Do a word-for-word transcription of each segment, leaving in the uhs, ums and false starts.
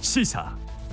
시사.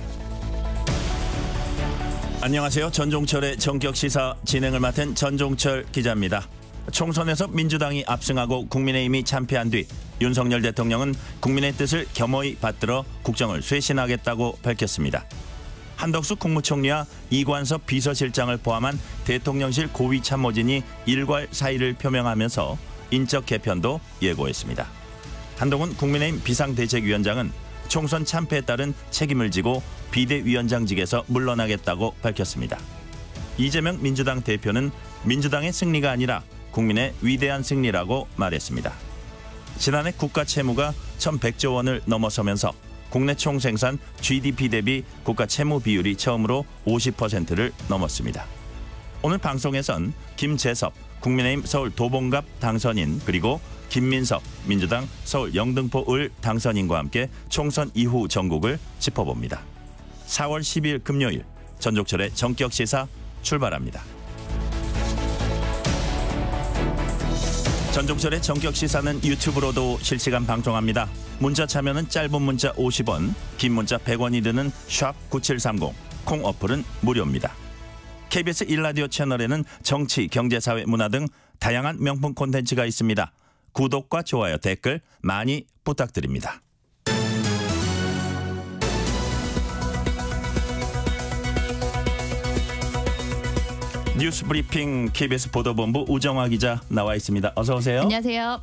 안녕하세요. 전종철의 전격 시사 진행을 맡은 전종철 기자입니다. 총선에서 민주당이 압승하고 국민의힘이 참패한 뒤 윤석열 대통령은 국민의 뜻을 겸허히 받들어 국정을 쇄신하겠다고 밝혔습니다. 한덕수 국무총리와 이관섭 비서실장을 포함한 대통령실 고위 참모진이 일괄 사의를 표명하면서 인적 개편도 예고했습니다. 한동훈 국민의힘 비상대책위원장은 총선 참패에 따른 책임을 지고 비대위원장직에서 물러나겠다고 밝혔습니다. 이재명 민주당 대표는 민주당의 승리가 아니라 국민의 위대한 승리라고 말했습니다. 지난해 국가 채무가 천백조 원을 넘어서면서 국내 총생산 지디피 대비 국가 채무 비율이 처음으로 오십 퍼센트를 넘었습니다. 오늘 방송에선 김재섭 국민의힘 서울 도봉갑 당선인 그리고 김민석 민주당 서울 영등포을 당선인과 함께 총선 이후 전국을 짚어봅니다. 사월 십일 금요일 전종철의 전격시사 출발합니다. 전종철의 전격시사는 유튜브로도 실시간 방송합니다. 문자 참여는 짧은 문자 오십 원, 긴 문자 백 원이 드는 샵 구칠삼공, 콩 어플은 무료입니다. 케이비에스 일 라디오 채널에는 정치, 경제, 사회, 문화 등 다양한 명품 콘텐츠가 있습니다. 구독과 좋아요, 댓글 많이 부탁드립니다. 뉴스 브리핑 케이비에스 보도본부 우정화 기자 나와 있습니다. 어서 오세요. 안녕하세요.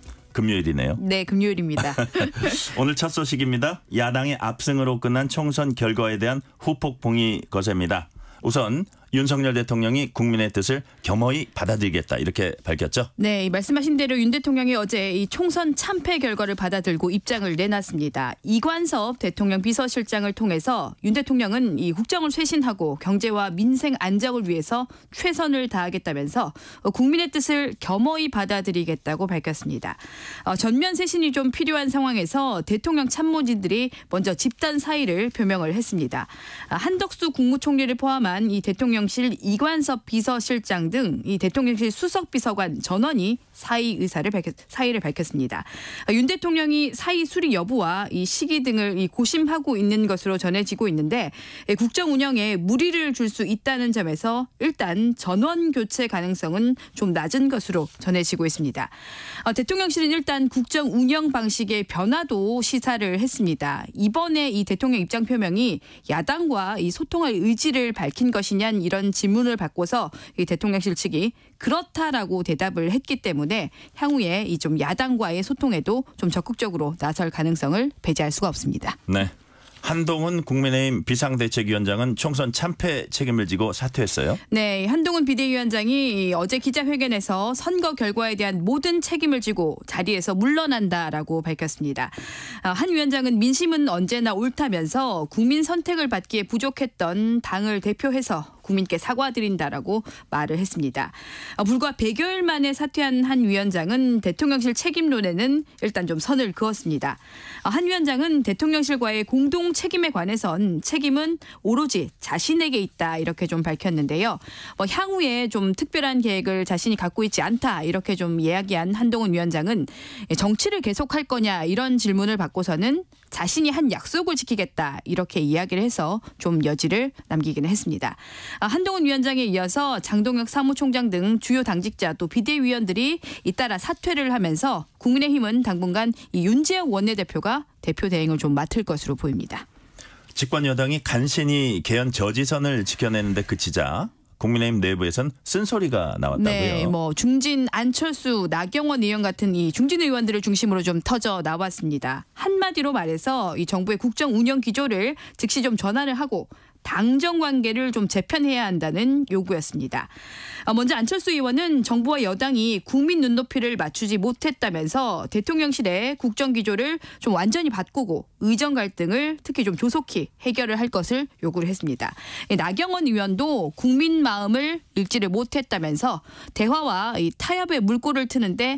금요일이네요. 네, 금요일입니다. 오늘 첫 소식입니다. 야당의 압승으로 끝난 총선 결과에 대한 후폭풍이 거셉니다. 우선 윤석열 대통령이 국민의 뜻을 겸허히 받아들이겠다 이렇게 밝혔죠. 네, 말씀하신 대로 윤 대통령이 어제 이 총선 참패 결과를 받아들고 입장을 내놨습니다. 이관섭 대통령 비서실장을 통해서 윤 대통령은 이 국정을 쇄신하고 경제와 민생 안정을 위해서 최선을 다하겠다면서 국민의 뜻을 겸허히 받아들이겠다고 밝혔습니다. 어, 전면 쇄신이 좀 필요한 상황에서 대통령 참모진들이 먼저 집단 사의를 표명을 했습니다. 한덕수 국무총리를 포함한 이 대통령 실 이관섭 비서실장 등 이 대통령실 수석 비서관 전원이 사의 의사를 밝혔, 사의를 밝혔습니다. 윤 대통령이 사의 수리 여부와 이 시기 등을 이 고심하고 있는 것으로 전해지고 있는데 국정 운영에 무리를 줄 수 있다는 점에서 일단 전원 교체 가능성은 좀 낮은 것으로 전해지고 있습니다. 어, 대통령실은 일단 국정 운영 방식의 변화도 시사를 했습니다. 이번에 이 대통령 입장 표명이 야당과 이 소통할 의지를 밝힌 것이냐는 이런 질문을 받고서 이 대통령실 측이 그렇다라고 대답을 했기 때문에 향후에 이 좀 야당과의 소통에도 좀 적극적으로 나설 가능성을 배제할 수가 없습니다. 네. 한동훈 국민의힘 비상대책위원장은 총선 참패 책임을 지고 사퇴했어요. 네, 한동훈 비대위원장이 어제 기자회견에서 선거 결과에 대한 모든 책임을 지고 자리에서 물러난다라고 밝혔습니다. 한 위원장은 민심은 언제나 옳다면서 국민 선택을 받기에 부족했던 당을 대표해서 국민께 사과드린다라고 말을 했습니다. 불과 백여일 만에 사퇴한 한 위원장은 대통령실 책임론에는 일단 좀 선을 그었습니다. 한 위원장은 대통령실과의 공동 책임에 관해선 책임은 오로지 자신에게 있다 이렇게 좀 밝혔는데요. 뭐 향후에 좀 특별한 계획을 자신이 갖고 있지 않다 이렇게 좀 이야기한 한동훈 위원장은 정치를 계속할 거냐 이런 질문을 받고서는 자신이 한 약속을 지키겠다 이렇게 이야기를 해서 좀 여지를 남기기는 했습니다. 한동훈 위원장에 이어서 장동혁 사무총장 등 주요 당직자 또 비대위원들이 잇따라 사퇴를 하면서 국민의힘은 당분간 이 윤재욱 원내대표가 대표 대행을 좀 맡을 것으로 보입니다. 집권 여당이 간신히 개헌 저지선을 지켜내는데 그치자 국민의힘 내부에선 쓴소리가 나왔다고요. 네, 뭐 중진 안철수, 나경원 의원 같은 이 중진 의원들을 중심으로 좀 터져 나왔습니다. 한마디로 말해서 이 정부의 국정 운영 기조를 즉시 좀 전환을 하고 당정 관계를 좀 재편해야 한다는 요구였습니다. 먼저 안철수 의원은 정부와 여당이 국민 눈높이를 맞추지 못했다면서 대통령실의 국정 기조를 좀 완전히 바꾸고 의정 갈등을 특히 좀 조속히 해결을 할 것을 요구를 했습니다. 나경원 의원도 국민 마음을 읽지를 못했다면서 대화와 이 타협의 물꼬를 트는데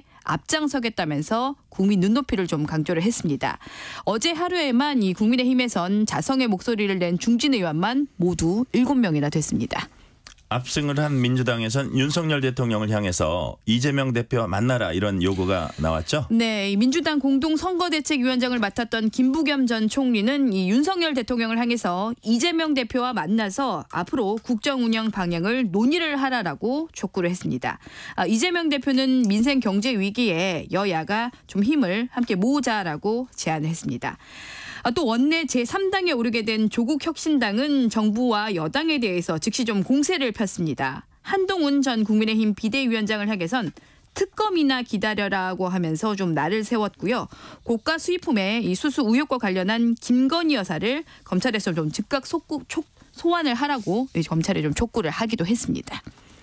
앞장서겠다면서 국민 눈높이를 좀 강조를 했습니다. 어제 하루에만 이 국민의힘에선 자성의 목소리를 낸 중진 의원만 모두 일곱 명이나 됐습니다. 압승을 한 민주당에선 윤석열 대통령을 향해서 이재명 대표와 만나라 이런 요구가 나왔죠? 네, 이 민주당 공동선거대책위원장을 맡았던 김부겸 전 총리는 이 윤석열 대통령을 향해서 이재명 대표와 만나서 앞으로 국정 운영 방향을 논의를 하라라고 촉구를 했습니다. 아, 이재명 대표는 민생 경제 위기에 여야가 좀 힘을 함께 모으자라고 제안을 했습니다. 또 원내 제삼 당에 오르게 된 조국혁신당은 정부와 여당에 대해서 즉시 좀 공세를 폈습니다. 한동훈 전 국민의힘 비대위원장을 향해선 특검이나 기다려라고 하면서 좀 날을 세웠고요. 고가 수입품의 이 수수 의혹과 관련한 김건희 여사를 검찰에서 좀 즉각 속구, 촉, 소환을 하라고 검찰에 좀 촉구를 하기도 했습니다.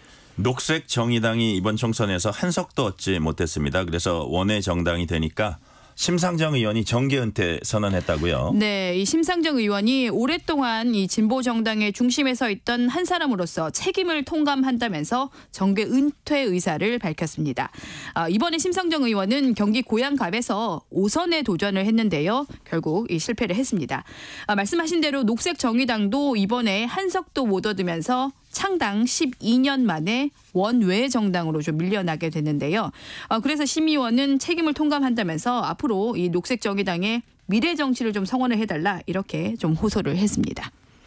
녹색 정의당이 이번 총선에서 한석도 얻지 못했습니다. 그래서 원외 정당이 되니까 심상정 의원이 정계 은퇴 선언했다고요? 네, 이 심상정 의원이 오랫동안 이 진보 정당의 중심에 서 있던 한 사람으로서 책임을 통감한다면서 정계 은퇴 의사를 밝혔습니다. 아, 이번에 심상정 의원은 경기 고양갑에서 오 선에 도전을 했는데요. 결국 이 실패를 했습니다. 아, 말씀하신 대로 녹색 정의당도 이번에 한석도 못 얻으면서 창당 십이 년 만에 원외 정당으로 좀 밀려나게 됐는데요. 어, 그래서 심 의원은 책임을 통감한다면서 앞으로 이 녹색 정의당의 미래 정치를 좀 성원을 해달라 이렇게 좀 호소를 했습니다.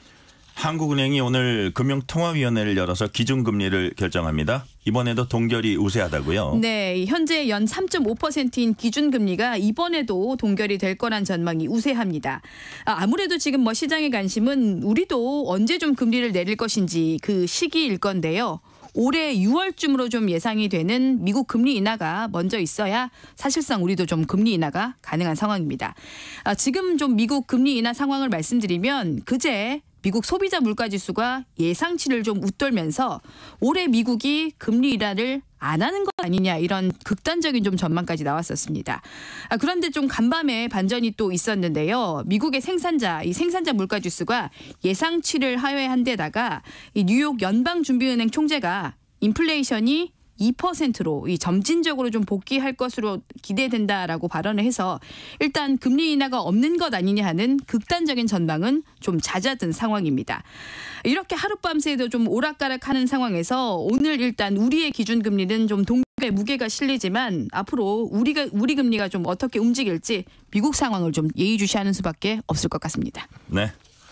한국은행이 오늘 금융통화위원회를 열어서 기준금리를 결정합니다. 이번에도 동결이 우세하다고요? 네, 현재 연 삼 점 오 퍼센트인 기준금리가 이번에도 동결이 될 거란 전망이 우세합니다. 아무래도 지금 뭐 시장의 관심은 우리도 언제 좀 금리를 내릴 것인지 그 시기일 건데요. 올해 유월쯤으로 좀 예상이 되는 미국 금리 인하가 먼저 있어야 사실상 우리도 좀 금리 인하가 가능한 상황입니다. 지금 좀 미국 금리 인하 상황을 말씀드리면 그제 미국 소비자 물가지수가 예상치를 좀 웃돌면서 올해 미국이 금리 인하를 안 하는 것 아니냐 이런 극단적인 좀 전망까지 나왔었습니다. 아, 그런데 좀 간밤에 반전이 또 있었는데요. 미국의 생산자, 이 생산자 물가지수가 예상치를 하회한 데다가 이 뉴욕 연방준비은행 총재가 인플레이션이 이 퍼센트로 이 점진적으로 좀 복귀할 것으로 기대된다라고 발언을 해서 일단 금리 인하가 없는 것 아니냐 하는 극단적인 전망은 좀 잦아든 상황입니다. 이렇게 하룻밤새도 좀 오락가락하는 상황에서 오늘 일단 우리의 기준금리는 좀 동결의 무게가 실리지만 앞으로 우리가 우리 금리가 좀 어떻게 움직일지 미국 상황을 좀 예의주시하는 수밖에 없을 것 같습니다. 네.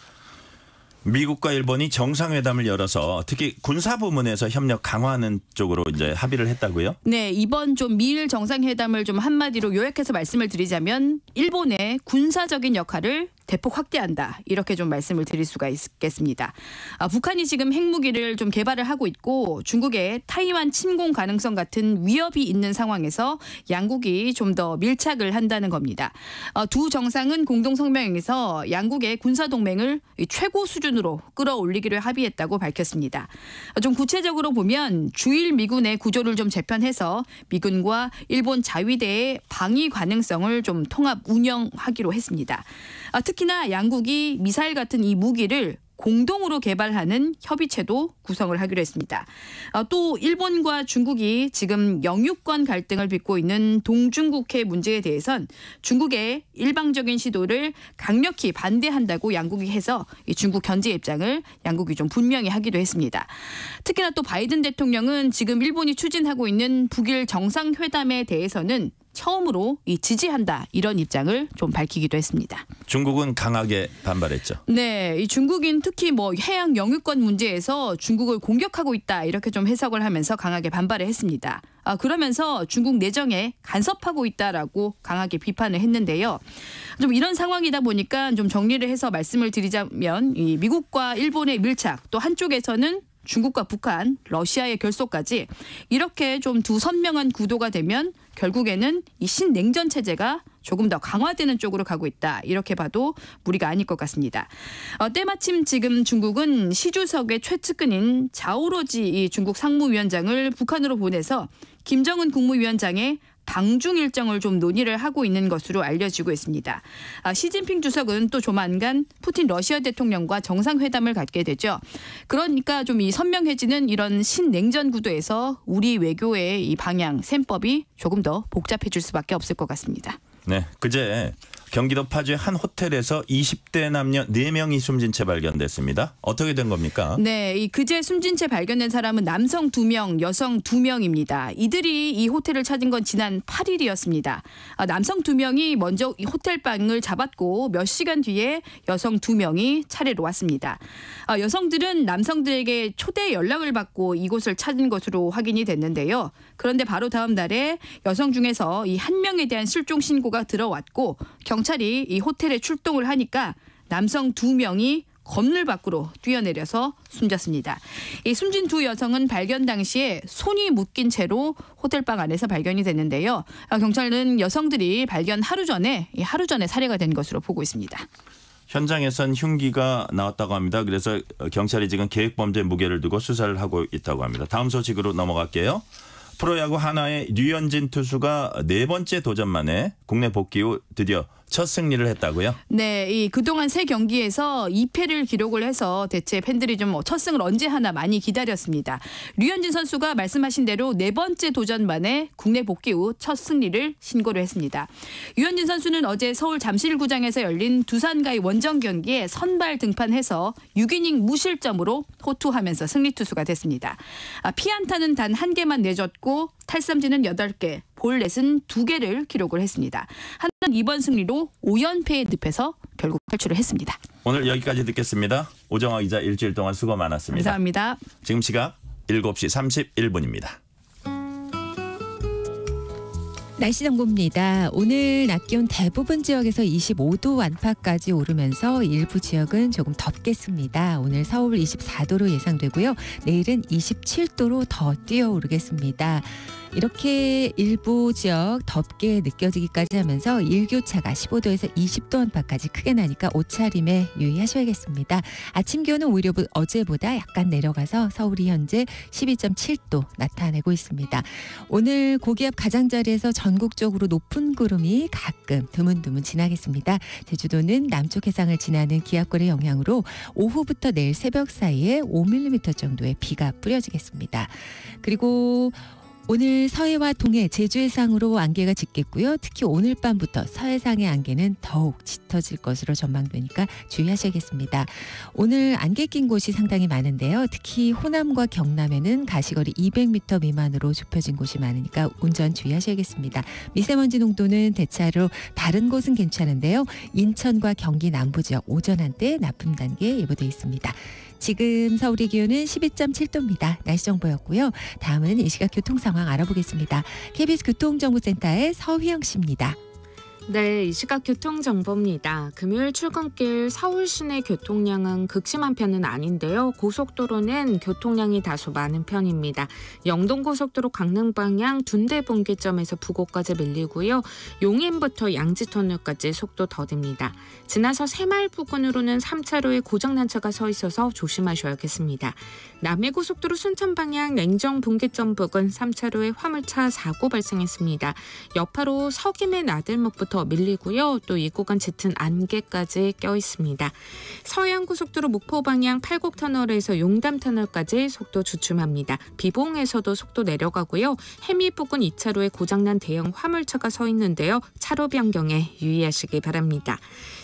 미국과 일본이 정상회담을 열어서 특히 군사 부문에서 협력 강화하는 쪽으로 이제 합의를 했다고요? 네, 이번 좀 미일 정상회담을 좀 한마디로 요약해서 말씀을 드리자면 일본의 군사적인 역할을 대폭 확대한다. 이렇게 좀 말씀을 드릴 수가 있겠습니다. 아, 북한이 지금 핵무기를 좀 개발을 하고 있고 중국의 타이완 침공 가능성 같은 위협이 있는 상황에서 양국이 좀 더 밀착을 한다는 겁니다. 아, 두 정상은 공동 성명에서 양국의 군사 동맹을 최고 수준으로 끌어올리기로 합의했다고 밝혔습니다. 아, 좀 구체적으로 보면 주일 미군의 구조를 좀 재편해서 미군과 일본 자위대의 방위 가능성을 좀 통합 운영하기로 했습니다. 아, 특히나 양국이 미사일 같은 이 무기를 공동으로 개발하는 협의체도 구성을 하기로 했습니다. 아, 또 일본과 중국이 지금 영유권 갈등을 빚고 있는 동중국해 문제에 대해선 중국의 일방적인 시도를 강력히 반대한다고 양국이 해서 이 중국 견제 입장을 양국이 좀 분명히 하기도 했습니다. 특히나 또 바이든 대통령은 지금 일본이 추진하고 있는 북일 정상회담에 대해서는 처음으로 이 지지한다 이런 입장을 좀 밝히기도 했습니다. 중국은 강하게 반발했죠. 네, 이 중국인 특히 뭐 해양 영유권 문제에서 중국을 공격하고 있다 이렇게 좀 해석을 하면서 강하게 반발을 했습니다. 아, 그러면서 중국 내정에 간섭하고 있다라고 강하게 비판을 했는데요. 좀 이런 상황이다 보니까 좀 정리를 해서 말씀을 드리자면 이 미국과 일본의 밀착 또 한쪽에서는 중국과 북한, 러시아의 결속까지 이렇게 좀 두 선명한 구도가 되면 결국에는 이 신냉전 체제가 조금 더 강화되는 쪽으로 가고 있다. 이렇게 봐도 무리가 아닐 것 같습니다. 어, 때마침 지금 중국은 시 주석의 최측근인 자오로지 이 중국 상무위원장을 북한으로 보내서 김정은 국무위원장의 방중 일정을 좀 논의를 하고 있는 것으로 알려지고 있습니다. 아, 시진핑 주석은 또 조만간 푸틴 러시아 대통령과 정상회담을 갖게 되죠. 그러니까 좀 이 선명해지는 이런 신냉전 구도에서 우리 외교의 이 방향, 셈법이 조금 더 복잡해질 수밖에 없을 것 같습니다. 네, 그제 경기도 파주의 한 호텔에서 이십 대 남녀 네 명이 숨진 채 발견됐습니다. 어떻게 된 겁니까? 네, 이 그제 숨진 채 발견된 사람은 남성 두 명, 여성 두 명입니다. 이들이 이 호텔을 찾은 건 지난 팔 일이었습니다. 아, 남성 두 명이 먼저 이 호텔 방을 잡았고 몇 시간 뒤에 여성 두 명이 차례로 왔습니다. 아, 여성들은 남성들에게 초대 연락을 받고 이곳을 찾은 것으로 확인이 됐는데요. 그런데 바로 다음 날에 여성 중에서 이 한 명에 대한 실종 신고가 들어왔고 경찰이 이 호텔에 출동을 하니까 남성 두 명이 건물 밖으로 뛰어내려서 숨졌습니다. 이 숨진 두 여성은 발견 당시에 손이 묶인 채로 호텔방 안에서 발견이 됐는데요. 경찰은 여성들이 발견 하루 전에 하루 전에 살해가 된 것으로 보고 있습니다. 현장에선 흉기가 나왔다고 합니다. 그래서 경찰이 지금 계획범죄 무게를 두고 수사를 하고 있다고 합니다. 다음 소식으로 넘어갈게요. 프로야구 하나의 류현진 투수가 네 번째 도전 만에 국내 복귀 후 드디어 첫 승리를 했다고요? 네, 이 그동안 세 경기에서 이 패를 기록을 해서 대체 팬들이 좀 첫 승을 언제 하나 많이 기다렸습니다. 류현진 선수가 말씀하신 대로 네 번째 도전 만에 국내 복귀 후 첫 승리를 신고를 했습니다. 류현진 선수는 어제 서울 잠실구장에서 열린 두산과의 원정 경기에 선발 등판해서 육 이닝 무실점으로 호투하면서 승리 투수가 됐습니다. 아, 피안타는 단 한 개만 내줬고 탈삼진은 여덟 개, 볼넷은 두 개를 기록을 했습니다. 한편 이번 승리로 오 연패에 늪에서 결국 탈출을 했습니다. 오늘 여기까지 듣겠습니다. 오정화 기자 일주일 동안 수고 많았습니다. 감사합니다. 지금 시각 일곱 시 삼십일 분입니다. 날씨 정보입니다. 오늘 낮 기온 대부분 지역에서 이십오 도 안팎까지 오르면서 일부 지역은 조금 덥겠습니다. 오늘 서울 이십사 도로 예상되고요. 내일은 이십칠 도로 더 뛰어오르겠습니다. 이렇게 일부 지역 덥게 느껴지기까지 하면서 일교차가 십오 도에서 이십 도 안팎까지 크게 나니까 옷차림에 유의하셔야겠습니다. 아침 기온은 오히려 어제보다 약간 내려가서 서울이 현재 십이 점 칠 도 나타내고 있습니다. 오늘 고기압 가장자리에서 전국적으로 높은 구름이 가끔 드문드문 지나겠습니다. 제주도는 남쪽 해상을 지나는 기압골의 영향으로 오후부터 내일 새벽 사이에 오 밀리미터 정도의 비가 뿌려지겠습니다. 그리고 오늘 서해와 동해, 제주 해상으로 안개가 짙겠고요. 특히 오늘 밤부터 서해상의 안개는 더욱 짙어질 것으로 전망되니까 주의하셔야겠습니다. 오늘 안개 낀 곳이 상당히 많은데요. 특히 호남과 경남에는 가시거리 이백 미터 미만으로 좁혀진 곳이 많으니까 운전 주의하셔야겠습니다. 미세먼지 농도는 대체로 다른 곳은 괜찮은데요. 인천과 경기 남부 지역 오전 한때 나쁨 단계 예보돼 있습니다. 지금 서울의 기온은 십이 점 칠 도입니다. 날씨 정보였고요. 다음은 이 시각 교통 상황 알아보겠습니다. 케이비에스 교통정보센터의 서휘영 씨입니다. 네, 이 시각 교통정보입니다. 금요일 출근길 서울 시내 교통량은 극심한 편은 아닌데요. 고속도로는 교통량이 다소 많은 편입니다. 영동고속도로 강릉 방향 둔대 분기점에서 부곡까지 밀리고요. 용인부터 양지터널까지 속도 더딥니다. 지나서 새마을 부근으로는 삼 차로에 고장난 차가 서 있어서 조심하셔야겠습니다. 남해고속도로 순천 방향 냉정 분기점 부근 삼 차로에 화물차 사고 발생했습니다. 여파로 서김의 나들목부터 밀리고요. 또 이 구간 짙은 안개까지 껴 있습니다. 서해안고속도로 목포 방향 팔곡터널에서 용담터널까지 속도 주춤합니다. 비봉에서도 속도 내려가고요. 해미 부근 이 차로에 고장난 대형 화물차가 서 있는데요. 차로 변경에 유의하시기 바랍니다.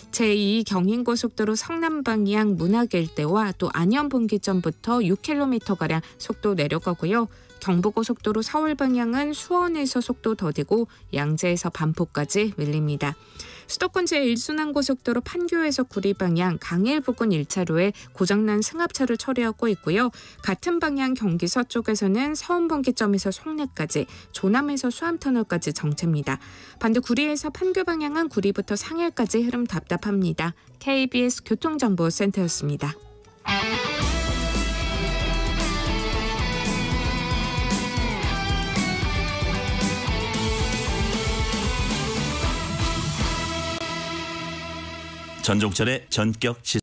제이 경인고속도로 성남 방향 문학 일대와 또 안현 분기점부터 육 킬로미터가량 속도 내려가고요. 경부고속도로 서울 방향은 수원에서 속도 더디고 양재에서 반포까지 밀립니다. 수도권 제일 순환고속도로 판교에서 구리 방향 강일 부근 일 차로에 고장난 승합차를 처리하고 있고요. 같은 방향 경기 서쪽에서는 서운분기점에서 송내까지, 조남에서 수암터널까지 정체입니다. 반대 구리에서 판교 방향은 구리부터 상일까지 흐름 답답합니다. 케이비에스 교통정보센터였습니다. 전종철의 전격 시사.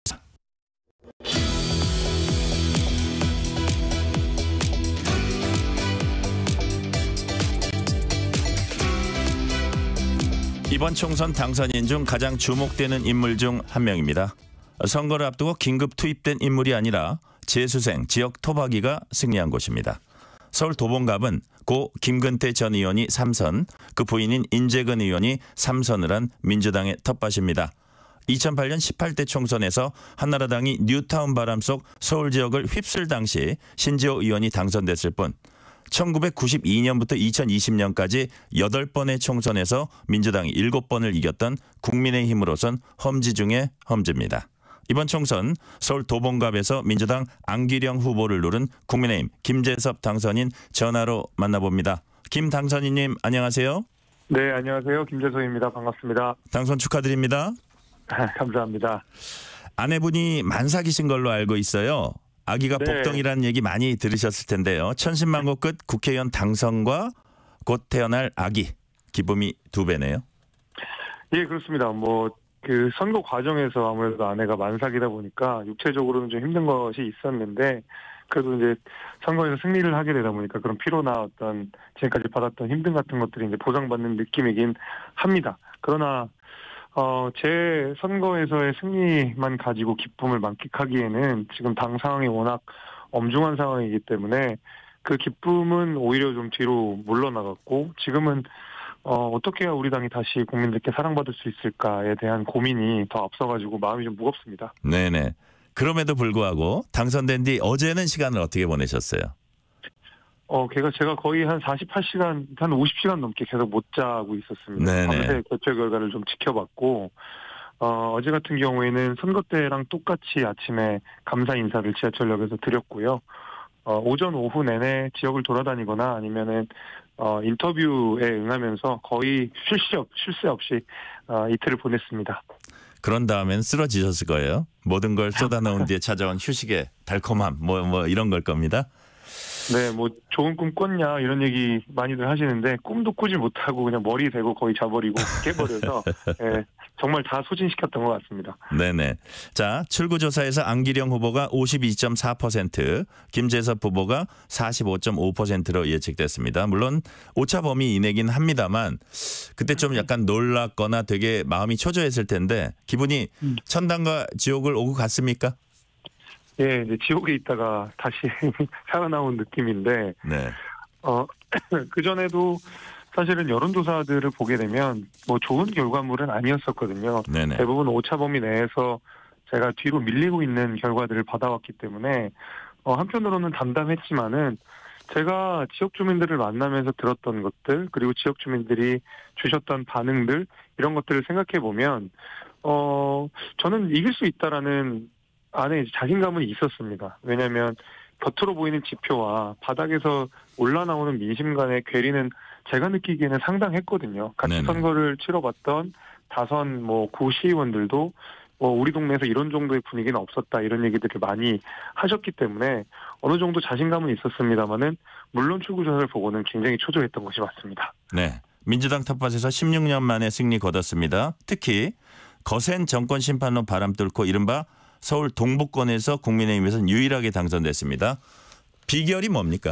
이번 총선 당선인 중 가장 주목되는 인물 중 한 명입니다. 선거를 앞두고 긴급 투입된 인물이 아니라 재수생, 지역 토박이가 승리한 곳입니다. 서울 도봉갑은 고 김근태 전 의원이 삼 선, 그 부인인 인재근 의원이 삼 선을 한 민주당의 텃밭입니다. 이천팔 년 십팔 대 총선에서 한나라당이 뉴타운 바람 속 서울 지역을 휩쓸 당시 신지호 의원이 당선됐을 뿐 천구백구십이 년부터 이천이십 년까지 여덟 번의 총선에서 민주당이 일곱 번을 이겼던 국민의힘으로선 험지 중의 험지입니다. 이번 총선 서울 도봉갑에서 민주당 안기령 후보를 누른 국민의힘 김재섭 당선인 전화로 만나봅니다. 김 당선인님 안녕하세요. 네, 안녕하세요. 김재섭입니다. 반갑습니다. 당선 축하드립니다. 감사합니다. 아내분이 만삭이신 걸로 알고 있어요. 아기가 네. 복덩이라는 얘기 많이 들으셨을 텐데요. 천신만고 끝 국회의원 당선과 곧 태어날 아기 기쁨이 두 배네요. 예, 그렇습니다. 뭐 그 선거 과정에서 아무래도 아내가 만삭이다 보니까 육체적으로는 좀 힘든 것이 있었는데 그래도 이제 선거에서 승리를 하게 되다 보니까 그런 피로나 어떤 지금까지 받았던 힘듦 같은 것들이 이제 보상받는 느낌이긴 합니다. 그러나 어, 제 선거에서의 승리만 가지고 기쁨을 만끽하기에는 지금 당 상황이 워낙 엄중한 상황이기 때문에 그 기쁨은 오히려 좀 뒤로 물러나갔고 지금은 어, 어떻게 해야 우리 당이 다시 국민들께 사랑받을 수 있을까에 대한 고민이 더 앞서가지고 마음이 좀 무겁습니다. 네네. 그럼에도 불구하고 당선된 뒤 어제는 시간을 어떻게 보내셨어요? 어, 걔가 제가 거의 한 사십팔 시간, 한 오십 시간 넘게 계속 못 자고 있었습니다. 네네. 밤새 개표 결과를 좀 지켜봤고, 어, 어제 같은 경우에는 선거 때랑 똑같이 아침에 감사 인사를 지하철역에서 드렸고요. 어, 오전 오후 내내 지역을 돌아다니거나 아니면은 어, 인터뷰에 응하면서 거의 쉴 새 없, 쉴 새 없이 어, 이틀을 보냈습니다. 그런 다음엔 쓰러지셨을 거예요. 모든 걸 쏟아놓은 뒤에 찾아온 휴식의 달콤함, 뭐, 뭐 이런 걸 겁니다. 네, 뭐 좋은 꿈 꿨냐 이런 얘기 많이들 하시는데 꿈도 꾸지 못하고 그냥 머리 대고 거의 자버리고 깨버려서 예, 정말 다 소진시켰던 것 같습니다. 네네. 자, 출구조사에서 안기령 후보가 오십이 점 사 퍼센트, 김재섭 후보가 사십오 점 오 퍼센트로 예측됐습니다. 물론 오차 범위 이내긴 합니다만 그때 좀 약간 놀랐거나 되게 마음이 초조했을 텐데 기분이 천당과 지옥을 오고 갔습니까? 예, 이제 지옥에 있다가 다시 살아나온 느낌인데, 네. 어, 그전에도 사실은 여론조사들을 보게 되면 뭐 좋은 결과물은 아니었었거든요. 네네. 대부분 오차 범위 내에서 제가 뒤로 밀리고 있는 결과들을 받아왔기 때문에, 어, 한편으로는 담담했지만은 제가 지역 주민들을 만나면서 들었던 것들, 그리고 지역 주민들이 주셨던 반응들, 이런 것들을 생각해 보면, 어, 저는 이길 수 있다라는 안에 자신감은 있었습니다. 왜냐하면 겉으로 보이는 지표와 바닥에서 올라나오는 민심 간의 괴리는 제가 느끼기에는 상당했거든요. 같이 네네. 선거를 치러봤던 다선 뭐 구시의원들도 뭐 우리 동네에서 이런 정도의 분위기는 없었다 이런 얘기들을 많이 하셨기 때문에 어느 정도 자신감은 있었습니다만은 물론 출구조사를 보고는 굉장히 초조했던 것이 맞습니다. 네. 민주당 텃밭에서 십육 년 만에 승리 거뒀습니다. 특히 거센 정권 심판론 바람 뚫고 이른바 서울 동북권에서 국민의힘에서는 유일하게 당선됐습니다. 비결이 뭡니까?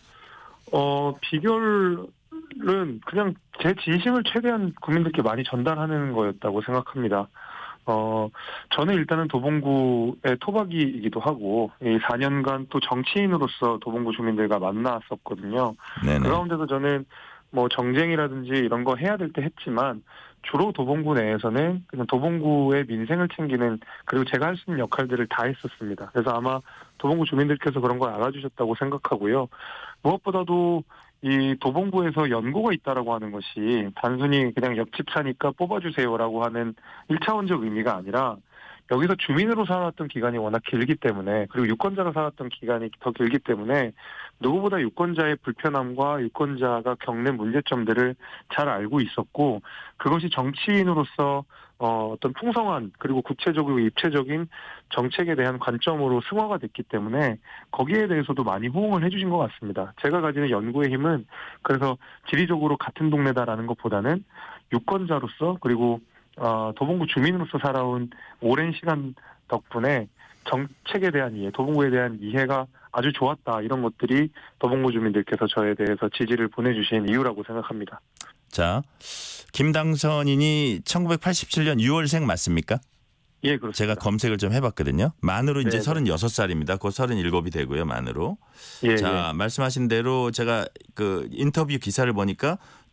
어, 비결은 그냥 제 진심을 최대한 국민들께 많이 전달하는 거였다고 생각합니다. 어, 저는 일단은 도봉구의 토박이이기도 하고, 이 사 년간 또 정치인으로서 도봉구 주민들과 만났었거든요. 네네. 그 가운데서 저는 뭐 정쟁이라든지 이런 거 해야 될 때 했지만, 주로 도봉구 내에서는 그냥 도봉구의 민생을 챙기는 그리고 제가 할 수 있는 역할들을 다 했었습니다. 그래서 아마 도봉구 주민들께서 그런 걸 알아주셨다고 생각하고요. 무엇보다도 이 도봉구에서 연고가 있다라고 하는 것이 단순히 그냥 옆집 사니까 뽑아주세요라고 하는 일차원적 의미가 아니라 여기서 주민으로 살았던 기간이 워낙 길기 때문에 그리고 유권자가 살았던 기간이 더 길기 때문에 누구보다 유권자의 불편함과 유권자가 겪는 문제점들을 잘 알고 있었고 그것이 정치인으로서 어, 어떤 풍성한 그리고 구체적이고 입체적인 정책에 대한 관점으로 승화가 됐기 때문에 거기에 대해서도 많이 호응을 해주신 것 같습니다. 제가 가지는 연구의 힘은 그래서 지리적으로 같은 동네다라는 것보다는 유권자로서 그리고 어, 도봉구 주민으로서 살아온 오랜 시간 덕분에 정책에 대한 이해, 도봉구에 대한 이해가 아주 좋았다. 이런 것들이 도봉구 주민들께서 저에 대해서 지지를 보내주신 이유라고 생각합니다. 자, 김 당선인이 천구백팔십칠 년 유월생 맞습니까? 예, 그렇습니다. 제가 검색을 좀 해봤거든요. 만으로 이제 네, 네. 서른여섯 살입니다. 곧 서른일곱이 되고요. 만으로. 예, 자, 예. 말씀하신 대로 제가 그 인터뷰 기사를 보니까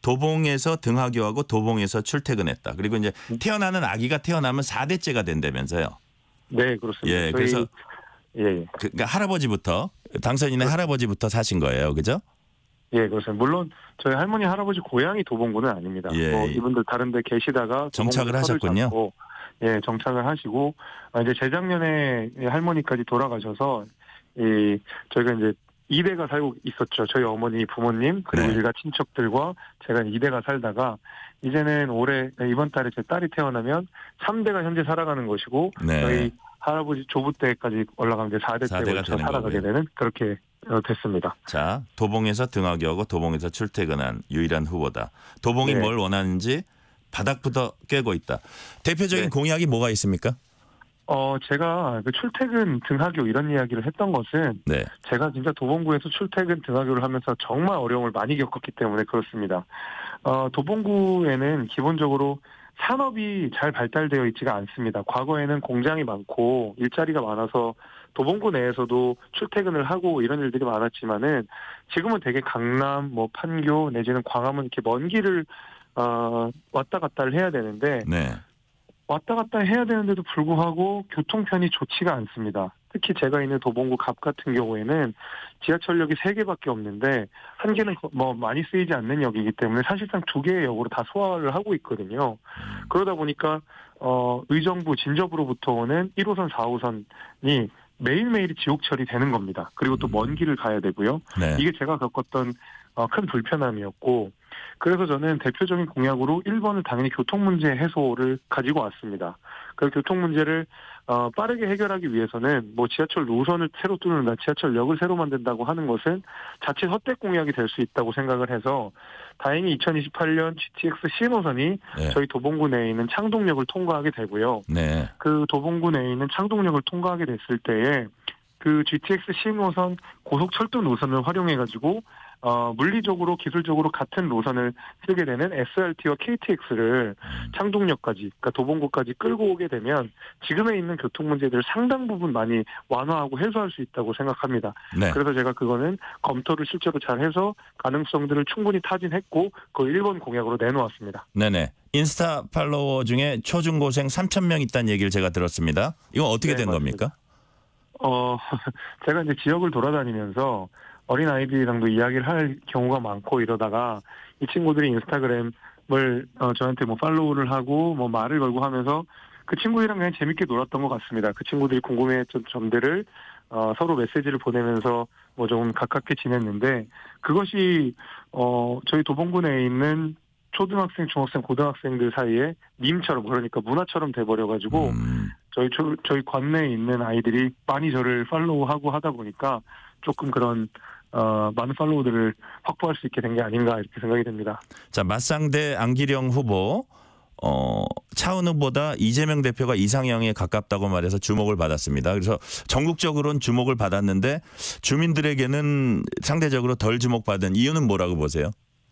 도봉에서 등하교하고 도봉에서 출퇴근했다. 그리고 이제 태어나는 아기가 태어나면 사 대째가 된다면서요. 네, 그렇습니다. 예, 저희, 그래서 예, 예. 그, 그러니까 할아버지부터 당선인의 할아버지부터 사신 거예요. 그죠? 예, 그렇습니다. 물론 저희 할머니 할아버지 고향이 도봉구는 아닙니다. 예. 뭐 이분들 다른 데 계시다가 정착을 도봉구에 터를 하셨군요. 잡고, 예, 정착을 하시고 아, 이제 재작년에 할머니까지 돌아가셔서 이 저희가 이제 이 대가 살고 있었죠. 저희 어머니, 부모님 그리고 네. 일가 친척들과 제가 이 대가 살다가 이제는 올해 이번 달에 제 딸이 태어나면 삼 대가 현재 살아가는 것이고 네. 저희 할아버지 조부 때까지 올라가면 이제 사 사 대째 대가 걸쳐 되는 살아가게 거고요. 되는 그렇게 어, 됐습니다. 자, 도봉에서 등하교하고 도봉에서 출퇴근한 유일한 후보다. 도봉이 네. 뭘 원하는지 바닥부터 깨고 있다. 대표적인 네. 공약이 뭐가 있습니까? 어, 제가 그 출퇴근 등하교 이런 이야기를 했던 것은 네. 제가 진짜 도봉구에서 출퇴근 등하교를 하면서 정말 어려움을 많이 겪었기 때문에 그렇습니다. 어, 도봉구에는 기본적으로 산업이 잘 발달되어 있지가 않습니다. 과거에는 공장이 많고 일자리가 많아서 도봉구 내에서도 출퇴근을 하고 이런 일들이 많았지만은 지금은 되게 강남, 뭐 판교 내지는 광화문 이렇게 먼 길을 어, 왔다 갔다를 해야 되는데 네. 왔다 갔다 해야 되는데도 불구하고 교통편이 좋지가 않습니다. 특히 제가 있는 도봉구 갑 같은 경우에는 지하철역이 세 개밖에 없는데 한 개는 뭐 많이 쓰이지 않는 역이기 때문에 사실상 두 개의 역으로 다 소화를 하고 있거든요. 그러다 보니까 어 의정부 진접으로부터 오는 일 호선, 사 호선이 매일매일 지옥철이 되는 겁니다. 그리고 또 먼 길을 가야 되고요. 네. 이게 제가 겪었던 어, 큰 불편함이었고 그래서 저는 대표적인 공약으로 일 번은 당연히 교통 문제 해소를 가지고 왔습니다. 그 교통 문제를 어, 빠르게 해결하기 위해서는 뭐 지하철 노선을 새로 뚫는다, 지하철역을 새로 만든다고 하는 것은 자칫 헛되게 공약이 될 수 있다고 생각을 해서 다행히 이천이십팔 년 지티엑스 신호선이 네. 저희 도봉구 내에 있는 창동역을 통과하게 되고요. 네. 그 도봉구 내에 있는 창동역을 통과하게 됐을 때에 그 지티엑스 신호선 고속철도 노선을 활용해가지고 어, 물리적으로 기술적으로 같은 노선을 쓰게 되는 에스알티와 케이티엑스를 창동역까지, 그러니까 도봉구까지 끌고 오게 되면 지금에 있는 교통 문제들을 상당 부분 많이 완화하고 해소할 수 있다고 생각합니다. 네. 그래서 제가 그거는 검토를 실제로 잘 해서 가능성들을 충분히 타진했고 그 일 번 공약으로 내놓았습니다. 네네. 인스타 팔로워 중에 초중고생 삼천 명 있다는 얘기를 제가 들었습니다. 이거 어떻게 네, 된 맞습니다. 겁니까? 어, 제가 이제 지역을 돌아다니면서 어린 아이들이랑도 이야기를 할 경우가 많고 이러다가 이 친구들이 인스타그램을 어, 저한테 뭐 팔로우를 하고 뭐 말을 걸고 하면서 그 친구들이랑 그냥 재밌게 놀았던 것 같습니다. 그 친구들이 궁금해했던 점들을 어, 서로 메시지를 보내면서 뭐 좀 가깝게 지냈는데 그것이 어, 저희 도봉구 내에 있는 초등학생, 중학생, 고등학생들 사이에 밈처럼 그러니까 문화처럼 돼버려가지고 음, 저희 저, 저희 관내에 있는 아이들이 많이 저를 팔로우하고 하다 보니까 조금 그런 어, 많은 팔로우들을 확보할 수 있게 된 게 아닌가 이렇게 생각이 됩니다. 자, 맞상대 안기령 후보 어, 차은 후보다 이재명 대표가 이상형에 가깝다고 말해서 주목을 받았습니다. 그래서 전국적으로는 주목을 받았는데 주민들에게는 상대적으로 덜 주목받은 이유는 뭐라고 보세요?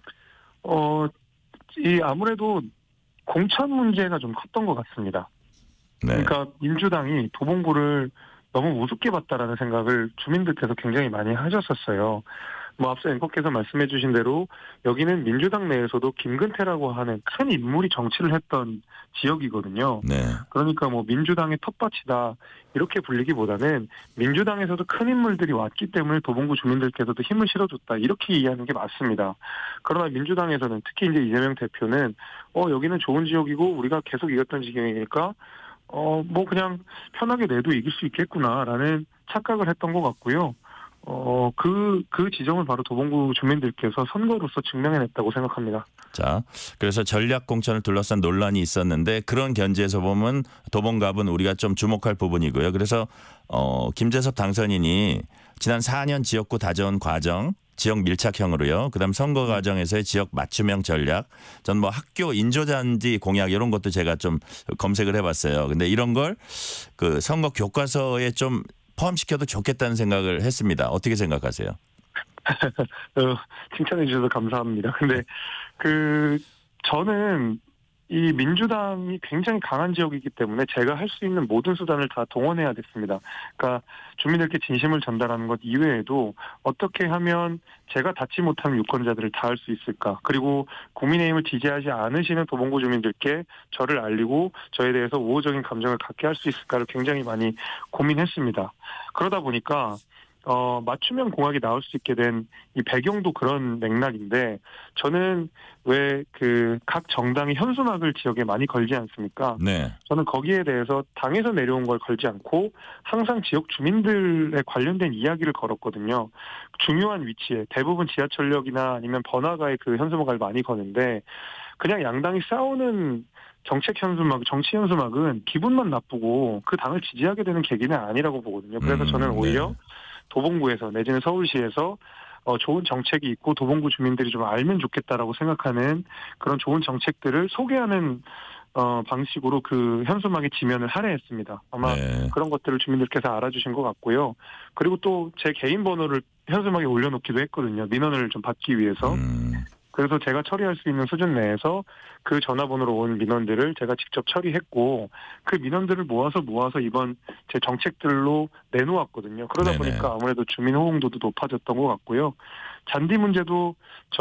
어, 이 아무래도 공천 문제가 좀 컸던 것 같습니다. 네. 그러니까 민주당이 도봉구를 너무 우습게 봤다라는 생각을 주민들께서 굉장히 많이 하셨었어요. 뭐 앞서 앵커께서 말씀해 주신 대로 여기는 민주당 내에서도 김근태라고 하는 큰 인물이 정치를 했던 지역이거든요. 네. 그러니까 뭐 민주당의 텃밭이다 이렇게 불리기보다는 민주당에서도 큰 인물들이 왔기 때문에 도봉구 주민들께서도 힘을 실어줬다 이렇게 이해하는 게 맞습니다. 그러나 민주당에서는 특히 이제 이재명 대표는 어 여기는 좋은 지역이고 우리가 계속 이겼던 지역이니까 어 뭐 그냥 편하게 내도 이길 수 있겠구나라는 착각을 했던 것 같고요. 어, 그, 그 지점을 바로 도봉구 주민들께서 선거로서 증명해냈다고 생각합니다. 자, 그래서 전략 공천을 둘러싼 논란이 있었는데 그런 견지에서 보면 도봉갑은 우리가 좀 주목할 부분이고요. 그래서 어, 김재섭 당선인이 지난 사 년 지역구 다져온 과정, 지역 밀착형으로요. 그다음 선거 과정에서의 지역 맞춤형 전략, 전 뭐 학교 인조잔디 공약 이런 것도 제가 좀 검색을 해봤어요. 근데 이런 걸 그 선거 교과서에 좀 포함시켜도 좋겠다는 생각을 했습니다. 어떻게 생각하세요? 어, 칭찬해 주셔서 감사합니다. 근데 그 저는 이 민주당이 굉장히 강한 지역이기 때문에 제가 할 수 있는 모든 수단을 다 동원해야 됐습니다. 그러니까 주민들께 진심을 전달하는 것 이외에도 어떻게 하면 제가 닿지 못하는 유권자들을 닿을 수 있을까? 그리고 국민의힘을 지지하지 않으시는 도봉구 주민들께 저를 알리고 저에 대해서 우호적인 감정을 갖게 할 수 있을까를 굉장히 많이 고민했습니다. 그러다 보니까 어, 맞춤형 공약이 나올 수 있게 된 이 배경도 그런 맥락인데, 저는 왜 그 각 정당이 현수막을 지역에 많이 걸지 않습니까? 네. 저는 거기에 대해서 당에서 내려온 걸 걸지 않고 항상 지역 주민들에 관련된 이야기를 걸었거든요. 중요한 위치에 대부분 지하철역이나 아니면 번화가에 그 현수막을 많이 거는데, 그냥 양당이 싸우는 정책 현수막, 정치 현수막은 기분만 나쁘고 그 당을 지지하게 되는 계기는 아니라고 보거든요. 그래서 저는 오히려 네. 도봉구에서 내지는 서울시에서 어, 좋은 정책이 있고 도봉구 주민들이 좀 알면 좋겠다라고 생각하는 그런 좋은 정책들을 소개하는 어, 방식으로 그 현수막의 지면을 할애했습니다. 아마 네. 그런 것들을 주민들께서 알아주신 것 같고요. 그리고 또 제 개인 번호를 현수막에 올려놓기도 했거든요. 민원을 좀 받기 위해서. 음. 그래서 제가 처리할 수 있는 수준 내에서 그 전화번호로 온 민원들을 제가 직접 처리했고, 그 민원들을 모아서 모아서 이번 제 정책들로 내놓았거든요. 그러다 네네. 보니까 아무래도 주민 호응도도 높아졌던 것 같고요. 잔디 문제도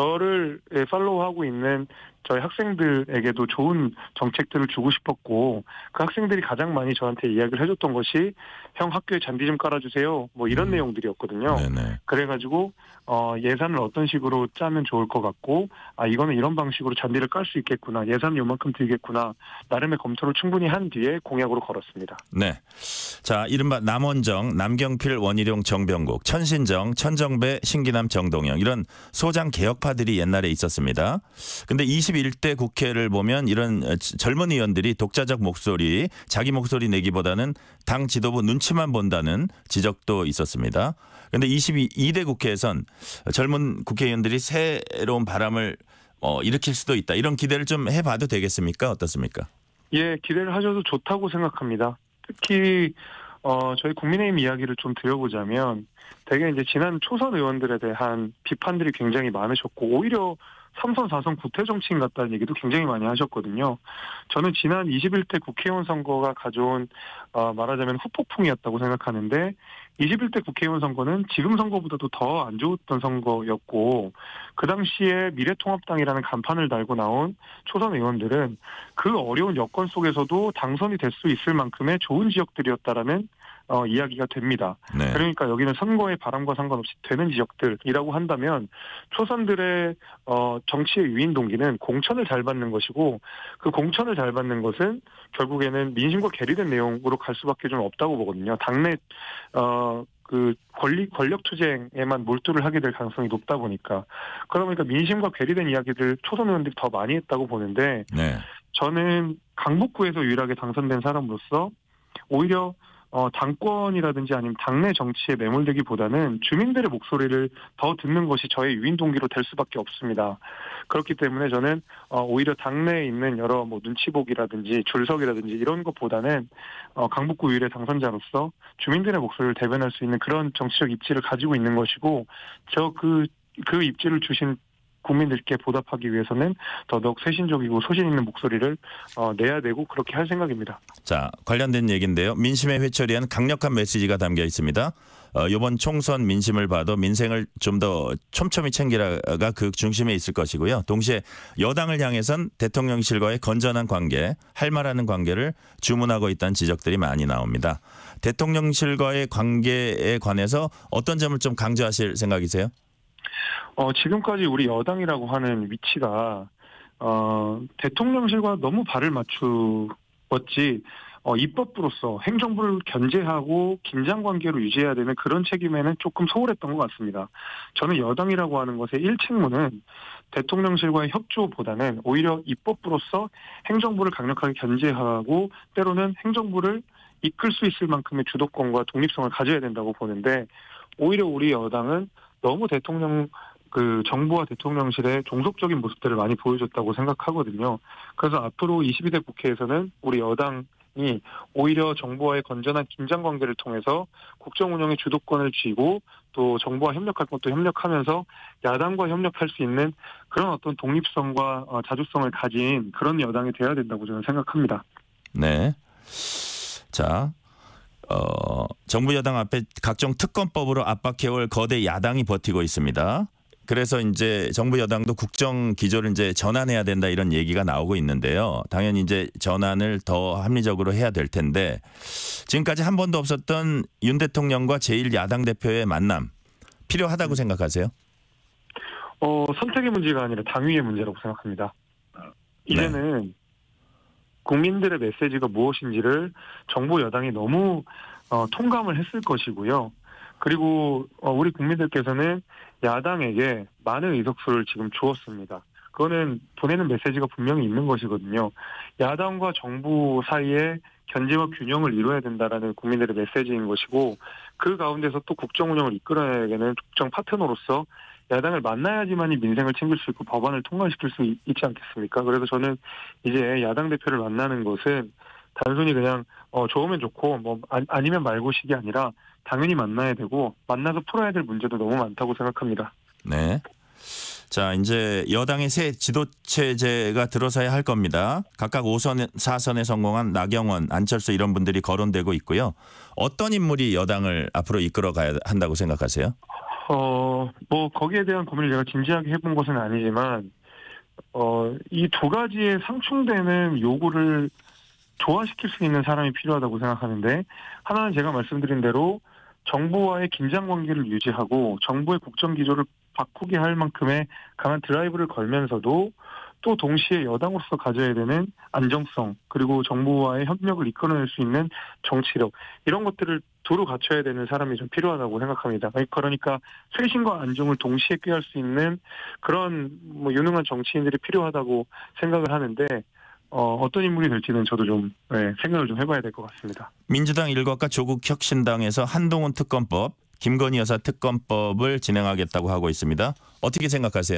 저를 팔로우하고 있는 저희 학생들에게도 좋은 정책들을 주고 싶었고, 그 학생들이 가장 많이 저한테 이야기를 해줬던 것이 형 학교에 잔디 좀 깔아주세요. 뭐 이런 음. 내용들이었거든요. 네네. 그래가지고 어, 예산을 어떤 식으로 짜면 좋을 것 같고, 아 이거는 이런 방식으로 잔디를 깔 수 있겠구나. 예산이 요만큼 들겠구나. 나름의 검토를 충분히 한 뒤에 공약으로 걸었습니다. 네. 자, 이른바 남원정, 남경필, 원희룡, 정병국, 천신정, 천정배, 신기남, 정동영 이런 소장 개혁파들이 옛날에 있었습니다. 근데 이십일 대 국회를 보면 이런 젊은 의원들이 독자적 목소리, 자기 목소리 내기보다는 당 지도부 눈치만 본다는 지적도 있었습니다. 그런데 이십이 대 국회에선 젊은 국회의원들이 새로운 바람을 어, 일으킬 수도 있다. 이런 기대를 좀 해봐도 되겠습니까? 어떻습니까? 예, 기대를 하셔도 좋다고 생각합니다. 특히 어, 저희 국민의힘 이야기를 좀 드려보자면, 되게 이제 지난 초선 의원들에 대한 비판들이 굉장히 많으셨고, 오히려 삼선, 사선 구태 정치인 같다는 얘기도 굉장히 많이 하셨거든요. 저는 지난 이십일 대 국회의원 선거가 가져온 어, 말하자면 후폭풍이었다고 생각하는데, 이십일 대 국회의원 선거는 지금 선거보다도 더 안 좋았던 선거였고, 그 당시에 미래통합당이라는 간판을 달고 나온 초선 의원들은 그 어려운 여건 속에서도 당선이 될 수 있을 만큼의 좋은 지역들이었다라는 어, 이야기가 됩니다. 네. 그러니까 여기는 선거의 바람과 상관없이 되는 지역들이라고 한다면, 초선들의 어, 정치의 유인 동기는 공천을 잘 받는 것이고, 그 공천을 잘 받는 것은 결국에는 민심과 괴리된 내용으로 갈 수밖에 좀 없다고 보거든요. 당내 어, 그 권리 권력 투쟁에만 몰두를 하게 될 가능성이 높다 보니까, 그러니까 민심과 괴리된 이야기들 초선 의원들이 더 많이 했다고 보는데, 네. 저는 강북구에서 유일하게 당선된 사람으로서 오히려 어, 당권이라든지 아니면 당내 정치에 매몰되기보다는 주민들의 목소리를 더 듣는 것이 저의 유인 동기로 될 수밖에 없습니다. 그렇기 때문에 저는 어, 오히려 당내에 있는 여러 뭐 눈치보기라든지 줄서기라든지 이런 것보다는 어, 강북구 유일의 당선자로서 주민들의 목소리를 대변할 수 있는 그런 정치적 입지를 가지고 있는 것이고, 저 그, 그 입지를 주신 국민들께 보답하기 위해서는 더더욱 세신적이고 소신 있는 목소리를 어, 내야 되고 그렇게 할 생각입니다. 자, 관련된 얘기인데요. 민심의 회초리에는 강력한 메시지가 담겨 있습니다. 어, 이번 총선 민심을 봐도 민생을 좀 더 촘촘히 챙기라가 그 중심에 있을 것이고요. 동시에 여당을 향해선 대통령실과의 건전한 관계, 할 말하는 관계를 주문하고 있다는 지적들이 많이 나옵니다. 대통령실과의 관계에 관해서 어떤 점을 좀 강조하실 생각이세요? 어, 지금까지 우리 여당이라고 하는 위치가, 어, 대통령실과 너무 발을 맞추었지, 어, 입법부로서 행정부를 견제하고 긴장 관계로 유지해야 되는 그런 책임에는 조금 소홀했던 것 같습니다. 저는 여당이라고 하는 것의 일책무는 대통령실과의 협조보다는 오히려 입법부로서 행정부를 강력하게 견제하고, 때로는 행정부를 이끌 수 있을 만큼의 주도권과 독립성을 가져야 된다고 보는데, 오히려 우리 여당은 너무 대통령, 그 정부와 대통령실의 종속적인 모습들을 많이 보여줬다고 생각하거든요. 그래서 앞으로 이십이 대 국회에서는 우리 여당 오히려 정부와의 건전한 긴장 관계를 통해서 국정 운영의 주도권을 쥐고 또 정부와 협력할 것도 협력하면서 야당과 협력할 수 있는 그런 어떤 독립성과 어, 자주성을 가진 그런 여당이 돼야 된다고 저는 생각합니다. 네. 자, 어, 정부 여당 앞에 각종 특검법으로 압박해올 거대 야당이 버티고 있습니다. 그래서 이제 정부 여당도 국정 기조를 이제 전환해야 된다 이런 얘기가 나오고 있는데요. 당연히 이제 전환을 더 합리적으로 해야 될 텐데 지금까지 한 번도 없었던 윤 대통령과 제일 야당 대표의 만남 필요하다고 생각하세요? 어, 선택의 문제가 아니라 당위의 문제라고 생각합니다. 이제는 네. 국민들의 메시지가 무엇인지를 정부 여당이 너무 어, 통감을 했을 것이고요. 그리고 어, 우리 국민들께서는 야당에게 많은 의석수를 지금 주었습니다. 그거는 보내는 메시지가 분명히 있는 것이거든요. 야당과 정부 사이에 견제와 균형을 이루어야 된다라는 국민들의 메시지인 것이고 그 가운데서 또 국정 운영을 이끌어내는 국정 파트너로서 야당을 만나야지만이 민생을 챙길 수 있고 법안을 통과시킬 수 있, 있지 않겠습니까? 그래서 저는 이제 야당 대표를 만나는 것은 단순히 그냥 어, 좋으면 좋고 뭐 아, 아니면 말고식이 아니라 당연히 만나야 되고 만나서 풀어야 될 문제도 너무 많다고 생각합니다. 네. 자, 이제 여당의 새 지도체제가 들어서야 할 겁니다. 각각 오 선, 사 선에 성공한 나경원, 안철수 이런 분들이 거론되고 있고요. 어떤 인물이 여당을 앞으로 이끌어 가야 한다고 생각하세요? 어, 뭐 거기에 대한 고민을 제가 진지하게 해본 것은 아니지만 어, 이 두 가지의 상충되는 요구를 조화시킬 수 있는 사람이 필요하다고 생각하는데 하나는 제가 말씀드린 대로 정부와의 긴장 관계를 유지하고 정부의 국정 기조를 바꾸게 할 만큼의 강한 드라이브를 걸면서도 또 동시에 여당으로서 가져야 되는 안정성 그리고 정부와의 협력을 이끌어낼 수 있는 정치력 이런 것들을 두루 갖춰야 되는 사람이 좀 필요하다고 생각합니다. 그러니까 쇄신과 안정을 동시에 꾀할 수 있는 그런 뭐 유능한 정치인들이 필요하다고 생각을 하는데 어, 어떤 인물이 될지는 저도 좀 네, 생각을 좀 해봐야 될 것 같습니다. 민주당 일각과 조국혁신당에서 한동훈 특검법, 김건희 여사 특검법을 진행하겠다고 하고 있습니다. 어떻게 생각하세요?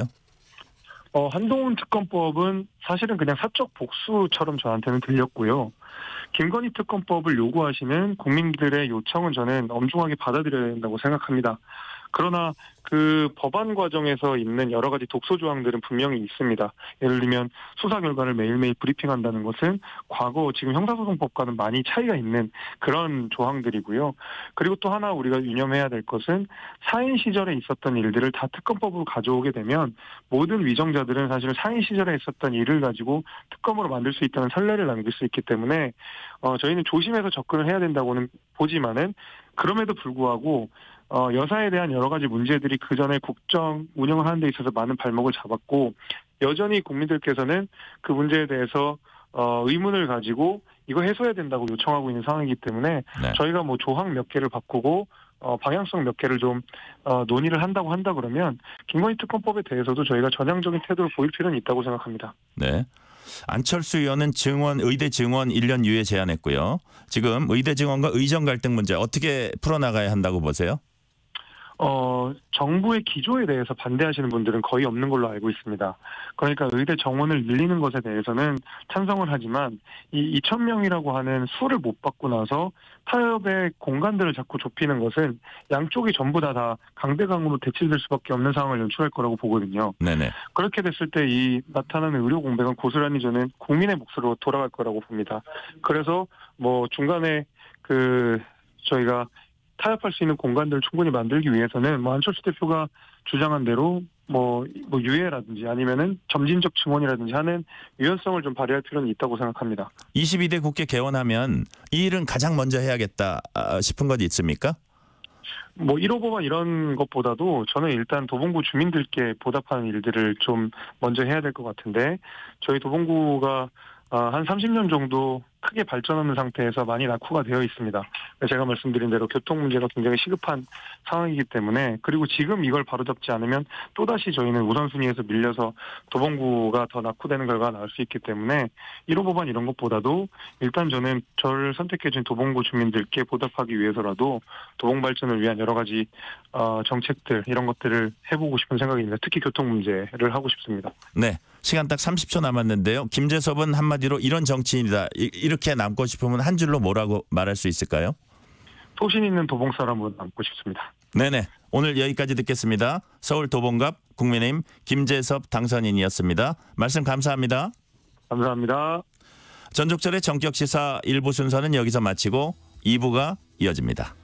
어, 한동훈 특검법은 사실은 그냥 사적 복수처럼 저한테는 들렸고요. 김건희 특검법을 요구하시는 국민들의 요청은 저는 엄중하게 받아들여야 된다고 생각합니다. 그러나 그 법안 과정에서 있는 여러 가지 독소 조항들은 분명히 있습니다. 예를 들면 수사 결과를 매일매일 브리핑한다는 것은 과거 지금 형사소송법과는 많이 차이가 있는 그런 조항들이고요. 그리고 또 하나 우리가 유념해야 될 것은 사인 시절에 있었던 일들을 다 특검법으로 가져오게 되면 모든 위정자들은 사실 사인 시절에 있었던 일을 가지고 특검으로 만들 수 있다는 선례를 남길 수 있기 때문에 어, 저희는 조심해서 접근을 해야 된다고는 보지만은 그럼에도 불구하고 어, 여사에 대한 여러 가지 문제들이 그 전에 국정 운영을 하는 데 있어서 많은 발목을 잡았고 여전히 국민들께서는 그 문제에 대해서 어, 의문을 가지고 이거 해소해야 된다고 요청하고 있는 상황이기 때문에 네. 저희가 뭐 조항 몇 개를 바꾸고 어, 방향성 몇 개를 좀 어, 논의를 한다고 한다 그러면 김건희 특검법에 대해서도 저희가 전향적인 태도를 보일 필요는 있다고 생각합니다. 네. 안철수 의원은 증원, 의대 증원 일 년 유예 제안했고요. 지금 의대 증원과 의정 갈등 문제 어떻게 풀어나가야 한다고 보세요? 어, 정부의 기조에 대해서 반대하시는 분들은 거의 없는 걸로 알고 있습니다. 그러니까 의대 정원을 늘리는 것에 대해서는 찬성을 하지만 이 이천 명이라고 하는 수를 못 받고 나서 타협의 공간들을 자꾸 좁히는 것은 양쪽이 전부 다, 다 강대강으로 대치될 수밖에 없는 상황을 연출할 거라고 보거든요. 네네. 그렇게 됐을 때 이 나타나는 의료 공백은 고스란히 저는 국민의 몫으로 돌아갈 거라고 봅니다. 그래서 뭐 중간에 그 저희가 타협할 수 있는 공간들을 충분히 만들기 위해서는 뭐 안철수 대표가 주장한 대로 뭐, 뭐 유예라든지 아니면은 점진적 증원이라든지 하는 유연성을 좀 발휘할 필요는 있다고 생각합니다. 이십이 대 국회 개원하면 이 일은 가장 먼저 해야겠다 싶은 것 있습니까? 뭐 일 호 법안 이런 것보다도 저는 일단 도봉구 주민들께 보답하는 일들을 좀 먼저 해야 될 것 같은데 저희 도봉구가 한 삼십 년 정도 크게 발전하는 상태에서 많이 낙후가 되어 있습니다. 제가 말씀드린 대로 교통 문제가 굉장히 시급한 상황이기 때문에 그리고 지금 이걸 바로잡지 않으면 또다시 저희는 우선순위에서 밀려서 도봉구가 더 낙후되는 결과가 나올 수 있기 때문에 일 호 법안 이런 것보다도 일단 저는 저를 선택해 준 도봉구 주민들께 보답하기 위해서라도 도봉 발전을 위한 여러 가지 어, 정책들 이런 것들을 해보고 싶은 생각입니다. 특히 교통 문제를 하고 싶습니다. 네, 시간 딱 삼십 초 남았는데요. 김재섭은 한마디로 이런 정치인이다 이렇게 이렇게 남고 싶으면 한 줄로 뭐라고 말할 수 있을까요? 소신 있는 도봉 사람으로 남고 싶습니다. 네네. 오늘 여기까지 듣겠습니다. 서울 도봉갑 국민의힘 김재섭 당선인이었습니다. 말씀 감사합니다. 감사합니다. 전족철의 전격시사 일 부 순서는 여기서 마치고 이 부가 이어집니다.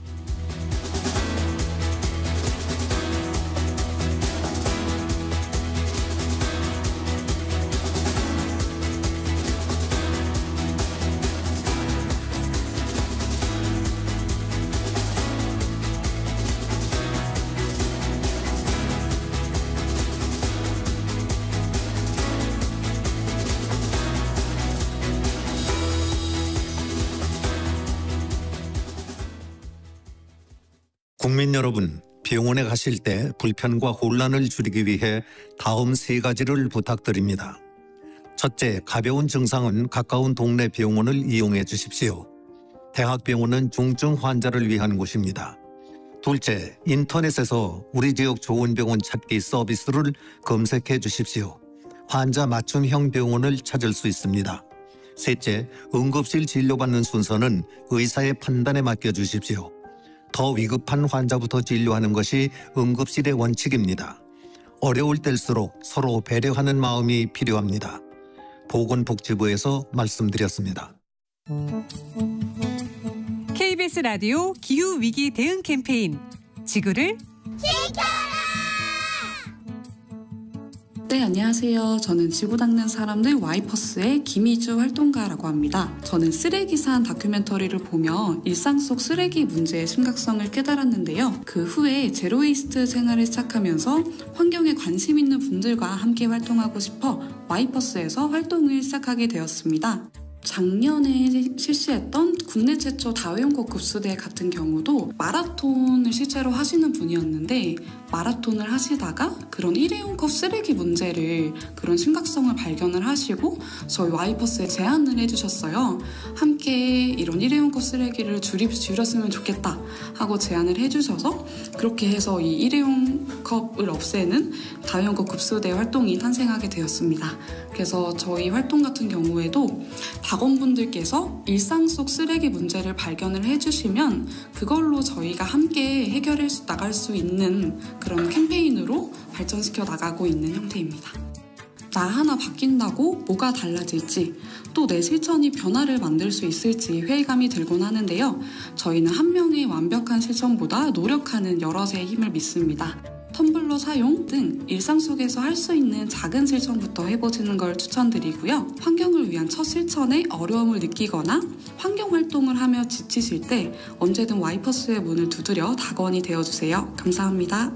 국민 여러분, 병원에 가실 때 불편과 혼란을 줄이기 위해 다음 세 가지를 부탁드립니다. 첫째, 가벼운 증상은 가까운 동네 병원을 이용해 주십시오. 대학병원은 중증 환자를 위한 곳입니다. 둘째, 인터넷에서 우리 지역 좋은 병원 찾기 서비스를 검색해 주십시오. 환자 맞춤형 병원을 찾을 수 있습니다. 셋째, 응급실 진료받는 순서는 의사의 판단에 맡겨주십시오. 더 위급한 환자부터 진료하는 것이 응급실의 원칙입니다. 어려울 때일수록 서로 배려하는 마음이 필요합니다. 보건복지부에서 말씀드렸습니다. 케이비에스 라디오 기후위기 대응 캠페인 지구를 네, 안녕하세요. 저는 지구 닦는 사람들 와이퍼스의 김희주 활동가라고 합니다. 저는 쓰레기산 다큐멘터리를 보며 일상 속 쓰레기 문제의 심각성을 깨달았는데요. 그 후에 제로웨이스트 생활을 시작하면서 환경에 관심 있는 분들과 함께 활동하고 싶어 와이퍼스에서 활동을 시작하게 되었습니다. 작년에 실시했던 국내 최초 다회용컵 급수대 같은 경우도 마라톤을 실제로 하시는 분이었는데 마라톤을 하시다가 그런 일회용컵 쓰레기 문제를 그런 심각성을 발견을 하시고 저희 와이퍼스에 제안을 해주셨어요. 함께 이런 일회용컵 쓰레기를 줄이, 줄였으면 좋겠다 하고 제안을 해주셔서 그렇게 해서 이 일회용컵을 없애는 다회용컵 급수대 활동이 탄생하게 되었습니다. 그래서 저희 활동 같은 경우에도 박원분들께서 일상 속 쓰레기 문제를 발견을 해주시면 그걸로 저희가 함께 해결해 나갈 수 있는 그런 캠페인으로 발전시켜 나가고 있는 형태입니다. 나 하나 바뀐다고 뭐가 달라질지 또 내 실천이 변화를 만들 수 있을지 회의감이 들곤 하는데요. 저희는 한 명의 완벽한 실천보다 노력하는 여럿의 힘을 믿습니다. 텀블러 사용 등 일상 속에서 할 수 있는 작은 실천부터 해보시는 걸 추천드리고요. 환경을 위한 첫 실천에 어려움을 느끼거나 환경활동을 하며 지치실 때 언제든 와이퍼스의 문을 두드려 낙원이 되어주세요. 감사합니다.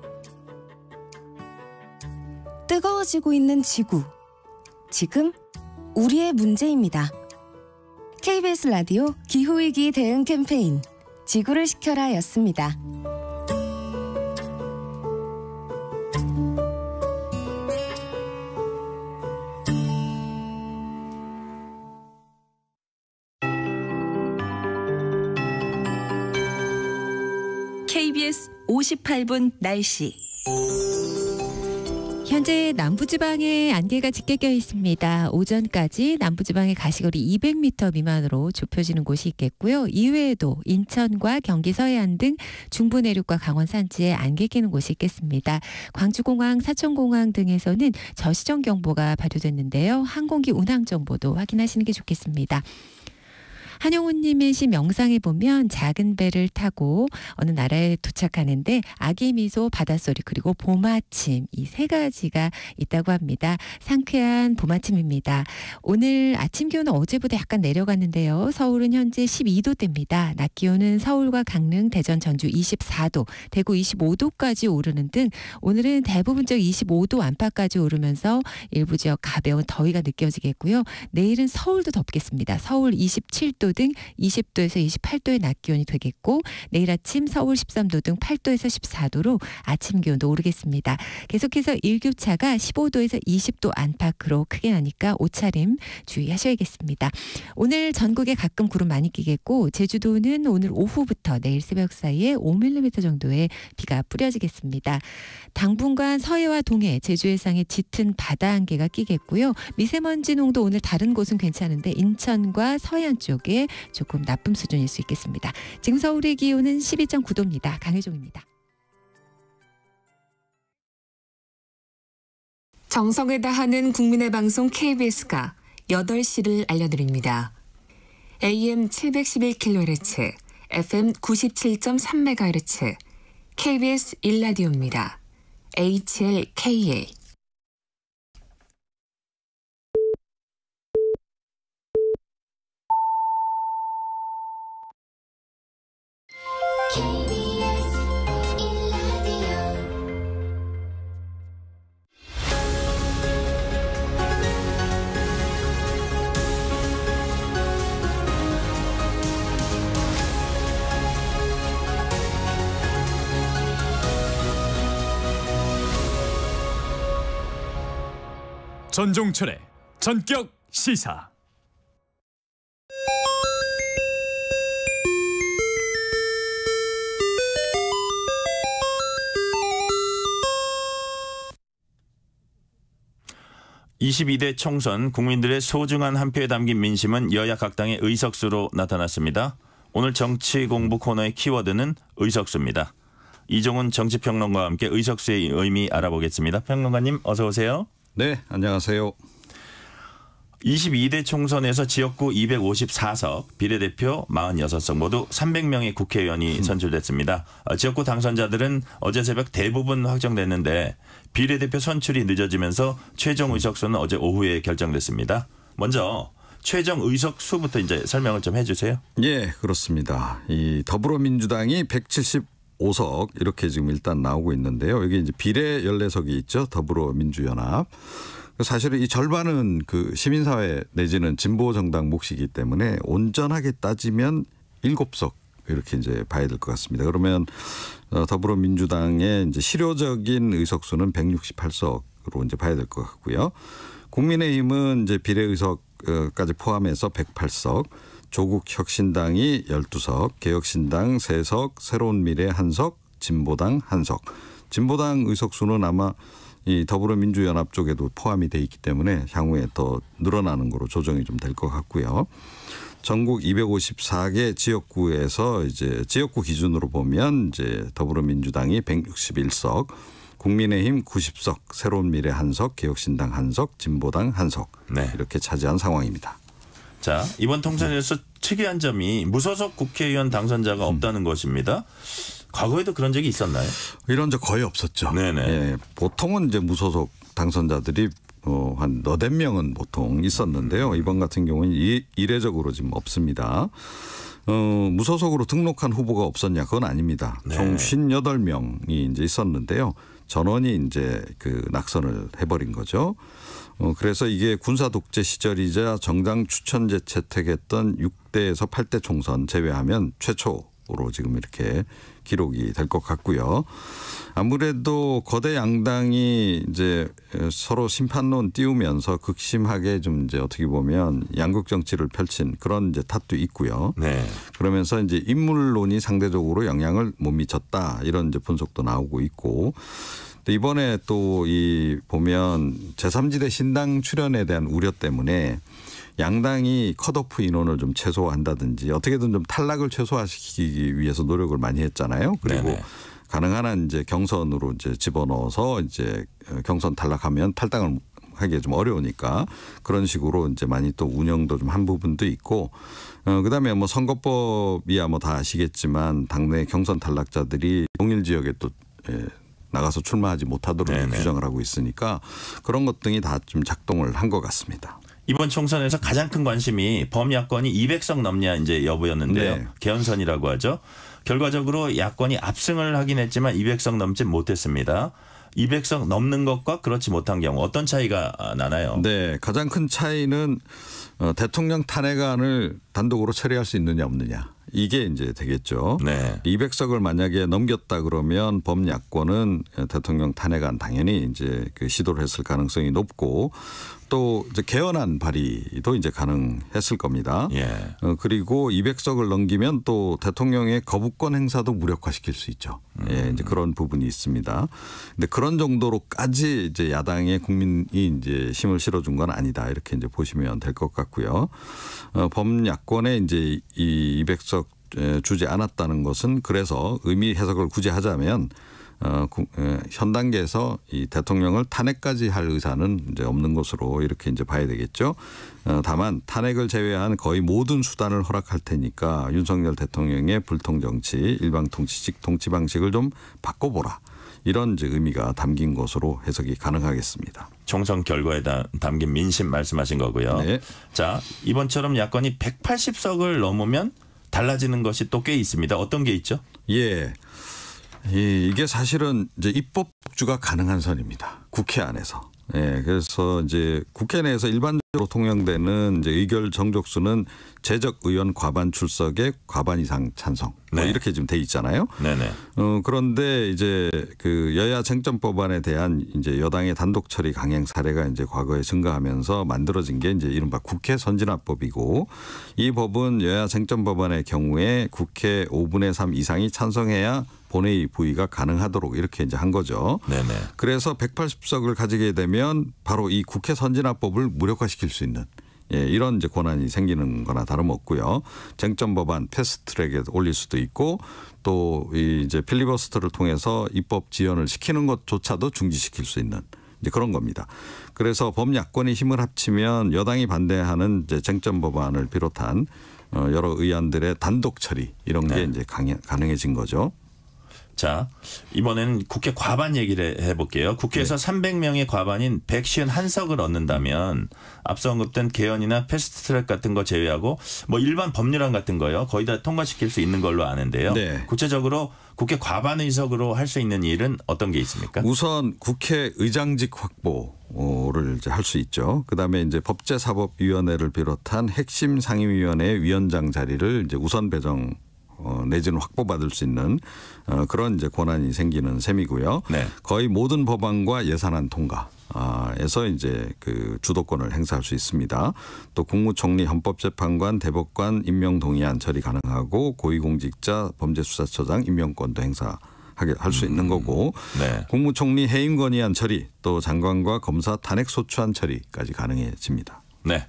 뜨거워지고 있는 지구. 지금 우리의 문제입니다. 케이비에스 라디오 기후위기 대응 캠페인 지구를 지켜라 였습니다. 케이비에스 오십팔 분 날씨. 현재 남부지방에 안개가 짙게 껴 있습니다. 오전까지 남부지방의 가시거리 이백 미터 미만으로 좁혀지는 곳이 있겠고요. 이외에도 인천과 경기 서해안 등 중부 내륙과 강원 산지에 안개 끼는 곳이 있겠습니다. 광주공항, 사천공항 등에서는 저시정 경보가 발효됐는데요. 항공기 운항 정보도 확인하시는 게 좋겠습니다. 한용우님의 시 명상해 보면 작은 배를 타고 어느 나라에 도착하는데 아기 미소, 바닷소리 그리고 봄 아침 이 세 가지가 있다고 합니다. 상쾌한 봄 아침입니다. 오늘 아침 기온은 어제보다 약간 내려갔는데요. 서울은 현재 십이 도대입니다. 낮 기온은 서울과 강릉, 대전, 전주 이십사 도, 대구 이십오 도까지 오르는 등 오늘은 대부분 지역 이십오 도 안팎까지 오르면서 일부 지역 가벼운 더위가 느껴지겠고요. 내일은 서울도 덥겠습니다. 서울 이십칠 도, 도 등 이십 도에서 이십팔 도의 낮 기온이 되겠고 내일 아침 서울 십삼 도 등 팔 도에서 십사 도로 아침 기온도 오르겠습니다. 계속해서 일교차가 십오 도에서 이십 도 안팎으로 크게 나니까 옷차림 주의하셔야겠습니다. 오늘 전국에 가끔 구름 많이 끼겠고 제주도는 오늘 오후부터 내일 새벽 사이에 오 밀리미터 정도의 비가 뿌려지겠습니다. 당분간 서해와 동해, 제주 해상에 짙은 바다 안개가 끼겠고요. 미세먼지 농도 오늘 다른 곳은 괜찮은데 인천과 서해안 쪽에 조금 나쁨 수준일 수 있겠습니다. 지금 서울의 기온은 십이 점 구 도입니다. 강혜종입니다. 정성을 다하는 국민의 방송 케이비에스가 여덟 시를 알려드립니다. 에이엠 칠백십일 킬로헤르츠, 에프엠 구십칠 점 삼 메가헤르츠, 케이비에스 일 라디오입니다. 에이치엘케이에이. 전종철의 전격 시사. 이십이 대 총선 국민들의 소중한 한 표에 담긴 민심은 여야 각 당의 의석수로 나타났습니다. 오늘 정치 공부 코너의 키워드는 의석수입니다. 이종훈 정치평론가와 함께 의석수의 의미 알아보겠습니다. 평론가님 어서 오세요. 네, 안녕하세요. 이십이 대 총선에서 지역구 이백오십사 석, 비례대표 사십육 석 모두 삼백 명의 국회의원이 선출됐습니다. 지역구 당선자들은 어제 새벽 대부분 확정됐는데 비례대표 선출이 늦어지면서 최종 의석수는 어제 오후에 결정됐습니다. 먼저 최종 의석수부터 이제 설명을 좀 해주세요. 예, 그렇습니다. 이 더불어민주당이 백칠십오 석 이렇게 지금 일단 나오고 있는데요. 여기 이제 비례 열네 석이 있죠. 더불어민주연합. 사실은 이 절반은 그 시민사회 내지는 진보 정당 몫이기 때문에 온전하게 따지면 일곱 석 이렇게 이제 봐야 될 것 같습니다. 그러면 더불어민주당의 이제 실효적인 의석수는 백육십팔 석으로 이제 봐야 될 것 같고요. 국민의힘은 이제 비례 의석까지 포함해서 백팔 석, 조국혁신당이 열두 석, 개혁신당 세 석, 새로운미래 한 석, 진보당 한 석. 진보당 의석수는 아마 이 더불어민주연합 쪽에도 포함이 돼 있기 때문에 향후에 더 늘어나는 거로 조정이 좀 될 것 같고요. 전국 이백오십사 개 지역구에서 이제 지역구 기준으로 보면 이제 더불어민주당이 백육십일 석, 국민의힘 구십 석, 새로운미래 한 석, 개혁신당 한 석, 진보당 한 석 네. 이렇게 차지한 상황입니다. 자, 이번 통선에서 특이한 점이 무소속 국회의원 당선자가 없다는 음. 것입니다. 과거에도 그런 적이 있었나요? 이런 적 거의 없었죠. 네네. 예, 보통은 이제 무소속 당선자들이 어, 한 너댓 명은 보통 있었는데요. 이번 같은 경우는 이, 이례적으로 지금 없습니다. 어, 무소속으로 등록한 후보가 없었냐? 그건 아닙니다. 네. 총 오십팔 명이 이제 있었는데요. 전원이 이제 그 낙선을 해버린 거죠. 어, 그래서 이게 군사 독재 시절이자 정당 추천제 채택했던 육 대에서 팔 대 총선 제외하면 최초로 지금 이렇게 기록이 될 것 같고요. 아무래도 거대 양당이 이제 서로 심판론 띄우면서 극심하게 좀 이제 어떻게 보면 양국 정치를 펼친 그런 이제 탓도 있고요. 네. 그러면서 이제 인물론이 상대적으로 영향을 못 미쳤다 이런 이제 분석도 나오고 있고. 이번에 또 이 보면 제삼 지대 신당 출연에 대한 우려 때문에 양당이 컷오프 인원을 좀 최소화한다든지 어떻게든 좀 탈락을 최소화시키기 위해서 노력을 많이 했잖아요. 그리고 네네. 가능한 한 이제 경선으로 이제 집어넣어서 이제 경선 탈락하면 탈당을 하기가 좀 어려우니까 그런 식으로 이제 많이 또 운영도 좀 한 부분도 있고 어, 그다음에 뭐 선거법이야 뭐 다 아시겠지만 당내 경선 탈락자들이 동일 지역에 또 예, 나가서 출마하지 못하도록 네네. 규정을 하고 있으니까 그런 것 등이 다 좀 작동을 한 것 같습니다. 이번 총선에서 가장 큰 관심이 범야권이 이백 석 넘냐 이제 여부였는데요. 네. 개헌선이라고 하죠. 결과적으로 야권이 압승을 하긴 했지만 이백 석 넘지 못했습니다. 이백 석 넘는 것과 그렇지 못한 경우 어떤 차이가 나나요? 네, 가장 큰 차이는 어, 대통령 탄핵안을 단독으로 처리할 수 있느냐 없느냐. 이게 이제 되겠죠. 네. 이백 석을 만약에 넘겼다 그러면 범야권은 대통령 탄핵안 당연히 이제 그 시도를 했을 가능성이 높고 또 이제 개헌안 발의도 이제 가능했을 겁니다. 예. 어, 그리고 이백 석을 넘기면 또 대통령의 거부권 행사도 무력화시킬 수 있죠. 음. 예, 이제 그런 부분이 있습니다. 근데 그런 정도로까지 이제 야당의 국민이 이제 힘을 실어준 건 아니다. 이렇게 이제 보시면 될 것 같고요. 어, 범야권에 이제 이 이백 석 주지 않았다는 것은 그래서 의미 해석을 굳이 하자면 어, 에, 현 단계에서 이 대통령을 탄핵까지 할 의사는 이제 없는 것으로 이렇게 이제 봐야 되겠죠. 어, 다만 탄핵을 제외한 거의 모든 수단을 허락할 테니까 윤석열 대통령의 불통 정치, 일방 통치식 통치 방식을 좀 바꿔보라. 이런 이제 의미가 담긴 것으로 해석이 가능하겠습니다. 총선 결과에 담긴 민심 말씀하신 거고요. 네. 자, 이번처럼 야권이 백팔십 석을 넘으면 달라지는 것이 또 꽤 있습니다. 어떤 게 있죠? 예. 이, 이게 사실은 이제 입법 복주가 가능한 선입니다. 국회 안에서. 예. 그래서 이제 국회 내에서 일반적으로 통용되는 이제 의결 정족수는 재적 의원 과반 출석에 과반 이상 찬성. 뭐 네. 이렇게 지금 돼 있잖아요. 네네. 어, 그런데 이제 그 여야 쟁점 법안에 대한 이제 여당의 단독 처리 강행 사례가 이제 과거에 증가하면서 만들어진 게 이제 이른바 국회 선진화법이고 이 법은 여야 쟁점 법안의 경우에 국회 오분의 삼 이상이 찬성해야 본회의 부의가 가능하도록 이렇게 이제 한 거죠. 네네. 그래서 백팔십 석을 가지게 되면 바로 이 국회 선진화법을 무력화시킬 수 있는 예, 이런 이제 권한이 생기는 거나 다름없고요. 쟁점 법안 패스트트랙에 올릴 수도 있고 또 이 이제 필리버스터를 통해서 입법 지연을 시키는 것조차도 중지시킬 수 있는 이제 그런 겁니다. 그래서 범야권이 힘을 합치면 여당이 반대하는 이제 쟁점 법안을 비롯한 어, 여러 의안들의 단독 처리 이런 게 네. 이제 가능해진 거죠. 자, 이번에는 국회 과반 얘기를 해볼게요. 국회에서 네. 삼백 명의 과반인 백오십일 석을 얻는다면 앞서 언급된 개헌이나 패스트트랙 같은 거 제외하고 뭐 일반 법률안 같은 거요. 거의 다 통과시킬 수 있는 걸로 아는데요. 네. 구체적으로 국회 과반 의석으로 할 수 있는 일은 어떤 게 있습니까? 우선 국회 의장직 확보를 이제 할 수 있죠. 그다음에 이제 법제사법위원회를 비롯한 핵심 상임위원회 위원장 자리를 이제 우선 배정 어, 내지는 확보받을 수 있는 어, 그런 이제 권한이 생기는 셈이고요. 네. 거의 모든 법안과 예산안 통과에서 이제 그 주도권을 행사할 수 있습니다. 또 국무총리, 헌법재판관, 대법관 임명 동의안 처리 가능하고 고위공직자 범죄수사처장 임명권도 행사. 하게 할 수 있는 거고 네. 국무총리 해임 건의안 처리 또 장관과 검사 탄핵 소추안 처리까지 가능해집니다. 네.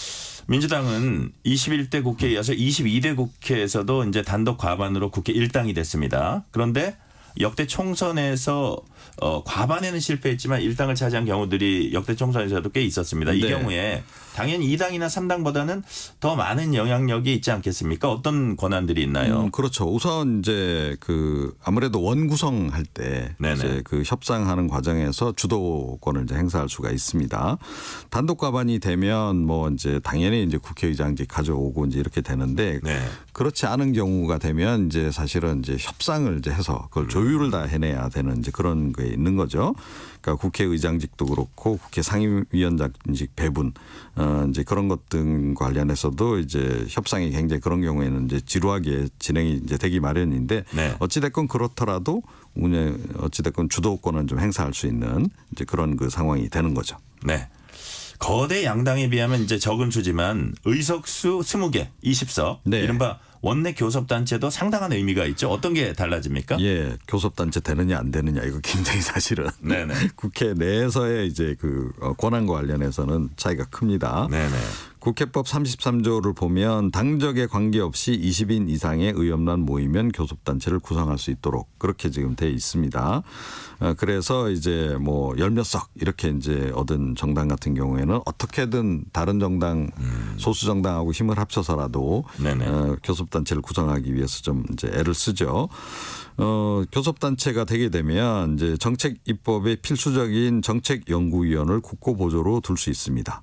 민주당은 이십일 대 국회에 이어서 이십이 대 국회에서도 이제 단독 과반으로 국회 일당이 됐습니다. 그런데 역대 총선에서 어, 과반에는 실패했지만 일당을 차지한 경우들이 역대 총선에서도 꽤 있었습니다. 이 네. 경우에 당연히 이 당이나 삼 당보다는 더 많은 영향력이 있지 않겠습니까? 어떤 권한들이 있나요? 음, 그렇죠. 우선 이제 그 아무래도 원구성할 때 이제 그 협상하는 과정에서 주도권을 이제 행사할 수가 있습니다. 단독 과반이 되면 뭐 이제 당연히 이제 국회의장직 가져오고 이제 이렇게 되는데 네. 그렇지 않은 경우가 되면 이제 사실은 이제 협상을 이제 해서 그걸 조율을 다 해내야 되는 이제 그런 게 있는 거죠. 그러니까 국회의장직도 그렇고 국회 상임위원장직 배분 어 이제 그런 것 등 관련해서도 이제 협상이 굉장히 그런 경우에는 이제 지루하게 진행이 이제 되기 마련인데 네. 어찌 됐건 그렇더라도 운영 어찌 됐건 주도권은 좀 행사할 수 있는 이제 그런 그 상황이 되는 거죠. 네. 거대 양당에 비하면 이제 적은 수지만 의석수 스무 개, 이십 석, 네. 이른바 원내 교섭단체도 상당한 의미가 있죠. 어떤 게 달라집니까? 예, 교섭단체 되느냐 안 되느냐 이거 굉장히 사실은 네네. 국회 내에서의 이제 그 권한과 관련해서는 차이가 큽니다. 네네. 국회법 삼십삼 조를 보면 당적에 관계없이 이십 인 이상의 의원만 모이면 교섭단체를 구성할 수 있도록 그렇게 지금 돼 있습니다. 그래서 이제 뭐 열 몇 석 이렇게 이제 얻은 정당 같은 경우에는 어떻게든 다른 정당 음. 소수 정당하고 힘을 합쳐서라도 어, 교섭단체를 구성하기 위해서 좀 이제 애를 쓰죠. 어, 교섭단체가 되게 되면 이제 정책 입법의 필수적인 정책연구위원을 국고보조로 둘 수 있습니다.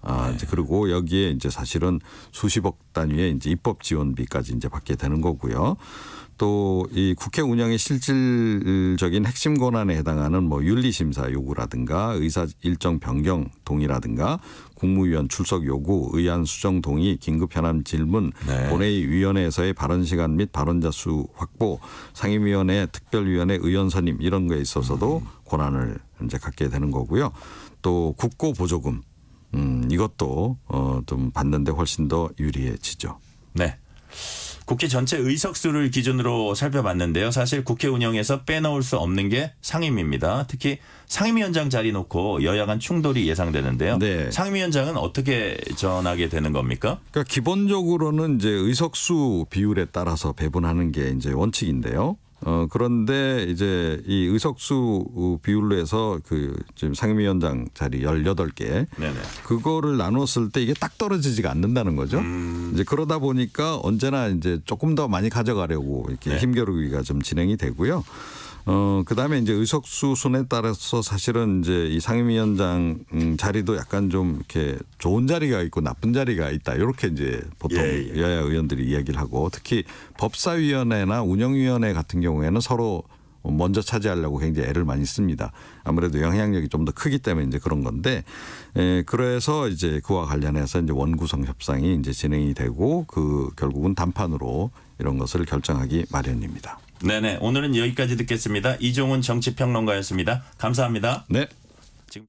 아, 네. 이제 그리고 여기에 이제 사실은 수십억 단위의 이제 입법 지원비까지 이제 받게 되는 거고요. 또 이 국회 운영의 실질적인 핵심 권한에 해당하는 뭐 윤리심사 요구라든가 의사 일정 변경 동의라든가 국무위원 출석 요구, 의안 수정 동의, 긴급 현안 질문, 네. 본회의 위원회에서의 발언 시간 및 발언자 수 확보, 상임위원회, 특별위원회 의원 선임 이런 거에 있어서도 음. 권한을 이제 갖게 되는 거고요. 또 국고 보조금 음, 이것도 어, 좀 받는데 훨씬 더 유리해지죠. 네. 국회 전체 의석수를 기준으로 살펴봤는데요. 사실 국회 운영에서 빼놓을 수 없는 게 상임위입니다. 특히 상임위원장 자리 놓고 여야 간 충돌이 예상되는데요. 네. 상임위원장은 어떻게 전하게 되는 겁니까? 그러니까 기본적으로는 이제 의석수 비율에 따라서 배분하는 게 이제 원칙인데요. 어, 그런데 이제 이 의석수 비율로 해서 그 지금 상임위원장 자리 열여덟 개 네네. 그거를 나눴을 때 이게 딱 떨어지지가 않는다는 거죠. 음. 이제 그러다 보니까 언제나 이제 조금 더 많이 가져가려고 이렇게 네. 힘겨루기가 좀 진행이 되고요. 어, 그 다음에 이제 의석수 순에 따라서 사실은 이제 이 상임위원장 자리도 약간 좀 이렇게 좋은 자리가 있고 나쁜 자리가 있다. 이렇게 이제 보통 예, 예. 여야 의원들이 이야기를 하고 특히 법사위원회나 운영위원회 같은 경우에는 서로 먼저 차지하려고 굉장히 애를 많이 씁니다. 아무래도 영향력이 좀 더 크기 때문에 이제 그런 건데, 에, 그래서 이제 그와 관련해서 이제 원구성 협상이 이제 진행이 되고 그 결국은 단판으로 이런 것을 결정하기 마련입니다. 네네. 오늘은 여기까지 듣겠습니다. 이종훈 정치평론가였습니다. 감사합니다. 네. 지금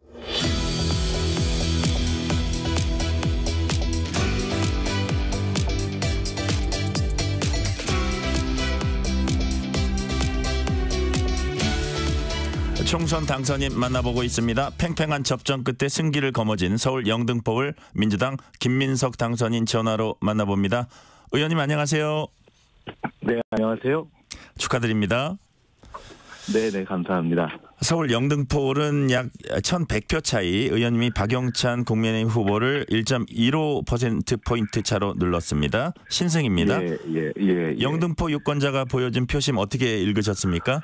총선 당선인 만나보고 있습니다. 팽팽한 접전 끝에 승기를 거머쥔 서울 영등포을 민주당 김민석 당선인 전화로 만나봅니다. 의원님 안녕하세요. 네, 안녕하세요. 축하드립니다. 네, 네, 감사합니다. 서울 영등포을은 약 천백 표 차이 의원님이 박영찬 국민의힘 후보를 일 점 일오 퍼센트포인트 차로 눌렀습니다. 신승입니다. 예, 예, 예, 예. 영등포 유권자가 보여준 표심 어떻게 읽으셨습니까?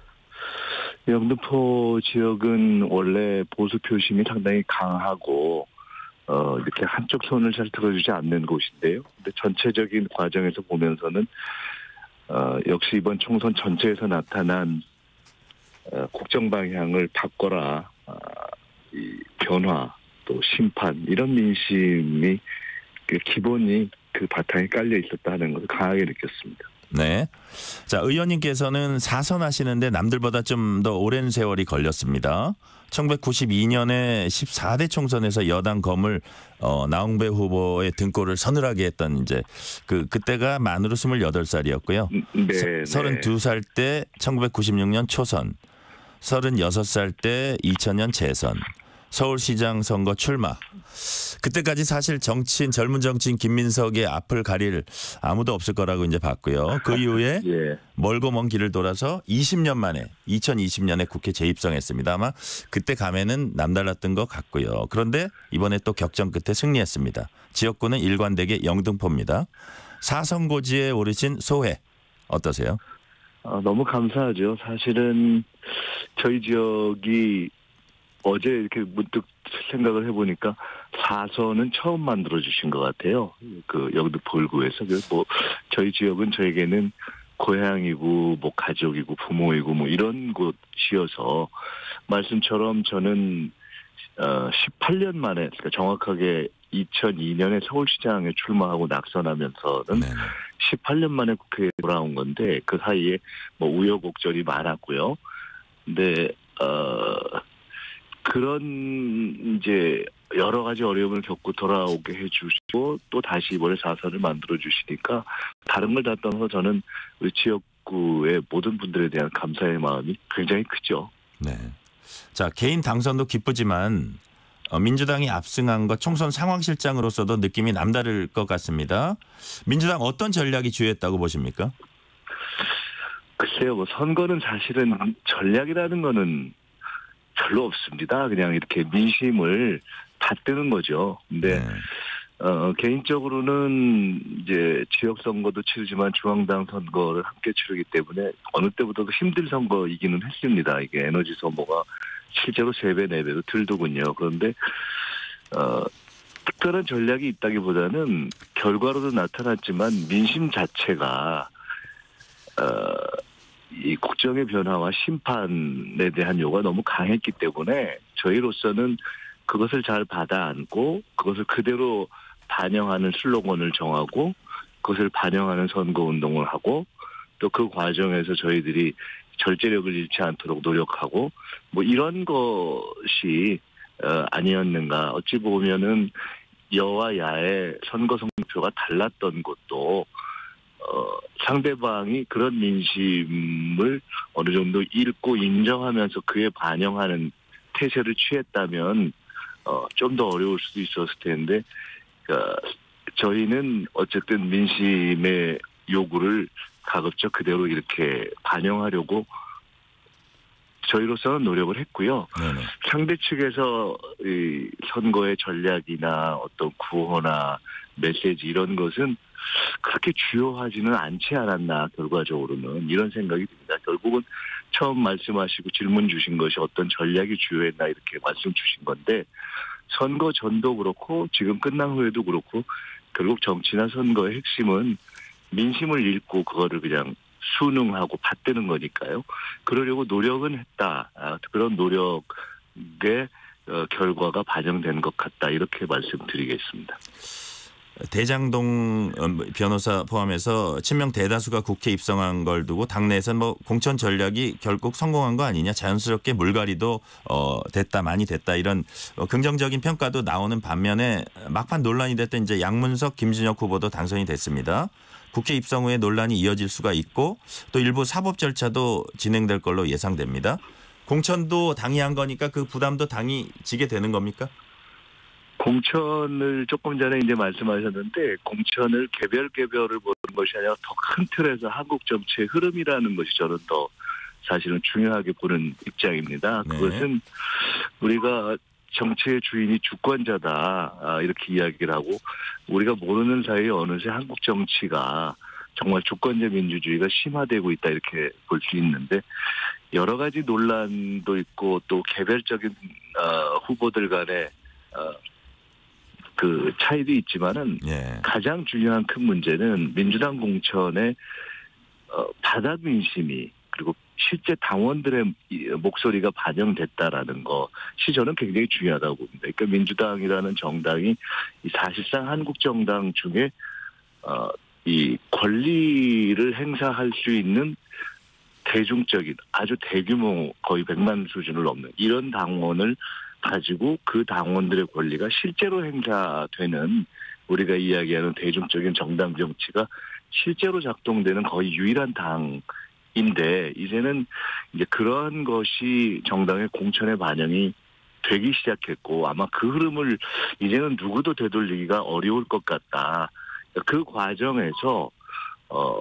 영등포 지역은 원래 보수 표심이 상당히 강하고 어, 이렇게 한쪽 손을 잘 들어주지 않는 곳인데요. 근데 전체적인 과정에서 보면서는 어, 역시 이번 총선 전체에서 나타난 어, 국정 방향을 바꿔라, 어, 이 변화 또 심판 이런 민심이 그 기본이 그 바탕에 깔려 있었다는 것을 강하게 느꼈습니다. 네. 자, 의원님께서는 사선 하시는데 남들보다 좀 더 오랜 세월이 걸렸습니다. 천구백구십이 년에 십사 대 총선에서 여당 거물 어, 나홍배 후보의 등골을 서늘하게 했던 이제 그 그때가 만으로 스물여덟 살이었고요. 네, 서른두 살 때 천구백구십육 년 초선, 서른여섯 살 때 이천 년 재선, 서울시장 선거 출마. 그때까지 사실 정치인 젊은 정치인 김민석의 앞을 가릴 아무도 없을 거라고 이제 봤고요. 그 이후에 예. 멀고 먼 길을 돌아서 이십 년 만에 이천이십 년에 국회 재입성했습니다. 아마 그때 감에는 남달랐던 것 같고요. 그런데 이번에 또 격전 끝에 승리했습니다. 지역구는 일관되게 영등포입니다. 사선고지에 오르신 소회 어떠세요? 어, 너무 감사하죠. 사실은 저희 지역이 어제 이렇게 문득 생각을 해보니까 사선은 처음 만들어주신 것 같아요. 그 영등포 일구에서. 뭐 저희 지역은 저에게는 고향이고 뭐 가족이고 부모이고 뭐 이런 곳이어서 말씀처럼 저는 어 십팔 년 만에 그러니까 정확하게 이천이 년에 서울시장에 출마하고 낙선하면서는 네네. 십팔 년 만에 국회에 돌아온 건데 그 사이에 뭐 우여곡절이 많았고요. 근데 어 그런 이제 여러 가지 어려움을 겪고 돌아오게 해주시고 또 다시 이번에 사선을 만들어 주시니까 다른 걸 다 떠나서 저는 우리 지역구의 모든 분들에 대한 감사의 마음이 굉장히 크죠. 네. 자, 개인 당선도 기쁘지만 민주당이 압승한 것 총선 상황실장으로서도 느낌이 남다를 것 같습니다. 민주당 어떤 전략이 주요했다고 보십니까? 글쎄요. 뭐 선거는 사실은 전략이라는 거는 별로 없습니다. 그냥 이렇게 민심을 받드는 거죠. 근데 네. 어, 개인적으로는 이제 지역 선거도 치르지만 중앙당 선거를 함께 치르기 때문에 어느 때보다도 힘든 선거이기는 했습니다. 이게 에너지 소모가 실제로 세 배, 네 배도 들더군요. 그런데 어, 특별한 전략이 있다기보다는 결과로도 나타났지만 민심 자체가 어, 이 국정의 변화와 심판에 대한 요구가 너무 강했기 때문에 저희로서는 그것을 잘 받아 안고 그것을 그대로 반영하는 슬로건을 정하고 그것을 반영하는 선거운동을 하고 또 그 과정에서 저희들이 절제력을 잃지 않도록 노력하고 뭐 이런 것이 어, 아니었는가. 어찌 보면은 여와 야의 선거 성표가 달랐던 것도 어, 상대방이 그런 민심을 어느 정도 읽고 인정하면서 그에 반영하는 태세를 취했다면 어, 좀 더 어려울 수도 있었을 텐데 어, 저희는 어쨌든 민심의 요구를 가급적 그대로 이렇게 반영하려고 저희로서는 노력을 했고요. 네네. 상대 측에서 이 선거의 전략이나 어떤 구호나 메시지 이런 것은 그렇게 주요하지는 않지 않았나 결과적으로는 이런 생각이 듭니다. 결국은 처음 말씀하시고 질문 주신 것이 어떤 전략이 주요했나 이렇게 말씀 주신 건데 선거 전도 그렇고 지금 끝난 후에도 그렇고 결국 정치나 선거의 핵심은 민심을 읽고 그거를 그냥 순응하고 받드는 거니까요. 그러려고 노력은 했다. 아, 그런 노력의 어, 결과가 반영된 것 같다. 이렇게 말씀드리겠습니다. 대장동 변호사 포함해서 친명 대다수가 국회 입성한 걸 두고 당내에서는 뭐 공천 전략이 결국 성공한 거 아니냐, 자연스럽게 물갈이도 어, 됐다, 많이 됐다 이런 어, 긍정적인 평가도 나오는 반면에 막판 논란이 됐던 이제 양문석, 김진혁 후보도 당선이 됐습니다. 국회 입성 후에 논란이 이어질 수가 있고 또 일부 사법 절차도 진행될 걸로 예상됩니다. 공천도 당이 한 거니까 그 부담도 당이 지게 되는 겁니까? 공천을 조금 전에 이제 말씀하셨는데 공천을 개별 개별을 보는 것이 아니라 더 큰 틀에서 한국 정치의 흐름이라는 것이 저는 더 사실은 중요하게 보는 입장입니다. 네. 그것은 우리가 정치의 주인이 주권자다 이렇게 이야기를 하고 우리가 모르는 사이에 어느새 한국 정치가 정말 주권자 민주주의가 심화되고 있다 이렇게 볼 수 있는데 여러 가지 논란도 있고 또 개별적인 어, 후보들 간의 어, 그 차이도 있지만은 예. 가장 중요한 큰 문제는 민주당 공천의 어, 바닥 민심이 그리고 실제 당원들의 목소리가 반영됐다라는 것이 저는 굉장히 중요하다고 봅니다. 그러니까 민주당이라는 정당이 사실상 한국 정당 중에 어, 이 권리를 행사할 수 있는 대중적인 아주 대규모 거의 백만 수준을 넘는 이런 당원을 가지고 그 당원들의 권리가 실제로 행사되는 우리가 이야기하는 대중적인 정당 정치가 실제로 작동되는 거의 유일한 당인데 이제는 이제 그러한 것이 정당의 공천에 반영이 되기 시작했고 아마 그 흐름을 이제는 누구도 되돌리기가 어려울 것 같다. 그 과정에서 어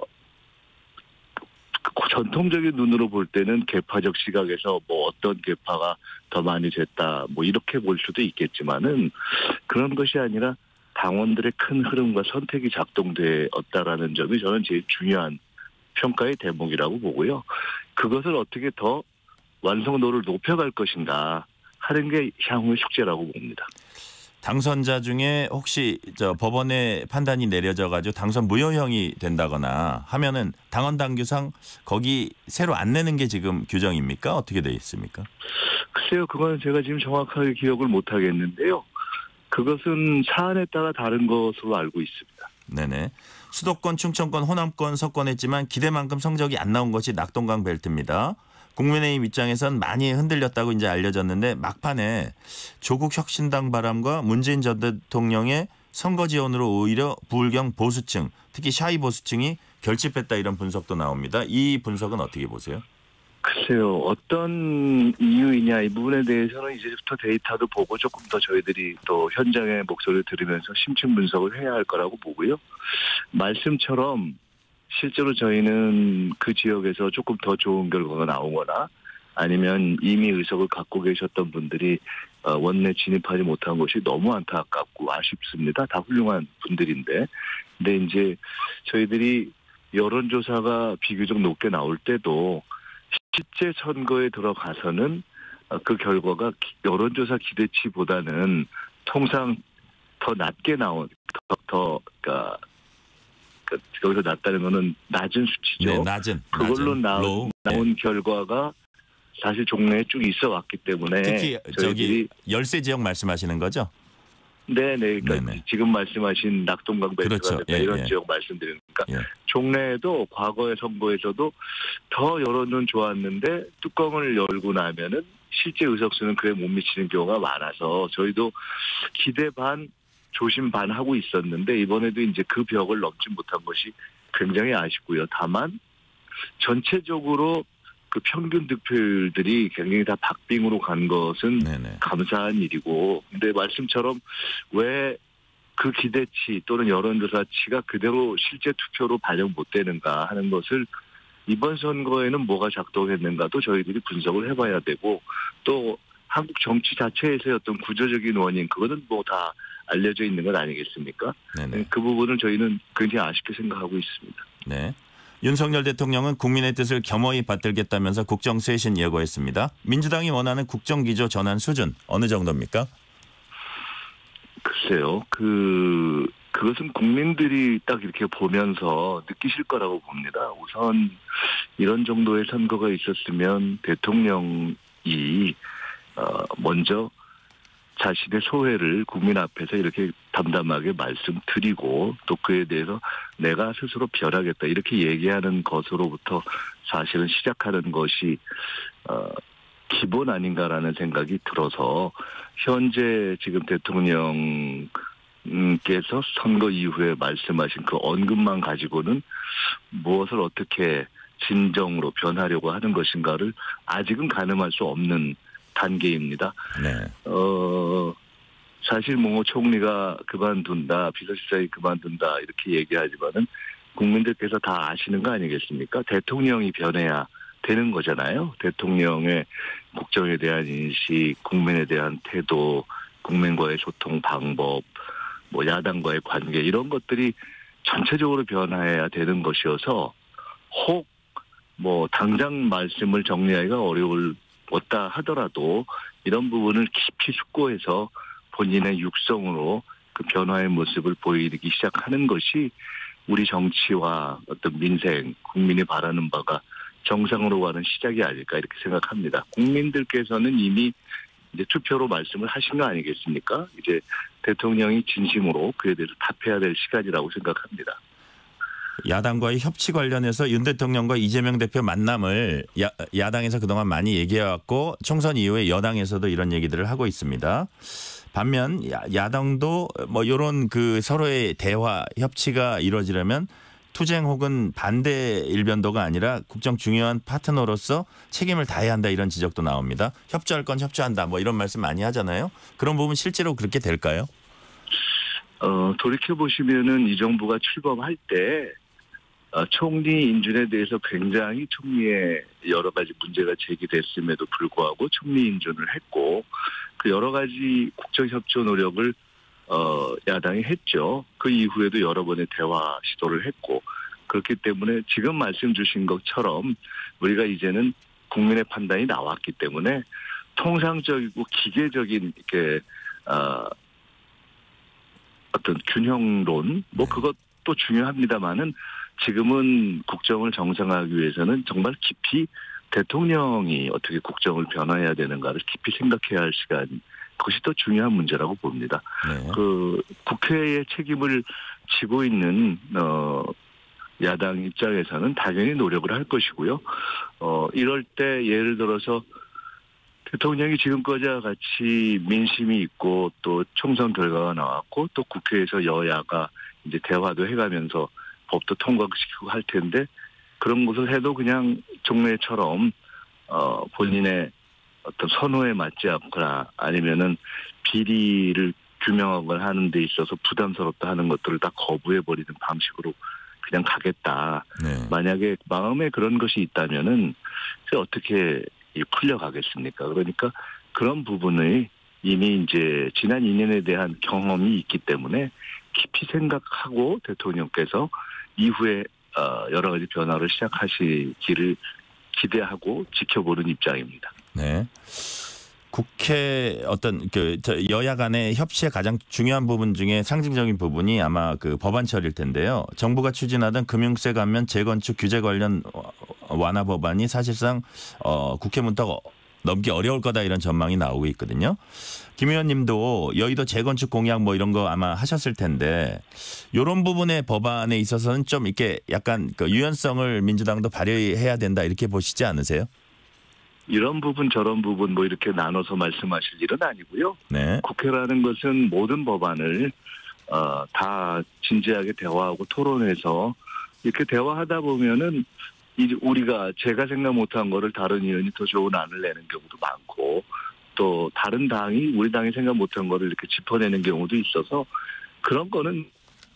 전통적인 눈으로 볼 때는 계파적 시각에서 뭐 어떤 계파가 더 많이 됐다 뭐 이렇게 볼 수도 있겠지만은 그런 것이 아니라 당원들의 큰 흐름과 선택이 작동되었다라는 점이 저는 제일 중요한 평가의 대목이라고 보고요. 그것을 어떻게 더 완성도를 높여갈 것인가 하는 게 향후의 숙제라고 봅니다. 당선자 중에 혹시 저 법원의 판단이 내려져 가지고 당선 무효형이 된다거나 하면은 당원 당규상 거기 새로 안 내는 게 지금 규정입니까? 어떻게 돼 있습니까? 글쎄요. 그건 제가 지금 정확하게 기억을 못 하겠는데요. 그것은 사안에 따라 다른 것으로 알고 있습니다. 네네. 수도권, 충청권, 호남권 석권했지만 기대만큼 성적이 안 나온 것이 낙동강 벨트입니다. 국민의힘 입장에선 많이 흔들렸다고 이제 알려졌는데 막판에 조국 혁신당 바람과 문재인 전 대통령의 선거 지원으로 오히려 부울경 보수층, 특히 샤이 보수층이 결집했다 이런 분석도 나옵니다. 이 분석은 어떻게 보세요? 글쎄요. 어떤 이유이냐 이 부분에 대해서는 이제부터 데이터도 보고 조금 더 저희들이 또 현장의 목소리를 들으면서 심층 분석을 해야 할 거라고 보고요. 말씀처럼 실제로 저희는 그 지역에서 조금 더 좋은 결과가 나오거나 아니면 이미 의석을 갖고 계셨던 분들이 원내 진입하지 못한 것이 너무 안타깝고 아쉽습니다. 다 훌륭한 분들인데. 근데 이제 저희들이 여론조사가 비교적 높게 나올 때도 실제 선거에 들어가서는 그 결과가 여론조사 기대치보다는 통상 더 낮게 나온 더, 더 그러니까 여기서 낮다는 거는 낮은 수치죠. 네, 낮은. 그걸로 낮은, 나온, 나온 네. 결과가 사실 종래에 쭉 있어 왔기 때문에 특히 저기 열세 지역 말씀하시는 거죠? 네네. 그러니까 네네. 지금 말씀하신 낙동강 벨트가 그렇죠. 예, 이런 예. 지역 말씀드리니까 예. 종래에도 과거의 선거에서도 더 여론은 좋았는데 뚜껑을 열고 나면은 실제 의석수는 그에 못 미치는 경우가 많아서 저희도 기대 반 조심 반 하고 있었는데 이번에도 이제 그 벽을 넘지 못한 것이 굉장히 아쉽고요. 다만 전체적으로 그 평균 득표율들이 굉장히 다 박빙으로 간 것은 네네. 감사한 일이고, 근데 말씀처럼 왜 그 기대치 또는 여론조사치가 그대로 실제 투표로 반영 못 되는가 하는 것을 이번 선거에는 뭐가 작동했는가도 저희들이 분석을 해봐야 되고, 또 한국 정치 자체에서의 어떤 구조적인 원인, 그거는 뭐 다 알려져 있는 건 아니겠습니까? 네네. 그 부분을 저희는 굉장히 아쉽게 생각하고 있습니다. 네. 윤석열 대통령은 국민의 뜻을 겸허히 받들겠다면서 국정 쇄신 예고했습니다. 민주당이 원하는 국정기조 전환 수준 어느 정도입니까? 글쎄요. 그 그것은 국민들이 딱 이렇게 보면서 느끼실 거라고 봅니다. 우선 이런 정도의 선거가 있었으면 대통령이 어, 먼저 자신의 소회를 국민 앞에서 이렇게 담담하게 말씀드리고 또 그에 대해서 내가 스스로 변하겠다 이렇게 얘기하는 것으로부터 사실은 시작하는 것이 어, 기본 아닌가라는 생각이 들어서 현재 지금 대통령께서 선거 이후에 말씀하신 그 언급만 가지고는 무엇을 어떻게 진정으로 변하려고 하는 것인가를 아직은 가늠할 수 없는 단계입니다. 네. 어, 사실 뭐 총리가 그만둔다, 비서실장이 그만둔다 이렇게 얘기하지만은 국민들께서 다 아시는 거 아니겠습니까? 대통령이 변해야 되는 거잖아요. 대통령의 국정에 대한 인식, 국민에 대한 태도, 국민과의 소통 방법, 뭐 야당과의 관계 이런 것들이 전체적으로 변화해야 되는 것이어서 혹 뭐 당장 말씀을 정리하기가 어려울 없다 하더라도 이런 부분을 깊이 숙고해서 본인의 육성으로 그 변화의 모습을 보이기 시작하는 것이 우리 정치와 어떤 민생, 국민이 바라는 바가 정상으로 가는 시작이 아닐까 이렇게 생각합니다. 국민들께서는 이미 이제 투표로 말씀을 하신 거 아니겠습니까? 이제 대통령이 진심으로 그에 대해서 답해야 될 시간이라고 생각합니다. 야당과의 협치 관련해서 윤 대통령과 이재명 대표 만남을 야, 야당에서 그동안 많이 얘기해왔고 총선 이후에 여당에서도 이런 얘기들을 하고 있습니다. 반면 야, 야당도 뭐 이런 그 서로의 대화 협치가 이루어지려면 투쟁 혹은 반대 일변도가 아니라 국정 중요한 파트너로서 책임을 다해야 한다 이런 지적도 나옵니다. 협조할 건 협조한다 뭐 이런 말씀 많이 하잖아요. 그런 부분 실제로 그렇게 될까요? 어, 돌이켜보시면은 이 정부가 출범할 때 어, 총리 인준에 대해서 굉장히 총리의 여러 가지 문제가 제기됐음에도 불구하고 총리 인준을 했고 그 여러 가지 국정협조 노력을 어, 야당이 했죠. 그 이후에도 여러 번의 대화 시도를 했고 그렇기 때문에 지금 말씀 주신 것처럼 우리가 이제는 국민의 판단이 나왔기 때문에 통상적이고 기계적인 이렇게 어, 어떤 균형론 뭐 그것도 중요합니다만은 지금은 국정을 정상화하기 위해서는 정말 깊이 대통령이 어떻게 국정을 변화해야 되는가를 깊이 생각해야 할 시간 그것이 더 중요한 문제라고 봅니다. 네. 그 국회의 책임을 지고 있는 어 야당 입장에서는 당연히 노력을 할 것이고요. 어 이럴 때 예를 들어서 대통령이 지금까지와 같이 민심이 있고 또 총선 결과가 나왔고 또 국회에서 여야가 이제 대화도 해가면서 법도 통과시키고 할 텐데 그런 것을 해도 그냥 종래처럼 어 본인의 어떤 선호에 맞지 않거나 아니면은 비리를 규명하거나 하는 데 있어서 부담스럽다 하는 것들을 다 거부해버리는 방식으로 그냥 가겠다. 네. 만약에 마음에 그런 것이 있다면은 어떻게 풀려가겠습니까? 그러니까 그런 부분을 이미 이제 지난 이 년에 대한 경험이 있기 때문에 깊이 생각하고 대통령께서 이후에 여러 가지 변화를 시작하시기를 기대하고 지켜보는 입장입니다. 네. 국회 어떤 그 여야 간의 협치의 가장 중요한 부분 중에 상징적인 부분이 아마 그 법안 처리일 텐데요. 정부가 추진하던 금융세 감면 재건축 규제 관련 완화 법안이 사실상 어, 국회 문턱 넘기 어려울 거다 이런 전망이 나오고 있거든요. 김 의원님도 여의도 재건축 공약 뭐 이런 거 아마 하셨을 텐데 이런 부분의 법안에 있어서는 좀 이렇게 약간 그 유연성을 민주당도 발휘해야 된다 이렇게 보시지 않으세요? 이런 부분 저런 부분 뭐 이렇게 나눠서 말씀하실 일은 아니고요. 네. 국회라는 것은 모든 법안을 어, 다 진지하게 대화하고 토론해서 이렇게 대화하다 보면은 이 우리가 제가 생각 못한 거를 다른 의원이 더 좋은 안을 내는 경우도 많고 또 다른 당이 우리 당이 생각 못한 거를 이렇게 짚어내는 경우도 있어서 그런 거는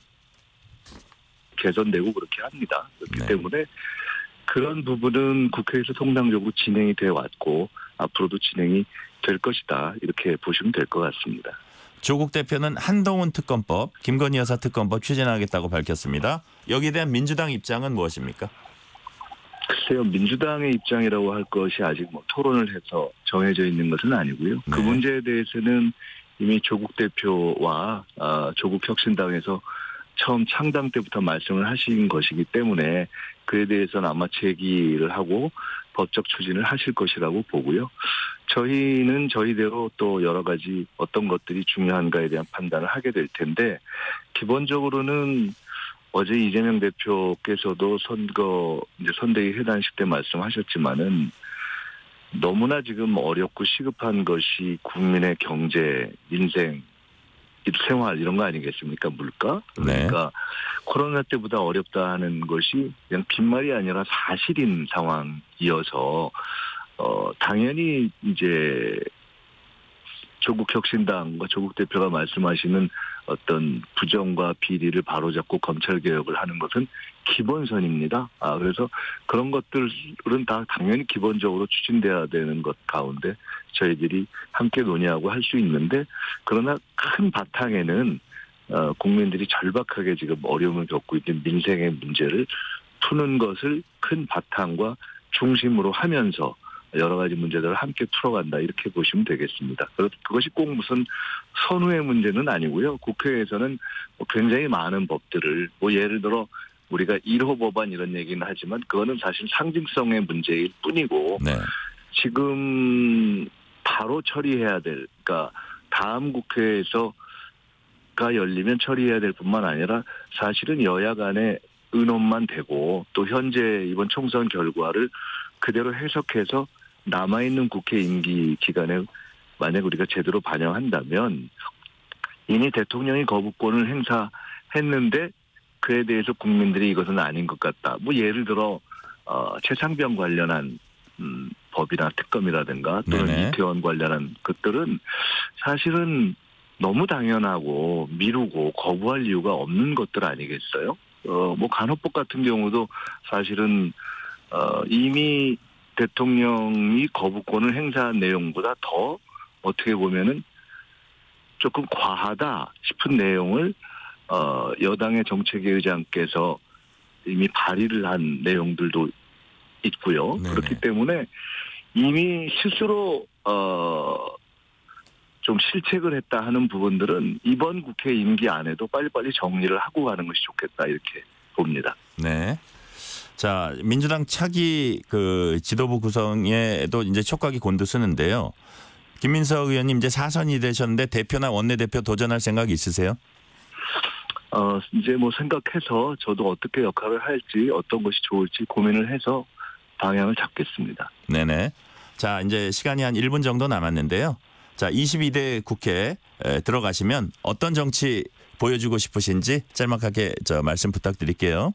개선되고 그렇게 합니다. 그렇기 네. 때문에 그런 부분은 국회에서 통상적으로 진행이 되어 왔고 앞으로도 진행이 될 것이다. 이렇게 보시면 될 것 같습니다. 조국 대표는 한동훈 특검법, 김건희 여사 특검법 추진하겠다고 밝혔습니다. 여기에 대한 민주당 입장은 무엇입니까? 글쎄요. 민주당의 입장이라고 할 것이 아직 뭐 토론을 해서 정해져 있는 것은 아니고요. 네. 그 문제에 대해서는 이미 조국 대표와 아, 조국 혁신당에서 처음 창당 때부터 말씀을 하신 것이기 때문에 그에 대해서는 아마 제기를 하고 법적 추진을 하실 것이라고 보고요. 저희는 저희대로 또 여러 가지 어떤 것들이 중요한가에 대한 판단을 하게 될 텐데 기본적으로는 어제 이재명 대표께서도 선거 이제 선대위 회단식 때 말씀하셨지만은 너무나 지금 어렵고 시급한 것이 국민의 경제, 민생, 생활 이런 거 아니겠습니까? 물가? 그러니까 네. 코로나 때보다 어렵다 하는 것이 그냥 빈말이 아니라 사실인 상황이어서 어 당연히 이제 조국 혁신당과 조국 대표가 말씀하시는 어떤 부정과 비리를 바로잡고 검찰 개혁을 하는 것은 기본선입니다. 아 그래서 그런 것들은 다 당연히 기본적으로 추진돼야 되는 것 가운데 저희들이 함께 논의하고 할 수 있는데 그러나 큰 바탕에는 어, 국민들이 절박하게 지금 어려움을 겪고 있는 민생의 문제를 푸는 것을 큰 바탕과 중심으로 하면서 여러 가지 문제들을 함께 풀어간다 이렇게 보시면 되겠습니다. 그것이 꼭 무슨 선후의 문제는 아니고요. 국회에서는 굉장히 많은 법들을 뭐 예를 들어 우리가 일 호 법안 이런 얘기는 하지만 그거는 사실 상징성의 문제일 뿐이고 네. 지금 바로 처리해야 될 그러니까 다음 국회에서가 열리면 처리해야 될 뿐만 아니라 사실은 여야 간의 의논만 되고 또 현재 이번 총선 결과를 그대로 해석해서 남아있는 국회 임기 기간에 만약 우리가 제대로 반영한다면 이미 대통령이 거부권을 행사했는데 그에 대해서 국민들이 이것은 아닌 것 같다. 뭐 예를 들어 어, 최상병 관련한 음, 법이나 특검이라든가 또는 네네. 이태원 관련한 것들은 사실은 너무 당연하고 미루고 거부할 이유가 없는 것들 아니겠어요? 어, 뭐 간호법 같은 경우도 사실은 어, 이미 대통령이 거부권을 행사한 내용보다 더 어떻게 보면은 조금 과하다 싶은 내용을 어, 여당의 정책위 의장께서 이미 발의를 한 내용들도 있고요. 네네. 그렇기 때문에 이미 스스로 어, 좀 실책을 했다 하는 부분들은 이번 국회 임기 안에도 빨리빨리 정리를 하고 가는 것이 좋겠다 이렇게 봅니다. 네. 자, 민주당 차기 그 지도부 구성에도 이제 촉각이 곤두서는데요. 김민석 의원님 이제 사선이 되셨는데 대표나 원내대표 도전할 생각 있으세요? 어, 이제 뭐 생각해서 저도 어떻게 역할을 할지 어떤 것이 좋을지 고민을 해서 방향을 잡겠습니다. 네네. 자, 이제 시간이 한 일 분 정도 남았는데요. 자, 이십이 대 국회에 들어가시면 어떤 정치 보여주고 싶으신지 짤막하게 저 말씀 부탁드릴게요.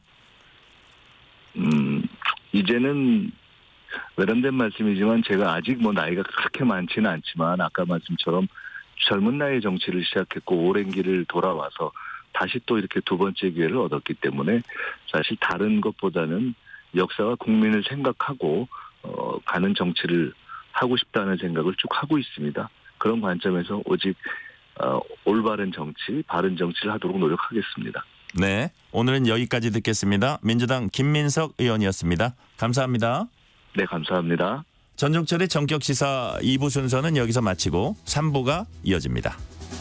음, 이제는 외람된 말씀이지만 제가 아직 뭐 나이가 그렇게 많지는 않지만 아까 말씀처럼 젊은 나이에 정치를 시작했고 오랜 길을 돌아와서 다시 또 이렇게 두 번째 기회를 얻었기 때문에 사실 다른 것보다는 역사와 국민을 생각하고 어, 가는 정치를 하고 싶다는 생각을 쭉 하고 있습니다. 그런 관점에서 오직 어, 올바른 정치, 바른 정치를 하도록 노력하겠습니다. 네, 오늘은 여기까지 듣겠습니다. 민주당 김민석 의원이었습니다. 감사합니다. 네, 감사합니다. 전종철의 전격시사 이 부 순서는 여기서 마치고 삼 부가 이어집니다.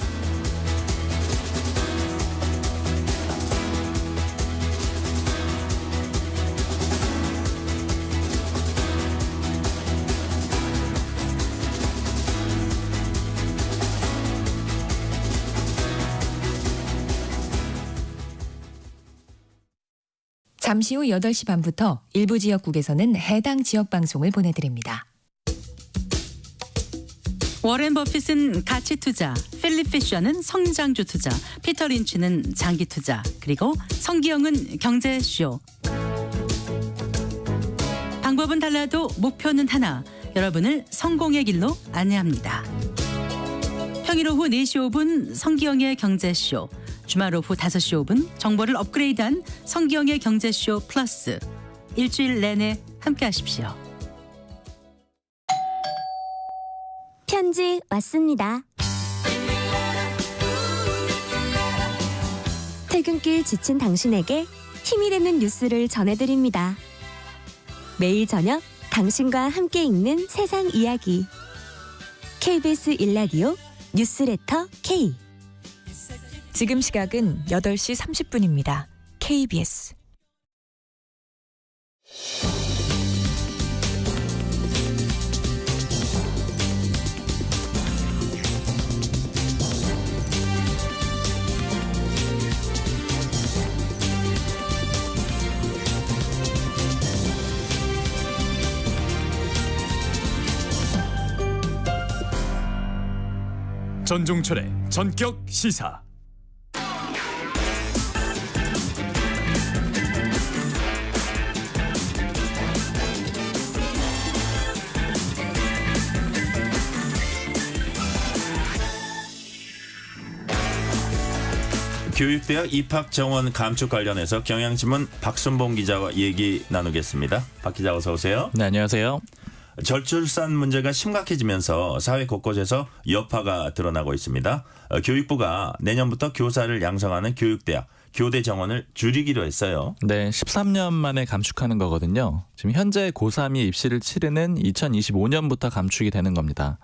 잠시 후 여덟 시 반부터 일부 지역국에서는 해당 지역 방송을 보내드립니다. 워렌 버핏은 가치 투자, 필립 피셔는 성장주 투자, 피터 린치는 장기 투자, 그리고 성기영은 경제쇼. 방법은 달라도 목표는 하나. 여러분을 성공의 길로 안내합니다. 평일 오후 네 시 오 분 성기영의 경제쇼. 주말 오후 다섯 시 오 분 정보를 업그레이드한 성기영의 경제쇼 플러스. 일주일 내내 함께 하십시오. 편지 왔습니다. 퇴근길 지친 당신에게 힘이 되는 뉴스를 전해드립니다. 매일 저녁 당신과 함께 읽는 세상 이야기. 케이비에스 일 라디오 뉴스레터 K. 지금 시각은 여덟 시 삼십 분입니다. 케이비에스. 전종철의 전격 시사. 교육대학 입학 정원 감축 관련해서 경향신문 박순봉 기자와 얘기 나누겠습니다. 박 기자 어서 오세요. 네, 안녕하세요. 저출산 문제가 심각해지면서 사회 곳곳에서 여파가 드러나고 있습니다. 교육부가 내년부터 교사를 양성하는 교육대학, 교대 정원을 줄이기로 했어요. 네, 십삼 년 만에 감축하는 거거든요. 지금 현재 고삼이 입시를 치르는 이천이십오 년부터 감축이 되는 겁니다.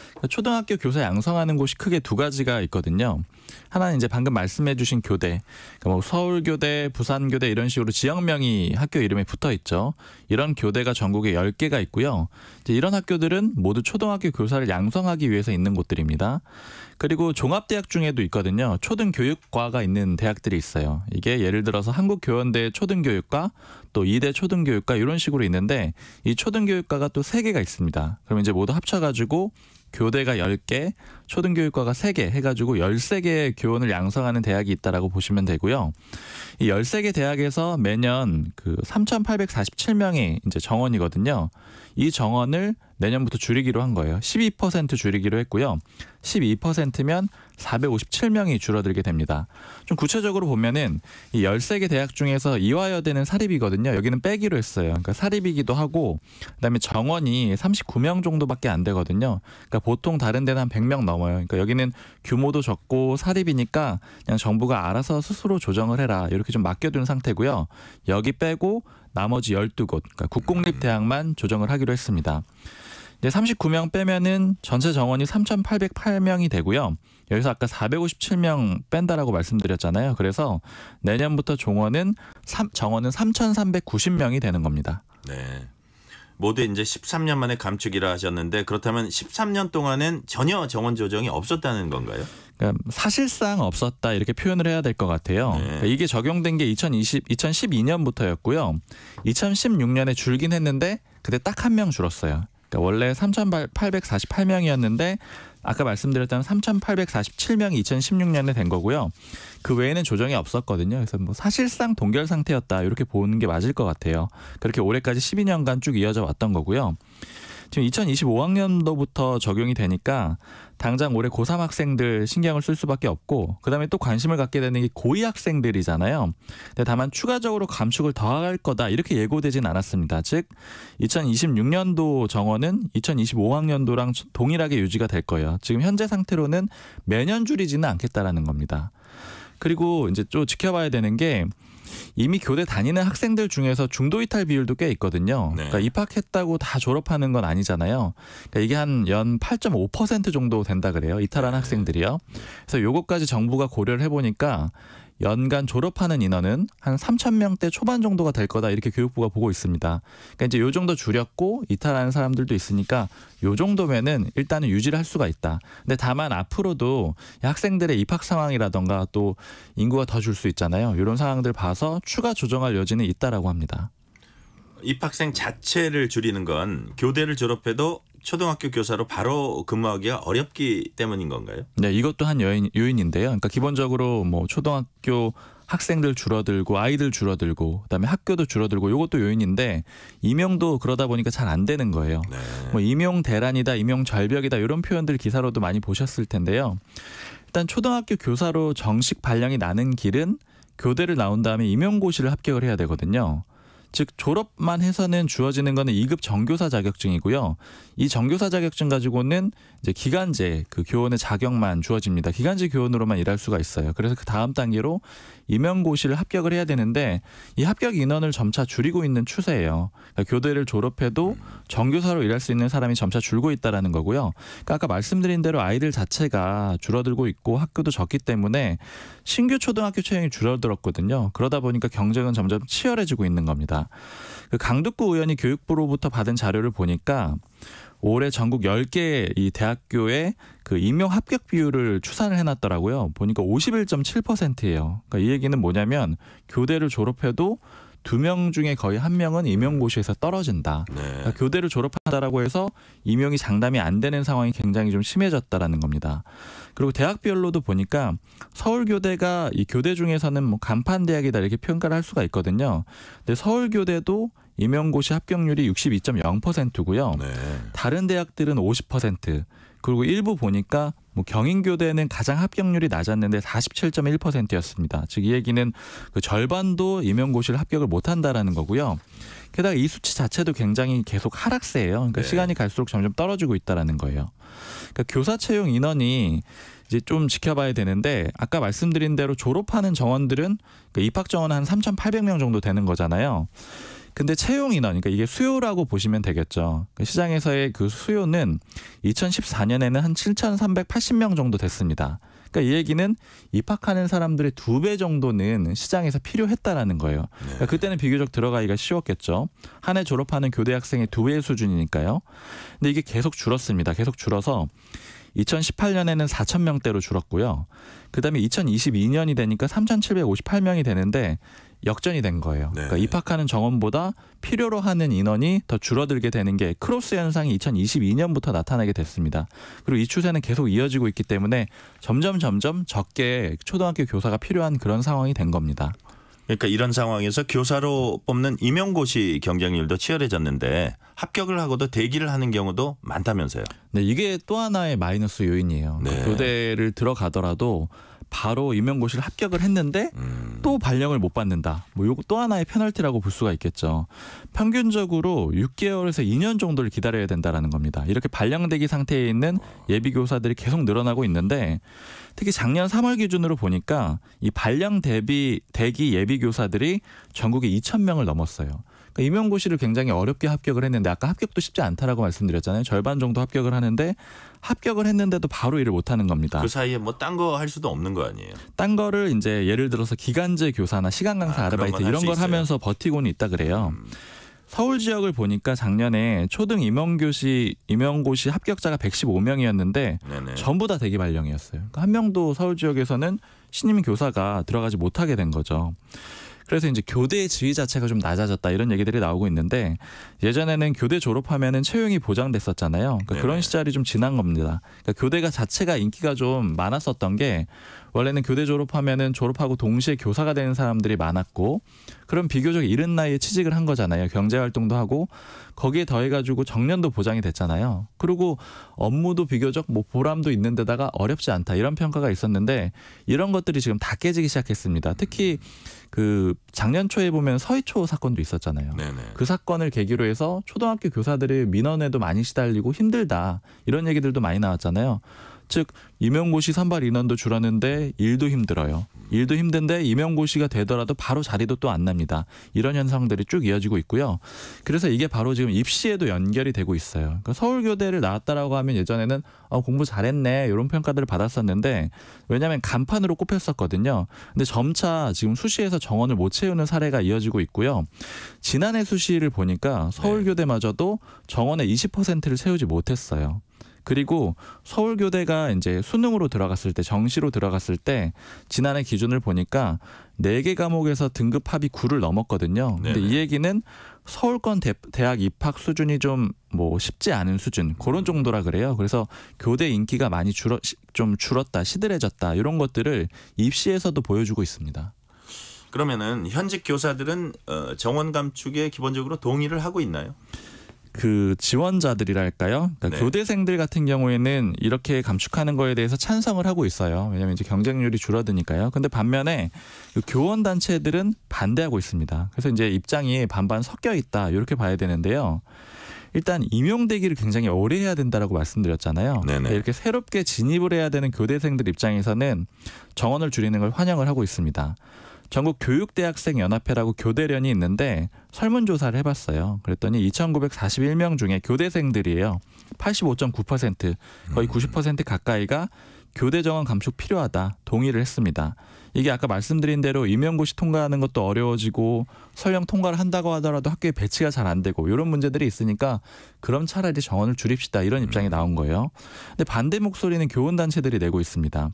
초등학교 교사 양성하는 곳이 크게 두 가지가 있거든요. 하나는 이제 방금 말씀해 주신 교대, 그러니까 뭐 서울교대, 부산교대 이런 식으로 지역명이 학교 이름에 붙어 있죠. 이런 교대가 전국에 열 개가 있고요. 이제 이런 학교들은 모두 초등학교 교사를 양성하기 위해서 있는 곳들입니다. 그리고 종합대학 중에도 있거든요. 초등교육과가 있는 대학들이 있어요. 이게 예를 들어서 한국교원대 초등교육과 또 이대 초등교육과 이런 식으로 있는데 이 초등교육과가 또 세 개가 있습니다. 그럼 이제 모두 합쳐가지고 교대가 열 개, 초등교육과가 세 개 해가지고 열세 개의 교원을 양성하는 대학이 있다라고 보시면 되고요. 이 열세 개 대학에서 매년 그 삼천팔백사십칠 명의 이제 정원이거든요. 이 정원을 내년부터 줄이기로 한 거예요. 십이 퍼센트 줄이기로 했고요. 십이 퍼센트면 사백오십칠 명이 줄어들게 됩니다. 좀 구체적으로 보면은 이 열세 개 대학 중에서 이화여대는 사립이거든요. 여기는 빼기로 했어요. 그러니까 사립이기도 하고 그다음에 정원이 삼십구 명 정도밖에 안 되거든요. 그러니까 보통 다른 데는 한 백 명 넘어요. 그러니까 여기는 규모도 적고 사립이니까 그냥 정부가 알아서 스스로 조정을 해라. 이렇게 좀 맡겨둔 상태고요. 여기 빼고 나머지 열두 곳, 그러니까 국공립대학만 조정을 하기로 했습니다. 이제 삼십구 명 빼면은 전체 정원이 삼천팔백팔 명이 되고요. 여기서 아까 사백오십칠 명 뺀다라고 말씀드렸잖아요. 그래서 내년부터 정원은 정원은 삼천삼백구십 명이 되는 겁니다. 네. 모두 이제 십삼 년 만에 감축이라 하셨는데 그렇다면 십삼 년 동안은 전혀 정원 조정이 없었다는 건가요? 그러니까 사실상 없었다 이렇게 표현을 해야 될 것 같아요. 네. 그러니까 이게 적용된 게 이천이십, 이천십이 년부터였고요. 이천십육 년에 줄긴 했는데 그때 딱 한 명 줄었어요. 그러니까 원래 삼천팔백사십팔 명이었는데 아까 말씀드렸던 삼천팔백사십칠 명이 이천십육 년에 된 거고요. 그 외에는 조정이 없었거든요. 그래서 뭐 사실상 동결 상태였다 이렇게 보는 게 맞을 것 같아요. 그렇게 올해까지 십이 년간 쭉 이어져 왔던 거고요. 지금 이천이십오 학년도부터 적용이 되니까 당장 올해 고삼 학생들 신경을 쓸 수밖에 없고 그다음에 또 관심을 갖게 되는 게 고이 학생들이잖아요. 근데 다만 추가적으로 감축을 더할 거다 이렇게 예고되진 않았습니다. 즉 이천이십육 년도 정원은 이천이십오 학년도랑 동일하게 유지가 될 거예요. 지금 현재 상태로는 매년 줄이지는 않겠다라는 겁니다. 그리고 이제 또 지켜봐야 되는 게 이미 교대 다니는 학생들 중에서 중도 이탈 비율도 꽤 있거든요. 네. 그러니까 입학했다고 다 졸업하는 건 아니잖아요. 그러니까 이게 한 연 팔 점 오 퍼센트 정도 된다 그래요. 이탈한 네. 학생들이요. 그래서 요것까지 정부가 고려를 해보니까 연간 졸업하는 인원은 한 삼천 명대 초반 정도가 될 거다 이렇게 교육부가 보고 있습니다. 그러니까 이제 요 정도 줄였고 이탈하는 사람들도 있으니까 요 정도면은 일단은 유지를 할 수가 있다. 근데 다만 앞으로도 학생들의 입학 상황이라던가 또 인구가 더 줄 수 있잖아요. 이런 상황들 봐서 추가 조정할 여지는 있다라고 합니다. 입학생 자체를 줄이는 건 교대를 졸업해도 초등학교 교사로 바로 근무하기가 어렵기 때문인 건가요? 네, 이것도 한 요인, 요인인데요. 그러니까 기본적으로 뭐 초등학교 학생들 줄어들고 아이들 줄어들고 그다음에 학교도 줄어들고 이것도 요인인데 임용도 그러다 보니까 잘 안 되는 거예요. 네. 뭐 임용 대란이다, 임용 절벽이다 이런 표현들 기사로도 많이 보셨을 텐데요. 일단 초등학교 교사로 정식 발령이 나는 길은 교대를 나온 다음에 임용고시를 합격을 해야 되거든요. 즉 졸업만 해서는 주어지는 거는 이 급 정교사 자격증이고요. 이 정교사 자격증 가지고는 이제 기간제 그 교원의 자격만 주어집니다. 기간제 교원으로만 일할 수가 있어요. 그래서 그 다음 단계로 임용고시를 합격을 해야 되는데 이 합격 인원을 점차 줄이고 있는 추세예요. 그러니까 교대를 졸업해도 정교사로 일할 수 있는 사람이 점차 줄고 있다라는 거고요. 그러니까 아까 말씀드린 대로 아이들 자체가 줄어들고 있고 학교도 적기 때문에 신규 초등학교 채용이 줄어들었거든요. 그러다 보니까 경쟁은 점점 치열해지고 있는 겁니다. 그 강두구 의원이 교육부로부터 받은 자료를 보니까 올해 전국 열 개 이 대학교의 그 임용 합격 비율을 추산을 해놨더라고요. 보니까 오십일 점 칠 퍼센트예요. 그러니까 이 얘기는 뭐냐면 교대를 졸업해도 두 명 중에 거의 한 명은 임용고시에서 떨어진다. 네. 그러니까 교대를 졸업한다라고 해서 임용이 장담이 안 되는 상황이 굉장히 좀 심해졌다라는 겁니다. 그리고 대학별로도 보니까 서울교대가 이 교대 중에서는 뭐 간판 대학이다 이렇게 평가를 할 수가 있거든요. 근데 서울교대도 임용고시 합격률이 육십이 점 영 퍼센트고요. 네. 다른 대학들은 오십 퍼센트. 그리고 일부 보니까 뭐 경인교대는 가장 합격률이 낮았는데 사십칠 점 일 퍼센트였습니다. 즉 이 얘기는 그 절반도 임용고시를 합격을 못한다라는 거고요. 게다가 이 수치 자체도 굉장히 계속 하락세예요. 그러니까 네. 시간이 갈수록 점점 떨어지고 있다라는 거예요. 그러니까 교사 채용 인원이 이제 좀 지켜봐야 되는데 아까 말씀드린 대로 졸업하는 정원들은 그러니까 입학 정원 한 삼천팔백 명 정도 되는 거잖아요. 근데 채용 인원, 그러니까 이게 수요라고 보시면 되겠죠. 시장에서의 그 수요는 이천십사 년에는 한 칠천삼백팔십 명 정도 됐습니다. 그러니까 이 얘기는 입학하는 사람들의 두 배 정도는 시장에서 필요했다라는 거예요. 그러니까 그때는 비교적 들어가기가 쉬웠겠죠. 한 해 졸업하는 교대 학생의 두 배의 수준이니까요. 근데 이게 계속 줄었습니다. 계속 줄어서 이천십팔 년에는 사천 명대로 줄었고요. 그다음에 이천이십이 년이 되니까 삼천칠백오십팔 명이 되는데 역전이 된 거예요. 네. 그러니까 입학하는 정원보다 필요로 하는 인원이 더 줄어들게 되는 게 크로스 현상이 이천이십이 년부터 나타나게 됐습니다. 그리고 이 추세는 계속 이어지고 있기 때문에 점점 점점 적게 초등학교 교사가 필요한 그런 상황이 된 겁니다. 그러니까 이런 상황에서 교사로 뽑는 임용고시 경쟁률도 치열해졌는데 합격을 하고도 대기를 하는 경우도 많다면서요. 네, 이게 또 하나의 마이너스 요인이에요. 네. 교대를 들어가더라도 바로 임용고시를 합격을 했는데 음. 또 발령을 못 받는다. 뭐 요거 또 하나의 페널티라고 볼 수가 있겠죠. 평균적으로 육 개월에서 이 년 정도를 기다려야 된다라는 겁니다. 이렇게 발령대기 상태에 있는 예비 교사들이 계속 늘어나고 있는데 특히 작년 삼월 기준으로 보니까 이 발령 대비 대기 예비 교사들이 전국에 이천 명을 넘었어요. 그러니까 임용고시를 굉장히 어렵게 합격을 했는데 아까 합격도 쉽지 않다라고 말씀드렸잖아요. 절반 정도 합격을 하는데 합격을 했는데도 바로 일을 못하는 겁니다. 그 사이에 뭐 딴 거 할 수도 없는 거 아니에요? 딴 거를 이제 예를 들어서 기간제 교사나 시간 강사 아, 아르바이트 그런 건 할 이런 수 걸 있어요. 하면서 버티고는 있다 그래요. 음. 서울 지역을 보니까 작년에 초등 임용고시 임용고시 합격자가 백십오 명이었는데 네네. 전부 다 대기 발령이었어요. 그러니까 한 명도 서울 지역에서는 신임 교사가 들어가지 못하게 된 거죠. 그래서 이제 교대의 지위 자체가 좀 낮아졌다 이런 얘기들이 나오고 있는데 예전에는 교대 졸업하면은 채용이 보장됐었잖아요. 그러니까 네네. 그런 시절이 좀 지난 겁니다. 그러니까 교대가 자체가 인기가 좀 많았었던 게 원래는 교대 졸업하면은 졸업하고 동시에 교사가 되는 사람들이 많았고 그럼 비교적 이른 나이에 취직을 한 거잖아요. 경제 활동도 하고 거기에 더해가지고 정년도 보장이 됐잖아요. 그리고 업무도 비교적 뭐 보람도 있는 데다가 어렵지 않다 이런 평가가 있었는데 이런 것들이 지금 다 깨지기 시작했습니다. 특히 그 작년 초에 보면 서희초 사건도 있었잖아요. 네네. 그 사건을 계기로 해서 초등학교 교사들이 민원에도 많이 시달리고 힘들다 이런 얘기들도 많이 나왔잖아요. 즉 임용고시 선발 인원도 줄었는데 일도 힘들어요. 일도 힘든데 임용고시가 되더라도 바로 자리도 또 안 납니다. 이런 현상들이 쭉 이어지고 있고요. 그래서 이게 바로 지금 입시에도 연결이 되고 있어요. 그러니까 서울교대를 나왔다라고 하면 예전에는 어, 공부 잘했네 이런 평가들을 받았었는데 왜냐하면 간판으로 꼽혔었거든요. 근데 점차 지금 수시에서 정원을 못 채우는 사례가 이어지고 있고요. 지난해 수시를 보니까 서울교대마저도 정원의 이십 퍼센트를 채우지 못했어요. 그리고 서울교대가 이제 수능으로 들어갔을 때 정시로 들어갔을 때 지난해 기준을 보니까 네 개 과목에서 등급 합이 구를 넘었거든요. 근데 이 얘기는 서울권 대, 대학 입학 수준이 좀 뭐 쉽지 않은 수준 그런 정도라 그래요. 그래서 교대 인기가 많이 줄어 좀 줄었다, 시들해졌다 이런 것들을 입시에서도 보여주고 있습니다. 그러면은 현직 교사들은 정원 감축에 기본적으로 동의를 하고 있나요? 그 지원자들이랄까요? 그러니까 네. 교대생들 같은 경우에는 이렇게 감축하는 거에 대해서 찬성을 하고 있어요. 왜냐하면 이제 경쟁률이 줄어드니까요. 근데 반면에 교원 단체들은 반대하고 있습니다. 그래서 이제 입장이 반반 섞여 있다 이렇게 봐야 되는데요. 일단 임용되기를 굉장히 오래 해야 된다라고 말씀드렸잖아요. 그러니까 이렇게 새롭게 진입을 해야 되는 교대생들 입장에서는 정원을 줄이는 걸 환영을 하고 있습니다. 전국 교육대학생연합회라고 교대련이 있는데 설문조사를 해봤어요. 그랬더니 이천구백사십일 명 중에 교대생들이에요. 팔십오 점 구 퍼센트 거의 구십 퍼센트 가까이가 교대 정원 감축 필요하다 동의를 했습니다. 이게 아까 말씀드린 대로 임용고시 통과하는 것도 어려워지고 설령 통과를 한다고 하더라도 학교에 배치가 잘 안 되고 이런 문제들이 있으니까 그럼 차라리 정원을 줄입시다 이런 입장이 나온 거예요. 근데 반대 목소리는 교원단체들이 내고 있습니다.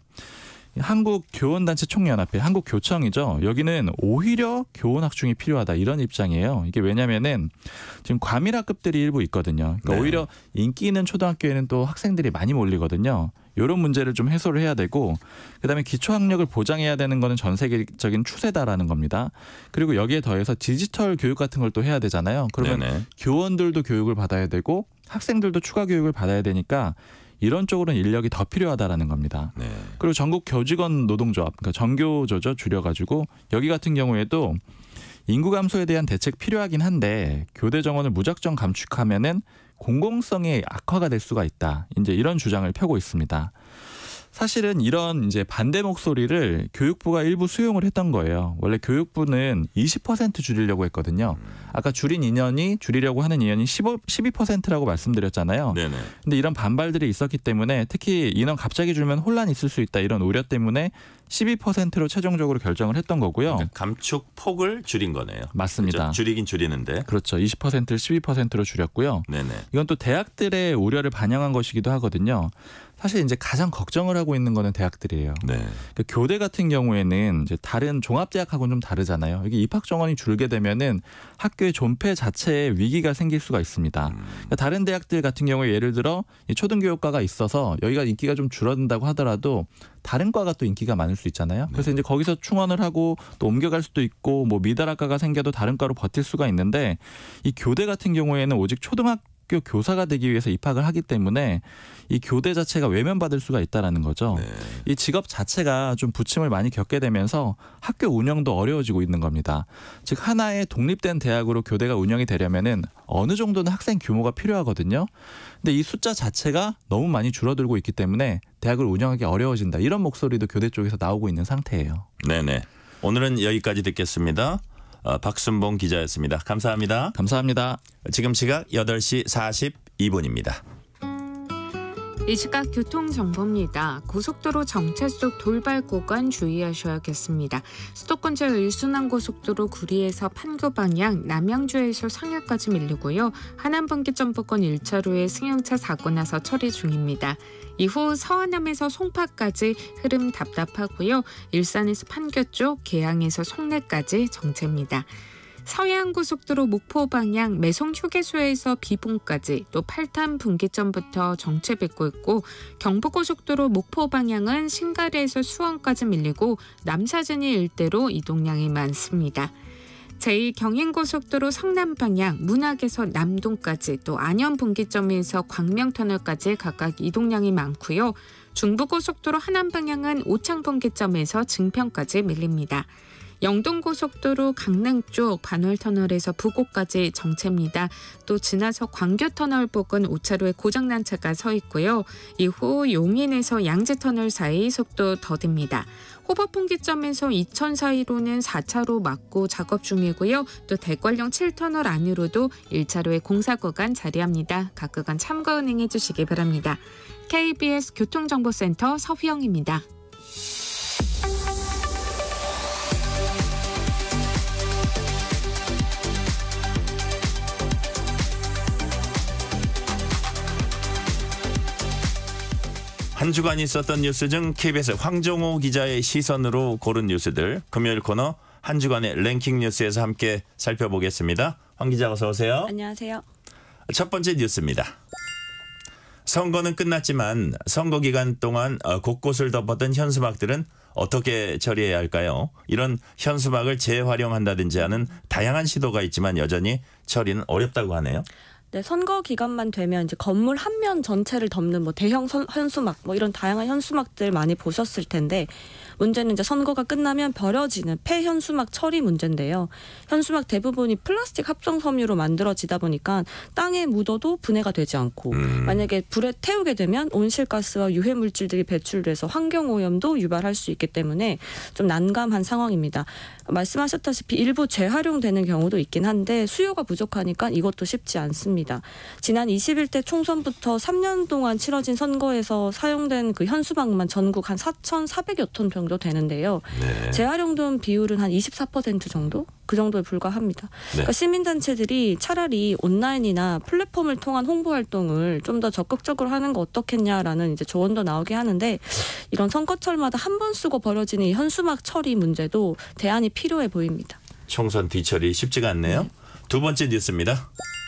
한국교원단체 총연합회, 한국교청이죠. 여기는 오히려 교원 확충이 필요하다 이런 입장이에요. 이게 왜냐면은 지금 과밀학급들이 일부 있거든요. 그러니까 네. 오히려 인기 있는 초등학교에는 또 학생들이 많이 몰리거든요. 이런 문제를 좀 해소를 해야 되고 그다음에 기초학력을 보장해야 되는 거는 전 세계적인 추세다라는 겁니다. 그리고 여기에 더해서 디지털 교육 같은 걸 또 해야 되잖아요. 그러면 네네. 교원들도 교육을 받아야 되고 학생들도 추가 교육을 받아야 되니까 이런 쪽으로는 인력이 더 필요하다라는 겁니다. 네. 그리고 전국 교직원 노동조합, 그러니까 전교조죠 줄여가지고 여기 같은 경우에도 인구 감소에 대한 대책 필요하긴 한데 교대 정원을 무작정 감축하면은 공공성이 악화가 될 수가 있다. 이제 이런 주장을 펴고 있습니다. 사실은 이런 이제 반대 목소리를 교육부가 일부 수용을 했던 거예요. 원래 교육부는 이십 퍼센트 줄이려고 했거든요. 아까 줄인 인원이 줄이려고 하는 인원이 십오, 십이 퍼센트라고 말씀드렸잖아요. 네네. 근데 이런 반발들이 있었기 때문에 특히 인원 갑자기 줄면 혼란이 있을 수 있다 이런 우려 때문에 십이 퍼센트로 최종적으로 결정을 했던 거고요. 그러니까 감축 폭을 줄인 거네요. 맞습니다. 그렇죠? 줄이긴 줄이는데. 그렇죠. 이십 퍼센트를 십이 퍼센트로 줄였고요. 네네. 이건 또 대학들의 우려를 반영한 것이기도 하거든요. 사실 이제 가장 걱정을 하고 있는 거는 대학들이에요. 네. 그러니까 교대 같은 경우에는 이제 다른 종합대학하고는 좀 다르잖아요. 이게 입학 정원이 줄게 되면은 학교의 존폐 자체에 위기가 생길 수가 있습니다. 음. 그러니까 다른 대학들 같은 경우에 예를 들어 이 초등교육과가 있어서 여기가 인기가 좀 줄어든다고 하더라도 다른 과가 또 인기가 많을 수 있잖아요. 그래서 네. 이제 거기서 충원을 하고 또 옮겨갈 수도 있고 뭐 미달학과가 생겨도 다른 과로 버틸 수가 있는데 이 교대 같은 경우에는 오직 초등학교 교사가 되기 위해서 입학을 하기 때문에 이 교대 자체가 외면받을 수가 있다라는 거죠. 네. 이 직업 자체가 좀 부침을 많이 겪게 되면서 학교 운영도 어려워지고 있는 겁니다. 즉 하나의 독립된 대학으로 교대가 운영이 되려면은 어느 정도는 학생 규모가 필요하거든요. 근데 이 숫자 자체가 너무 많이 줄어들고 있기 때문에 대학을 운영하기 어려워진다. 이런 목소리도 교대 쪽에서 나오고 있는 상태예요. 네네. 오늘은 여기까지 듣겠습니다. 어, 박순봉 기자였습니다. 감사합니다. 감사합니다. 지금 시각 여덟 시 사십이 분입니다. 이 시각 교통정보입니다. 고속도로 정체 속 돌발 구간 주의하셔야겠습니다. 수도권 제일 순환고속도로 구리에서 판교 방향, 남양주에서 상해까지 밀리고요. 하남분기점부권 일 차로에 승용차 사고 나서 처리 중입니다. 이후 서하남에서 송파까지 흐름 답답하고요. 일산에서 판교 쪽, 계양에서 송내까지 정체입니다. 서해안고속도로 목포 방향 매송 휴게소에서 비봉까지 또 팔탄 분기점부터 정체 뵙고 있고 경부고속도로 목포 방향은 신갈에서 수원까지 밀리고 남사진이 일대로 이동량이 많습니다. 제이 경인고속도로 성남 방향 문학에서 남동까지 또 안현 분기점에서 광명터널까지 각각 이동량이 많고요. 중부고속도로 하남 방향은 오창 분기점에서 증평까지 밀립니다. 영동고속도로 강릉 쪽 반월터널에서 부곡까지 정체입니다. 또 지나서 광교터널 부근 오 차로에 고장난 차가 서 있고요. 이후 용인에서 양재터널 사이 속도 더딥니다. 호법분기점에서 이천 사이로는 사 차로 막고 작업 중이고요. 또 대관령 칠 터널 안으로도 일 차로에 공사 구간 자리합니다. 각 구간 참고 운행해 주시기 바랍니다. 케이비에스 교통정보센터 서휘영입니다. 한 주간 있었던 뉴스 중 케이비에스 황정호 기자의 시선으로 고른 뉴스들 금요일 코너 한 주간의 랭킹 뉴스에서 함께 살펴보겠습니다. 황 기자 어서 오세요. 안녕하세요. 첫 번째 뉴스입니다. 선거는 끝났지만 선거 기간 동안 곳곳을 덮었던 현수막들은 어떻게 처리해야 할까요? 이런 현수막을 재활용한다든지 하는 다양한 시도가 있지만 여전히 처리는 어렵다고 하네요. 네, 선거 기간만 되면 이제 건물 한 면 전체를 덮는 뭐 대형 선, 현수막 뭐 이런 다양한 현수막들 많이 보셨을 텐데 문제는 이제 선거가 끝나면 버려지는 폐현수막 처리 문제인데요. 현수막 대부분이 플라스틱 합성 섬유로 만들어지다 보니까 땅에 묻어도 분해가 되지 않고 음. 만약에 불에 태우게 되면 온실가스와 유해 물질들이 배출돼서 환경 오염도 유발할 수 있기 때문에 좀 난감한 상황입니다. 말씀하셨다시피 일부 재활용되는 경우도 있긴 한데 수요가 부족하니까 이것도 쉽지 않습니다. 지난 이십일 대 총선부터 삼 년 동안 치러진 선거에서 사용된 그 현수막만 전국 한 사천사백여 톤 정도 되는데요. 네. 재활용된 비율은 한 이십사 퍼센트 정도? 그 정도에 불과합니다. 네. 그러니까 시민단체들이 차라리 온라인이나 플랫폼을 통한 홍보 활동을 좀 더 적극적으로 하는 거 어떻겠냐라는 이제 조언도 나오게 하는데 이런 선거철마다 한 번 쓰고 버려지는 이 현수막 처리 문제도 대안이 필요해 보입니다. 총선 뒤처리 쉽지가 않네요. 네. 두 번째 뉴스입니다.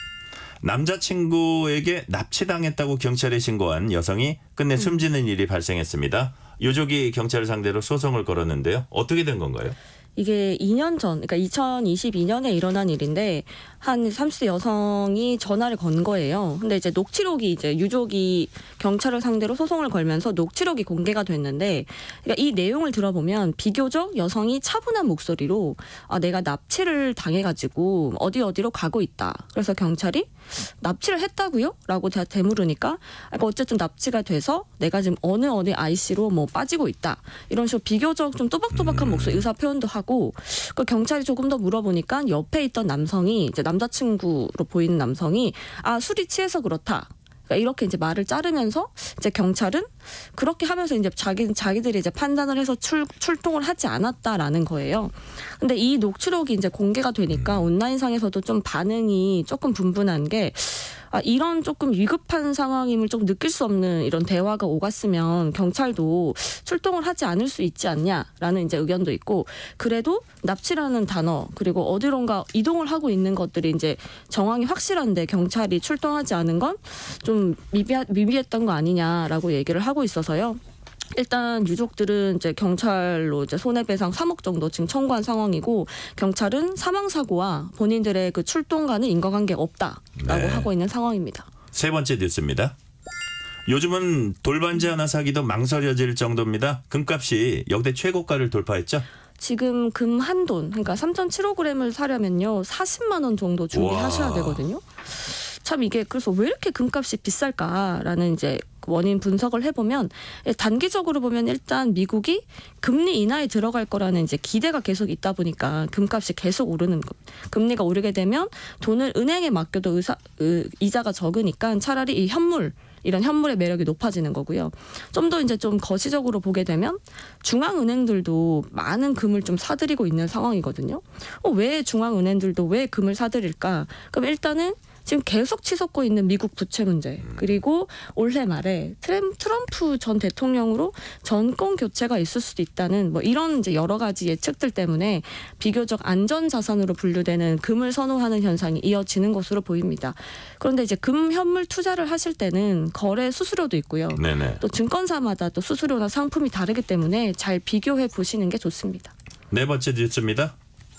남자친구에게 납치당했다고 경찰에 신고한 여성이 끝내 숨지는 일이 발생했습니다. 유족이 경찰을 상대로 소송을 걸었는데요. 어떻게 된 건가요? 이게 이 년 전, 그러니까 이천이십이 년에 일어난 일인데 한 삼십 대 여성이 전화를 건 거예요. 근데 이제 녹취록이 이제 유족이 경찰을 상대로 소송을 걸면서 녹취록이 공개가 됐는데 그러니까 이 내용을 들어보면 비교적 여성이 차분한 목소리로 아, 내가 납치를 당해가지고 어디 어디로 가고 있다. 그래서 경찰이 납치를 했다고요? 라고 되물으니까 어쨌든 납치가 돼서 내가 지금 어느 어느 아이씨로 뭐 빠지고 있다. 이런 식으로 비교적 좀 또박또박한 목소리 의사 표현도 하고 그 경찰이 조금 더 물어보니까 옆에 있던 남성이 이제 남자친구로 보이는 남성이 아 술이 취해서 그렇다. 그러니까 이렇게 이제 말을 자르면서 이제 경찰은 그렇게 하면서 이제 자기 자기들이 이제 판단을 해서 출 출동을 하지 않았다라는 거예요. 근데 이 녹취록이 이제 공개가 되니까 온라인상에서도 좀 반응이 조금 분분한 게 아, 이런 조금 위급한 상황임을 좀 느낄 수 없는 이런 대화가 오갔으면 경찰도 출동을 하지 않을 수 있지 않냐라는 이제 의견도 있고 그래도 납치라는 단어 그리고 어디론가 이동을 하고 있는 것들이 이제 정황이 확실한데 경찰이 출동하지 않은 건 좀 미비하, 미비했던 거 아니냐라고 얘기를 하고 있어서요. 일단 유족들은 이제 경찰로 이제 손해배상 삼억 정도 지금 청구한 상황이고 경찰은 사망사고와 본인들의 그 출동과는 인과관계가 없다라고 네. 하고 있는 상황입니다. 세 번째 뉴스입니다. 요즘은 돌반지 하나 사기도 망설여질 정도입니다. 금값이 역대 최고가를 돌파했죠? 지금 금 한 돈, 그러니까 삼천칠백 그램을 사려면요 사십만 원 정도 준비하셔야 우와. 되거든요. 참 이게 그래서 왜 이렇게 금값이 비쌀까라는 이제 원인 분석을 해보면 단기적으로 보면 일단 미국이 금리 인하에 들어갈 거라는 이제 기대가 계속 있다 보니까 금값이 계속 오르는 거. 금리가 오르게 되면 돈을 은행에 맡겨도 의사, 의, 이자가 적으니까 차라리 이 현물 이런 현물의 매력이 높아지는 거고요. 좀 더 이제 좀 거시적으로 보게 되면 중앙은행들도 많은 금을 좀 사들이고 있는 상황이거든요. 어, 왜 중앙은행들도 왜 금을 사들일까? 그럼 일단은 지금 계속 치솟고 있는 미국 부채 문제 그리고 올해 말에 트럼프 전 대통령으로 정권 교체가 있을 수도 있다는 뭐 이런 이제 여러 가지 예측들 때문에 비교적 안전 자산으로 분류되는 금을 선호하는 현상이 이어지는 것으로 보입니다. 그런데 이제 금 현물 투자를 하실 때는 거래 수수료도 있고요. 네네. 또 증권사마다 또 수수료나 상품이 다르기 때문에 잘 비교해 보시는 게 좋습니다. 네 번째 뉴스입니다.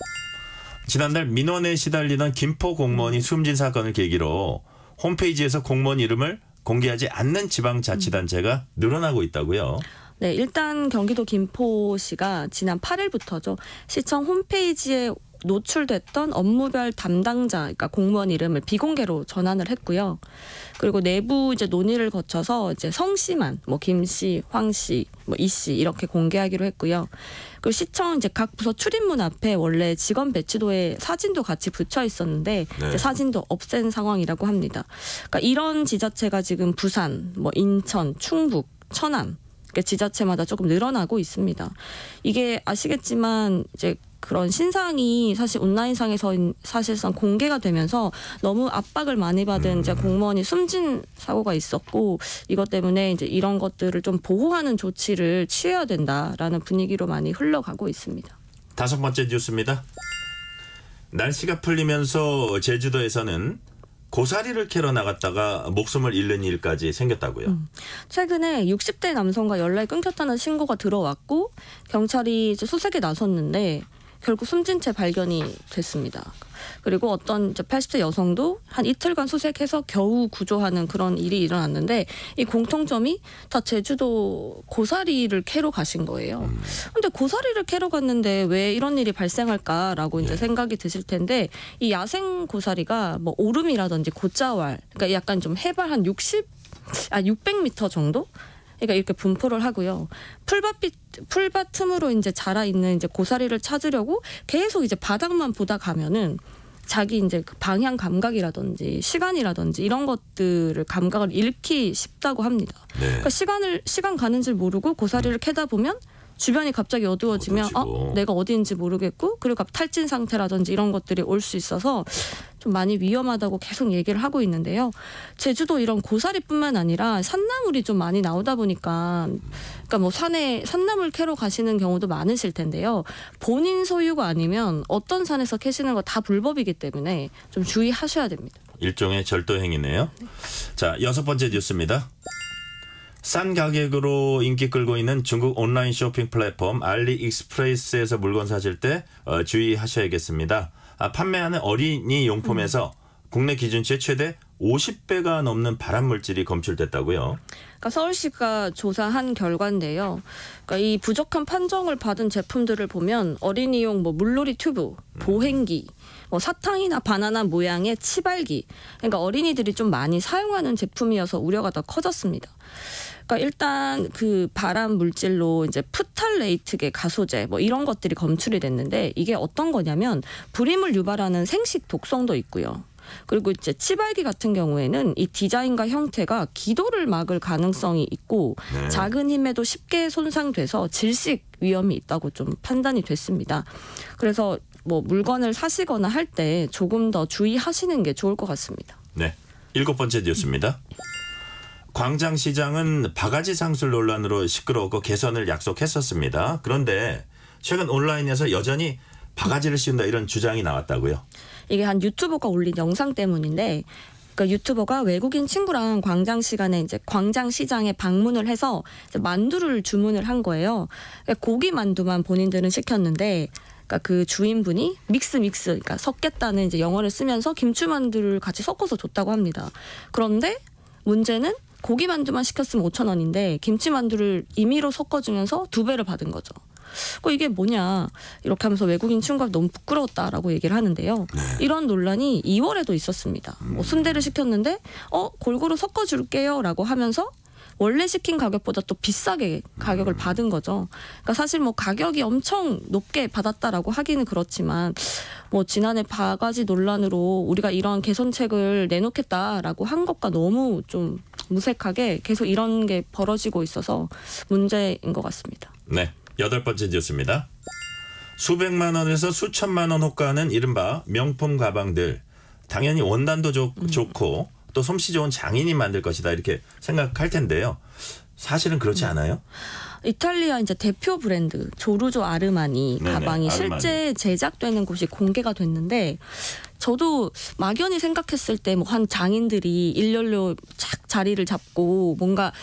지난달 민원에 시달리던 김포 공무원이 숨진 사건을 계기로 홈페이지에서 공무원 이름을 공개하지 않는 지방자치단체가 늘어나고 있다고요. 네, 일단 경기도 김포시가 지난 팔 일부터죠. 시청 홈페이지에 노출됐던 업무별 담당자, 그러니까 공무원 이름을 비공개로 전환을 했고요. 그리고 내부 이제 논의를 거쳐서 이제 성씨만 뭐 김씨, 황씨, 뭐 이씨 이렇게 공개하기로 했고요. 그리고 시청 이제 각 부서 출입문 앞에 원래 직원 배치도에 사진도 같이 붙여 있었는데 네. 이제 사진도 없앤 상황이라고 합니다. 그러니까 이런 지자체가 지금 부산, 뭐 인천, 충북, 천안 지자체마다 조금 늘어나고 있습니다. 이게 아시겠지만 이제 그런 신상이 사실 온라인상에서 사실상 공개가 되면서 너무 압박을 많이 받은 이제 공무원이 숨진 사고가 있었고 이것 때문에 이제 이런 것들을 좀 보호하는 조치를 취해야 된다라는 분위기로 많이 흘러가고 있습니다. 다섯 번째 뉴스입니다. 날씨가 풀리면서 제주도에서는 고사리를 캐러 나갔다가 목숨을 잃는 일까지 생겼다고요. 음. 최근에 육십 대 남성과 연락이 끊겼다는 신고가 들어왔고 경찰이 이제 수색에 나섰는데 결국 숨진 채 발견이 됐습니다. 그리고 어떤 이제 팔십 대 여성도 한 이틀간 수색해서 겨우 구조하는 그런 일이 일어났는데 이 공통점이 다 제주도 고사리를 캐러 가신 거예요. 근데 고사리를 캐러 갔는데 왜 이런 일이 발생할까라고 이제 생각이 드실 텐데 이 야생 고사리가 뭐 오름이라든지 곶자왈, 그러니까 약간 좀 해발 한 육십, 아 육백 미터 정도? 그러니까 이렇게 분포를 하고요. 풀밭빛 풀밭 틈으로 이제 자라 있는 이제 고사리를 찾으려고 계속 이제 바닥만 보다 가면은 자기 이제 그 방향 감각이라든지 시간이라든지 이런 것들을 감각을 잃기 쉽다고 합니다. 네. 그러니까 시간을 시간 가는 줄 모르고 고사리를 캐다 보면 주변이 갑자기 어두워지면 어, 내가 어디인지 모르겠고 그리고 탈진 상태라든지 이런 것들이 올 수 있어서 좀 많이 위험하다고 계속 얘기를 하고 있는데요. 제주도 이런 고사리뿐만 아니라 산나물이 좀 많이 나오다 보니까 그러니까 뭐 산에 산나물 캐러 가시는 경우도 많으실 텐데요. 본인 소유가 아니면 어떤 산에서 캐시는 거 다 불법이기 때문에 좀 주의하셔야 됩니다. 일종의 절도 행위네요. 네. 자, 여섯 번째 뉴스입니다. 싼 가격으로 인기 끌고 있는 중국 온라인 쇼핑 플랫폼 알리익스프레스에서 물건 사실 때 어, 주의하셔야겠습니다. 아, 판매하는 어린이 용품에서 음. 국내 기준치의 최대 오십 배가 넘는 발암물질이 검출됐다고요. 그러니까 서울시가 조사한 결과인데요. 그러니까 이 부적한 판정을 받은 제품들을 보면 어린이용 뭐 물놀이 튜브, 보행기, 뭐 사탕이나 바나나 모양의 치발기. 그러니까 어린이들이 좀 많이 사용하는 제품이어서 우려가 더 커졌습니다. 그러니까 일단 그 발암 물질로 이제 프탈레이트계 가소제 뭐 이런 것들이 검출이 됐는데 이게 어떤 거냐면 불임을 유발하는 생식 독성도 있고요. 그리고 이제 치발기 같은 경우에는 이 디자인과 형태가 기도를 막을 가능성이 있고 네. 작은 힘에도 쉽게 손상돼서 질식 위험이 있다고 좀 판단이 됐습니다. 그래서 뭐 물건을 사시거나 할 때 조금 더 주의하시는 게 좋을 것 같습니다. 네, 일곱 번째 뉴스입니다. 광장시장은 바가지 상술 논란으로 시끄러웠고 개선을 약속했었습니다. 그런데 최근 온라인에서 여전히 바가지를 씌운다 이런 주장이 나왔다고요. 이게 한 유튜버가 올린 영상 때문인데 그러니까 유튜버가 외국인 친구랑 광장 시간에 이제 광장 시장에 방문을 해서 이제 만두를 주문을 한 거예요. 그러니까 고기 만두만 본인들은 시켰는데 그러니까 그 주인분이 믹스 믹스 그러니까 섞겠다는 이제 영어를 쓰면서 김치만두를 같이 섞어서 줬다고 합니다. 그런데 문제는 고기 만두만 시켰으면 오천 원인데 김치 만두를 임의로 섞어주면서 두 배를 받은 거죠. 그 이게 뭐냐 이렇게 하면서 외국인 친구가 너무 부끄러웠다라고 얘기를 하는데요. 네. 이런 논란이 이월에도 있었습니다. 뭐 순대를 시켰는데 어 골고루 섞어줄게요라고 하면서 원래 시킨 가격보다 또 비싸게 가격을 받은 거죠. 그러니까 사실 뭐 가격이 엄청 높게 받았다라고 하기는 그렇지만 뭐 지난해 바가지 논란으로 우리가 이런 개선책을 내놓겠다라고 한 것과 너무 좀 무색하게 계속 이런 게 벌어지고 있어서 문제인 것 같습니다. 네, 여덟 번째 뉴스입니다. 수백만 원에서 수천만 원 호가하는 이른바 명품 가방들 당연히 원단도 좋, 음. 좋고 또 솜씨 좋은 장인이 만들 것이다 이렇게 생각할 텐데요. 사실은 그렇지 않아요? 이탈리아 이제 대표 브랜드 조르조 아르마니 네네, 가방이 아르마니. 실제 제작되는 곳이 공개가 됐는데 저도 막연히 생각했을 때 뭐 한 장인들이 일렬로 착 자리를 잡고 뭔가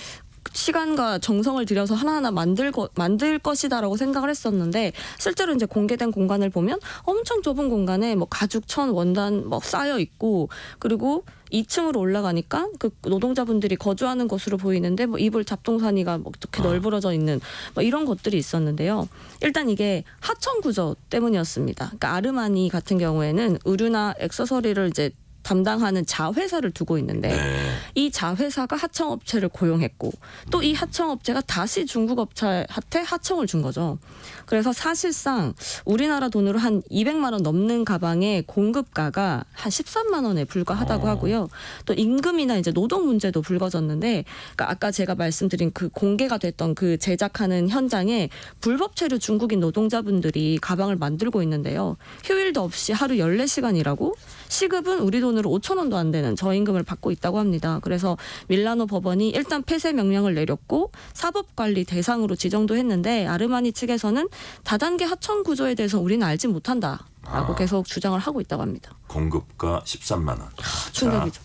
시간과 정성을 들여서 하나하나 만들 거, 만들 것이다라고 생각을 했었는데 실제로 이제 공개된 공간을 보면 엄청 좁은 공간에 뭐 가죽, 천, 원단 뭐 쌓여 있고 그리고 이 층으로 올라가니까 그 노동자분들이 거주하는 곳으로 보이는데 뭐 이불 잡동사니가 뭐 이렇게 아. 널브러져 있는 뭐 이런 것들이 있었는데요. 일단 이게 하청 구조 때문이었습니다. 그러니까 아르마니 같은 경우에는 의류나 액세서리를 이제 담당하는 자회사를 두고 있는데 네. 이 자회사가 하청업체를 고용했고 또 이 하청업체가 다시 중국 업체한테 하청을 준 거죠. 그래서 사실상 우리나라 돈으로 한 이백만 원 넘는 가방의 공급가가 한 십삼만 원에 불과하다고 어. 하고요. 또 임금이나 이제 노동 문제도 불거졌는데 그러니까 아까 제가 말씀드린 그 공개가 됐던 그 제작하는 현장에 불법 체류 중국인 노동자분들이 가방을 만들고 있는데요. 휴일도 없이 하루 열네 시간 일하고 시급은 우리 돈으로 오천 원도 안 되는 저임금을 받고 있다고 합니다. 그래서 밀라노 법원이 일단 폐쇄 명령을 내렸고 사법관리 대상으로 지정도 했는데 아르마니 측에서는 다단계 하청 구조에 대해서 우리는 알지 못한다라고 아. 계속 주장을 하고 있다고 합니다. 공급가 십삼만 원. 충격이죠.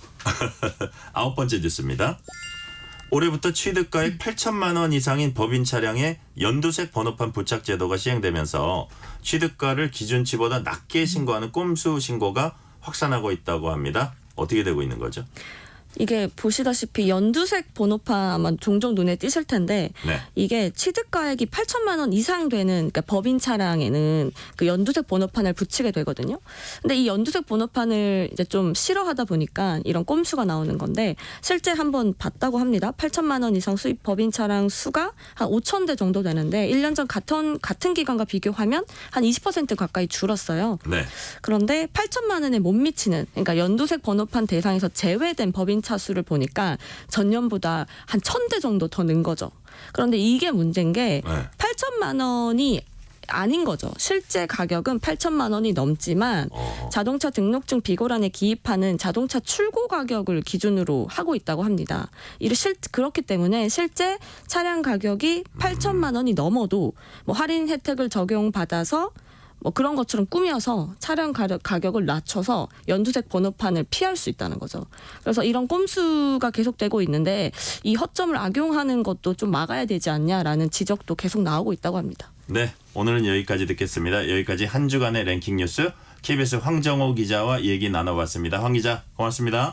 아홉 번째 뉴스입니다. 올해부터 취득가액 팔천만 원 이상인 법인 차량에 연두색 번호판 부착 제도가 시행되면서 취득가를 기준치보다 낮게 신고하는 꼼수 신고가 확산하고 있다고 합니다. 어떻게 되고 있는 거죠? 이게 보시다시피 연두색 번호판 아마 종종 눈에 띄실 텐데 네. 이게 취득가액이 팔천만 원 이상 되는 그러니까 법인 차량에는 그 연두색 번호판을 붙이게 되거든요. 근데 이 연두색 번호판을 이제 좀 싫어하다 보니까 이런 꼼수가 나오는 건데 실제 한번 봤다고 합니다. 팔천만 원 이상 수입 법인 차량 수가 한 오천 대 정도 되는데 일 년 전 같은 같은 기간과 비교하면 한 이십 퍼센트 가까이 줄었어요. 네. 그런데 팔천만 원에 못 미치는 그러니까 연두색 번호판 대상에서 제외된 법인 차 수를 보니까 전년보다 한 천 대 정도 더 는 거죠. 그런데 이게 문제인 게 네. 팔천만 원이 아닌 거죠. 실제 가격은 팔천만 원이 넘지만 어. 자동차 등록증 비고란에 기입하는 자동차 출고 가격을 기준으로 하고 있다고 합니다. 이를 실, 그렇기 때문에 실제 차량 가격이 팔천만 원이 넘어도 뭐 할인 혜택을 적용받아서 뭐 그런 것처럼 꾸며서 차량 가격, 가격을 낮춰서 연두색 번호판을 피할 수 있다는 거죠. 그래서 이런 꼼수가 계속되고 있는데 이 허점을 악용하는 것도 좀 막아야 되지 않냐라는 지적도 계속 나오고 있다고 합니다. 네, 오늘은 여기까지 듣겠습니다. 여기까지 한 주간의 랭킹 뉴스 케이비에스 황정호 기자와 얘기 나눠봤습니다. 황 기자 고맙습니다.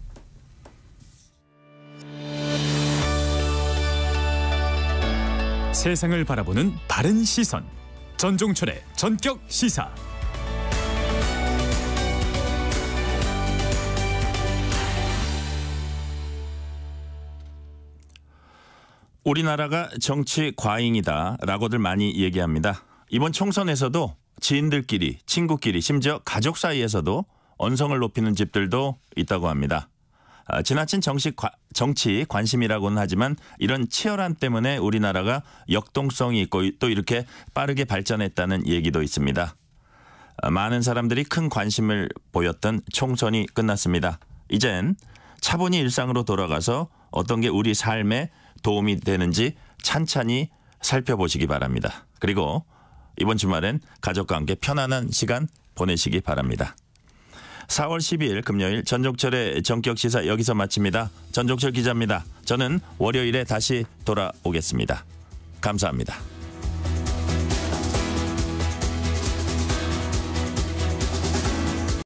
세상을 바라보는 바른 시선 전종철의 전격 시사. 우리나라가 정치 과잉이다라고들 많이 얘기합니다. 이번 총선에서도 지인들끼리, 친구끼리, 심지어 가족 사이에서도 언성을 높이는 집들도 있다고 합니다. 아, 지나친 정치, 과, 정치 관심이라고는 하지만 이런 치열함 때문에 우리나라가 역동성이 있고 또 이렇게 빠르게 발전했다는 얘기도 있습니다. 아, 많은 사람들이 큰 관심을 보였던 총선이 끝났습니다. 이젠 차분히 일상으로 돌아가서 어떤 게 우리 삶에 도움이 되는지 찬찬히 살펴보시기 바랍니다. 그리고 이번 주말엔 가족과 함께 편안한 시간 보내시기 바랍니다. 사월 십이일 금요일 전종철의 전격시사 여기서 마칩니다. 전종철 기자입니다. 저는 월요일에 다시 돌아오겠습니다. 감사합니다.